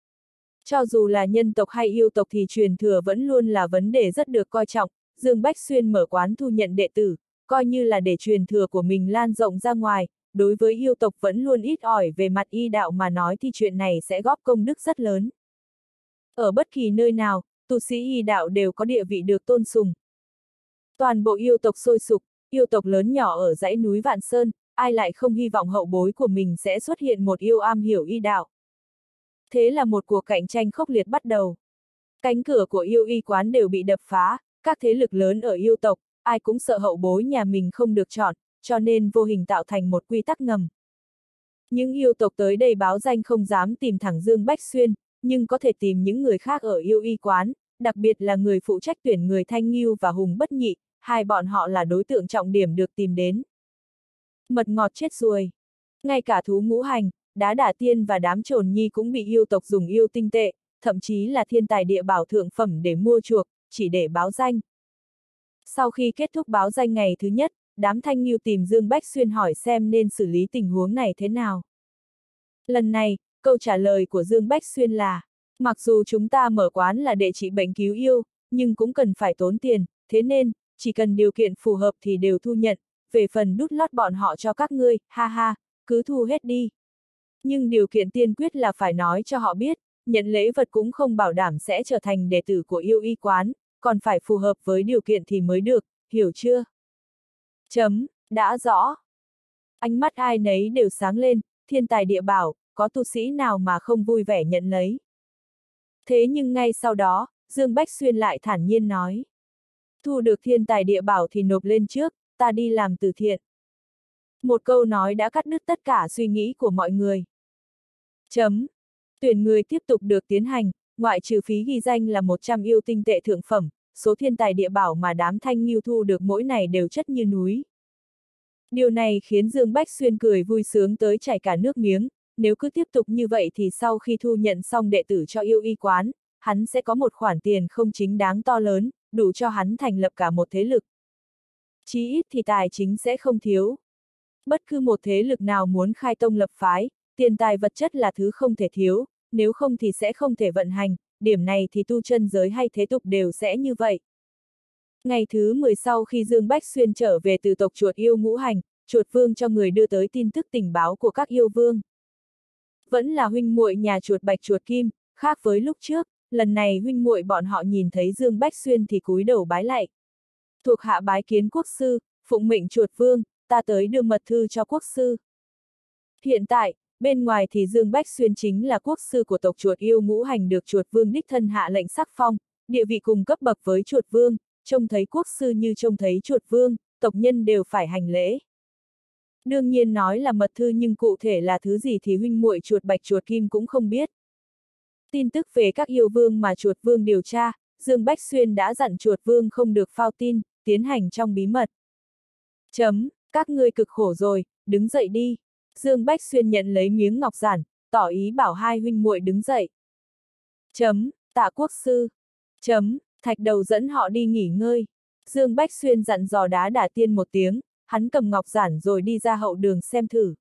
Cho dù là nhân tộc hay yêu tộc thì truyền thừa vẫn luôn là vấn đề rất được coi trọng, Dương Bách Xuyên mở quán thu nhận đệ tử, coi như là để truyền thừa của mình lan rộng ra ngoài, đối với yêu tộc vẫn luôn ít ỏi về mặt y đạo mà nói thì chuyện này sẽ góp công đức rất lớn. Ở bất kỳ nơi nào, tu sĩ y đạo đều có địa vị được tôn sùng. Toàn bộ yêu tộc sôi sục, yêu tộc lớn nhỏ ở dãy núi Vạn Sơn, ai lại không hy vọng hậu bối của mình sẽ xuất hiện một yêu am hiểu y đạo. Thế là một cuộc cạnh tranh khốc liệt bắt đầu. Cánh cửa của yêu y quán đều bị đập phá, các thế lực lớn ở yêu tộc, ai cũng sợ hậu bối nhà mình không được chọn, cho nên vô hình tạo thành một quy tắc ngầm. Những yêu tộc tới đây báo danh không dám tìm thẳng Dương Bách Xuyên, nhưng có thể tìm những người khác ở yêu y quán, đặc biệt là người phụ trách tuyển người Thanh Ngưu và Hùng Bất Nhị, hai bọn họ là đối tượng trọng điểm được tìm đến. Mật ngọt chết ruồi. Ngay cả thú ngũ hành, đá đả tiên và đám trồn nhi cũng bị yêu tộc dùng yêu tinh tệ, thậm chí là thiên tài địa bảo thượng phẩm để mua chuộc, chỉ để báo danh. Sau khi kết thúc báo danh ngày thứ nhất, đám Thanh Ngưu tìm Dương Bách Xuyên hỏi xem nên xử lý tình huống này thế nào. Lần này, câu trả lời của Dương Bách Xuyên là, mặc dù chúng ta mở quán là để trị bệnh cứu yêu, nhưng cũng cần phải tốn tiền, thế nên, chỉ cần điều kiện phù hợp thì đều thu nhận, về phần đút lót bọn họ cho các ngươi, ha ha, cứ thu hết đi. Nhưng điều kiện tiên quyết là phải nói cho họ biết, nhận lễ vật cũng không bảo đảm sẽ trở thành đệ tử của yêu y quán, còn phải phù hợp với điều kiện thì mới được, hiểu chưa? Chấm, đã rõ. Ánh mắt ai nấy đều sáng lên, thiên tài địa bảo, có tu sĩ nào mà không vui vẻ nhận lấy. Thế nhưng ngay sau đó, Dương Bách Xuyên lại thản nhiên nói. Thu được thiên tài địa bảo thì nộp lên trước, ta đi làm từ thiện. Một câu nói đã cắt đứt tất cả suy nghĩ của mọi người. Chấm. Tuyển người tiếp tục được tiến hành, ngoại trừ phí ghi danh là một trăm yêu tinh tệ thượng phẩm, số thiên tài địa bảo mà đám Thanh Ngưu thu được mỗi ngày đều chất như núi. Điều này khiến Dương Bách Xuyên cười vui sướng tới chảy cả nước miếng, nếu cứ tiếp tục như vậy thì sau khi thu nhận xong đệ tử cho yêu y quán, hắn sẽ có một khoản tiền không chính đáng to lớn, đủ cho hắn thành lập cả một thế lực. Chí ít thì tài chính sẽ không thiếu. Bất cứ một thế lực nào muốn khai tông lập phái, tiền tài vật chất là thứ không thể thiếu, nếu không thì sẽ không thể vận hành, điểm này thì tu chân giới hay thế tục đều sẽ như vậy. Ngày thứ mười sau khi Dương Bách Xuyên trở về từ tộc chuột yêu ngũ hành, chuột vương cho người đưa tới tin tức tình báo của các yêu vương. Vẫn là huynh muội nhà chuột bạch chuột kim, khác với lúc trước, lần này huynh muội bọn họ nhìn thấy Dương Bách Xuyên thì cúi đầu bái lạy. Thuộc hạ bái kiến quốc sư, phụng mệnh chuột vương, ta tới đưa mật thư cho quốc sư. Hiện tại, bên ngoài thì Dương Bách Xuyên chính là quốc sư của tộc chuột yêu ngũ hành được chuột vương đích thân hạ lệnh sắc phong, địa vị cùng cấp bậc với chuột vương, trông thấy quốc sư như trông thấy chuột vương, tộc nhân đều phải hành lễ. Đương nhiên nói là mật thư nhưng cụ thể là thứ gì thì huynh muội chuột bạch chuột kim cũng không biết. Tin tức về các yêu vương mà chuột vương điều tra, Dương Bách Xuyên đã dặn chuột vương không được phao tin, tiến hành trong bí mật. Chấm, các ngươi cực khổ rồi, đứng dậy đi. Dương Bách Xuyên nhận lấy miếng ngọc giản, tỏ ý bảo hai huynh muội đứng dậy. Chấm, tạ quốc sư. Chấm, thạch đầu dẫn họ đi nghỉ ngơi. Dương Bách Xuyên dặn dò đá đả tiên một tiếng, hắn cầm ngọc giản rồi đi ra hậu đường xem thử.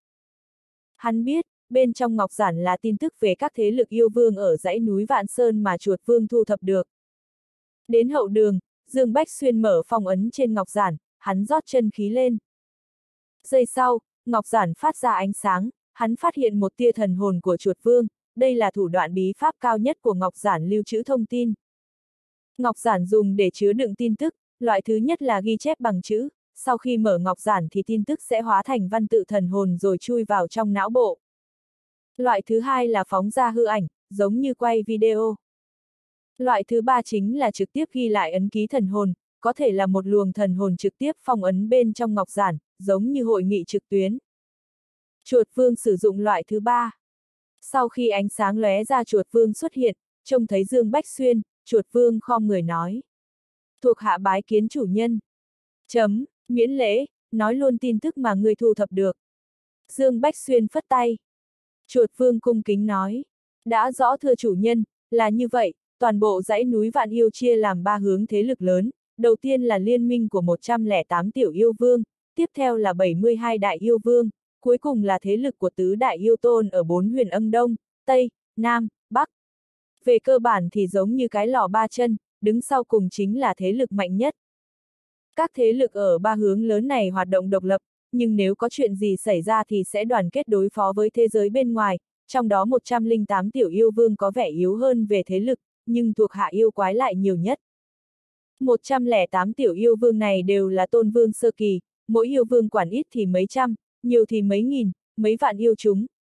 Hắn biết, bên trong ngọc giản là tin tức về các thế lực yêu vương ở dãy núi Vạn Sơn mà chuột vương thu thập được. Đến hậu đường, Dương Bách Xuyên mở phong ấn trên ngọc giản, hắn rót chân khí lên. Giây sau, ngọc giản phát ra ánh sáng, hắn phát hiện một tia thần hồn của chuột vương, đây là thủ đoạn bí pháp cao nhất của ngọc giản lưu trữ thông tin. Ngọc giản dùng để chứa đựng tin tức, loại thứ nhất là ghi chép bằng chữ, sau khi mở ngọc giản thì tin tức sẽ hóa thành văn tự thần hồn rồi chui vào trong não bộ. Loại thứ hai là phóng ra hư ảnh, giống như quay video. Loại thứ ba chính là trực tiếp ghi lại ấn ký thần hồn, có thể là một luồng thần hồn trực tiếp phong ấn bên trong ngọc giản, giống như hội nghị trực tuyến. Chuột vương sử dụng loại thứ ba. Sau khi ánh sáng lóe ra chuột vương xuất hiện, trông thấy Dương Bách Xuyên, chuột vương khom người nói. Thuộc hạ bái kiến chủ nhân. Chấm, miễn lễ, nói luôn tin tức mà ngươi thu thập được. Dương Bách Xuyên phất tay. Chuột vương cung kính nói. Đã rõ thưa chủ nhân, là như vậy, toàn bộ dãy núi Vạn Yêu chia làm ba hướng thế lực lớn, đầu tiên là liên minh của một trăm lẻ tám tiểu yêu vương, tiếp theo là bảy mươi hai đại yêu vương, cuối cùng là thế lực của tứ đại yêu tôn ở bốn huyền Âm Đông, Tây, Nam, Bắc. Về cơ bản thì giống như cái lò ba chân, đứng sau cùng chính là thế lực mạnh nhất. Các thế lực ở ba hướng lớn này hoạt động độc lập, nhưng nếu có chuyện gì xảy ra thì sẽ đoàn kết đối phó với thế giới bên ngoài, trong đó một trăm lẻ tám tiểu yêu vương có vẻ yếu hơn về thế lực, nhưng thuộc hạ yêu quái lại nhiều nhất. một trăm lẻ tám tiểu yêu vương này đều là tôn vương sơ kỳ, mỗi yêu vương quản ít thì mấy trăm, nhiều thì mấy nghìn, mấy vạn yêu chúng,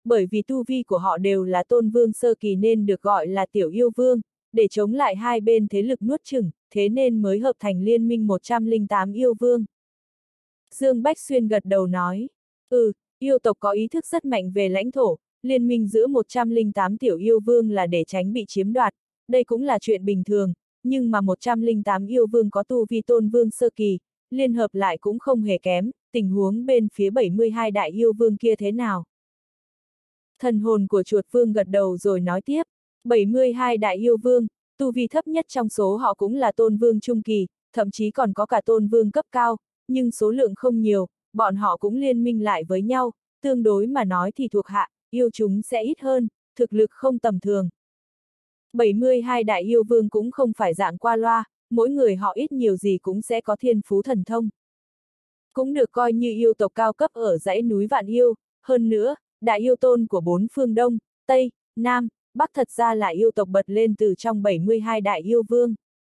bởi vì tu vi của họ đều là tôn vương sơ kỳ nên được gọi là tiểu yêu vương, để chống lại hai bên thế lực nuốt chửng, thế nên mới hợp thành liên minh một trăm lẻ tám yêu vương. Dương Bách Xuyên gật đầu nói, ừ, yêu tộc có ý thức rất mạnh về lãnh thổ, liên minh giữa một trăm lẻ tám tiểu yêu vương là để tránh bị chiếm đoạt, đây cũng là chuyện bình thường, nhưng mà một trăm lẻ tám yêu vương có tu vi tôn vương sơ kỳ, liên hợp lại cũng không hề kém, tình huống bên phía bảy mươi hai đại yêu vương kia thế nào? Thần hồn của chuột vương gật đầu rồi nói tiếp, bảy mươi hai đại yêu vương, tu vi thấp nhất trong số họ cũng là tôn vương trung kỳ, thậm chí còn có cả tôn vương cấp cao, nhưng số lượng không nhiều, bọn họ cũng liên minh lại với nhau, tương đối mà nói thì thuộc hạ, yêu chúng sẽ ít hơn, thực lực không tầm thường. bảy mươi hai đại yêu vương cũng không phải dạng qua loa, mỗi người họ ít nhiều gì cũng sẽ có thiên phú thần thông. Cũng được coi như yêu tộc cao cấp ở dãy núi Vạn Yêu, hơn nữa, đại yêu tôn của bốn phương Đông, Tây, Nam, Bắc thật ra là yêu tộc bật lên từ trong bảy mươi hai đại yêu vương.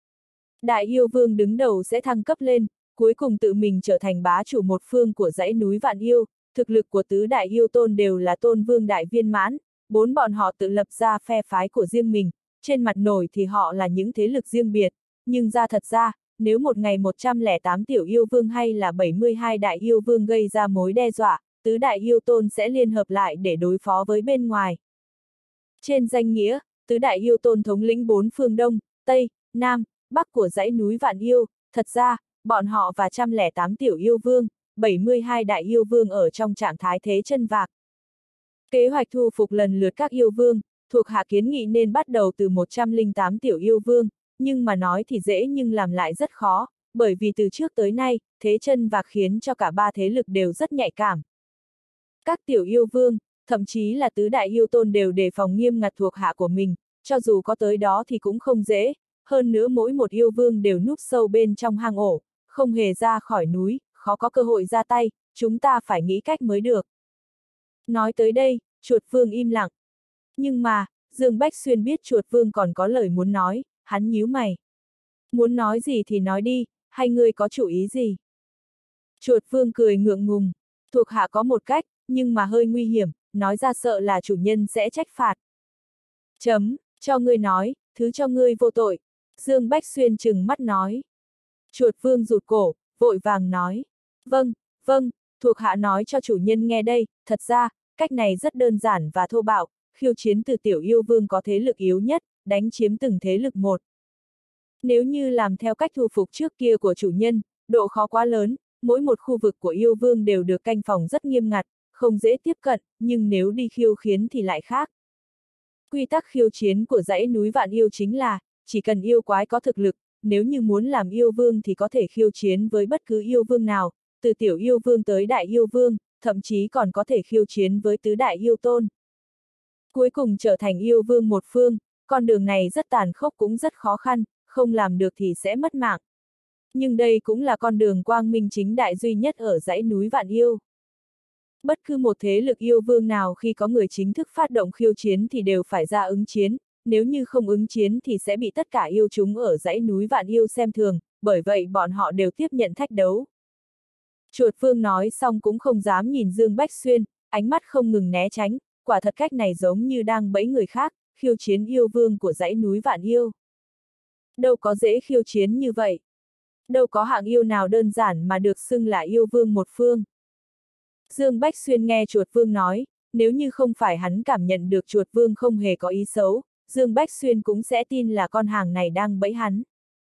Đại yêu vương đứng đầu sẽ thăng cấp lên, cuối cùng tự mình trở thành bá chủ một phương của dãy núi Vạn Yêu, thực lực của tứ đại yêu tôn đều là tôn vương đại viên mãn, bốn bọn họ tự lập ra phe phái của riêng mình, trên mặt nổi thì họ là những thế lực riêng biệt, nhưng ra thật ra, nếu một ngày một trăm lẻ tám tiểu yêu vương hay là bảy mươi hai đại yêu vương gây ra mối đe dọa, tứ đại yêu tôn sẽ liên hợp lại để đối phó với bên ngoài. Trên danh nghĩa, tứ đại yêu tôn thống lĩnh bốn phương Đông, Tây, Nam, Bắc của dãy núi Vạn Yêu, thật ra, bọn họ và một trăm lẻ tám tiểu yêu vương, bảy mươi hai đại yêu vương ở trong trạng thái thế chân vạc. Kế hoạch thu phục lần lượt các yêu vương, thuộc hạ kiến nghị nên bắt đầu từ một trăm lẻ tám tiểu yêu vương, nhưng mà nói thì dễ nhưng làm lại rất khó, bởi vì từ trước tới nay, thế chân vạc khiến cho cả ba thế lực đều rất nhạy cảm. Các tiểu yêu vương, thậm chí là tứ đại yêu tôn đều đề phòng nghiêm ngặt thuộc hạ của mình, cho dù có tới đó thì cũng không dễ, hơn nữa mỗi một yêu vương đều núp sâu bên trong hang ổ, không hề ra khỏi núi, khó có cơ hội ra tay, chúng ta phải nghĩ cách mới được. Nói tới đây, chuột vương im lặng. Nhưng mà, Dương Bách Xuyên biết chuột vương còn có lời muốn nói, hắn nhíu mày. Muốn nói gì thì nói đi, hay ngươi có chủ ý gì? Chuột vương cười ngượng ngùng, thuộc hạ có một cách, nhưng mà hơi nguy hiểm, nói ra sợ là chủ nhân sẽ trách phạt. Chấm, cho ngươi nói, thứ cho ngươi vô tội. Dương Bách Xuyên trừng mắt nói. Chuột vương rụt cổ, vội vàng nói. Vâng, vâng, thuộc hạ nói cho chủ nhân nghe đây, thật ra, cách này rất đơn giản và thô bạo, khiêu chiến từ tiểu yêu vương có thế lực yếu nhất, đánh chiếm từng thế lực một. Nếu như làm theo cách thu phục trước kia của chủ nhân, độ khó quá lớn, mỗi một khu vực của yêu vương đều được canh phòng rất nghiêm ngặt, không dễ tiếp cận, nhưng nếu đi khiêu khiến thì lại khác. Quy tắc khiêu chiến của dãy núi Vạn Yêu chính là, chỉ cần yêu quái có thực lực, nếu như muốn làm yêu vương thì có thể khiêu chiến với bất cứ yêu vương nào, từ tiểu yêu vương tới đại yêu vương, thậm chí còn có thể khiêu chiến với tứ đại yêu tôn. Cuối cùng trở thành yêu vương một phương, con đường này rất tàn khốc cũng rất khó khăn, không làm được thì sẽ mất mạng. Nhưng đây cũng là con đường quang minh chính đại duy nhất ở dãy núi Vạn Yêu. Bất cứ một thế lực yêu vương nào khi có người chính thức phát động khiêu chiến thì đều phải ra ứng chiến, nếu như không ứng chiến thì sẽ bị tất cả yêu chúng ở dãy núi Vạn Yêu xem thường, bởi vậy bọn họ đều tiếp nhận thách đấu. Chuột vương nói xong cũng không dám nhìn Dương Bách Xuyên, ánh mắt không ngừng né tránh, quả thật cách này giống như đang bẫy người khác, khiêu chiến yêu vương của dãy núi Vạn Yêu. Đâu có dễ khiêu chiến như vậy. Đâu có hạng yêu nào đơn giản mà được xưng là yêu vương một phương. Dương Bách Xuyên nghe chuột vương nói, nếu như không phải hắn cảm nhận được chuột vương không hề có ý xấu, Dương Bách Xuyên cũng sẽ tin là con hàng này đang bẫy hắn.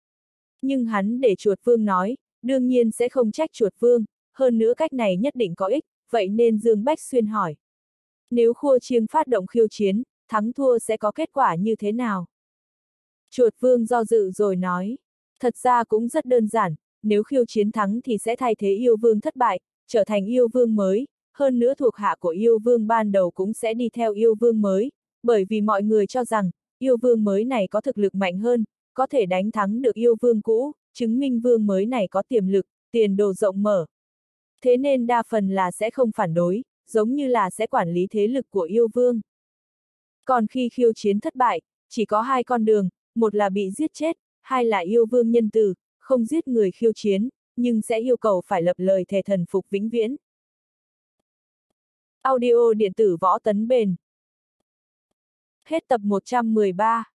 Nhưng hắn để chuột vương nói, đương nhiên sẽ không trách chuột vương, hơn nữa cách này nhất định có ích, vậy nên Dương Bách Xuyên hỏi. Nếu Khua Chiêng phát động khiêu chiến, thắng thua sẽ có kết quả như thế nào? Chuột vương do dự rồi nói, thật ra cũng rất đơn giản, nếu khiêu chiến thắng thì sẽ thay thế yêu vương thất bại, trở thành yêu vương mới, hơn nữa thuộc hạ của yêu vương ban đầu cũng sẽ đi theo yêu vương mới, bởi vì mọi người cho rằng, yêu vương mới này có thực lực mạnh hơn, có thể đánh thắng được yêu vương cũ, chứng minh vương mới này có tiềm lực, tiền đồ rộng mở. Thế nên đa phần là sẽ không phản đối, giống như là sẽ quản lý thế lực của yêu vương. Còn khi khiêu chiến thất bại, chỉ có hai con đường, một là bị giết chết, hai là yêu vương nhân từ, không giết người khiêu chiến, nhưng sẽ yêu cầu phải lập lời thề thần phục vĩnh viễn. Audio điện tử Võ Tấn Bền. Hết tập một trăm mười ba.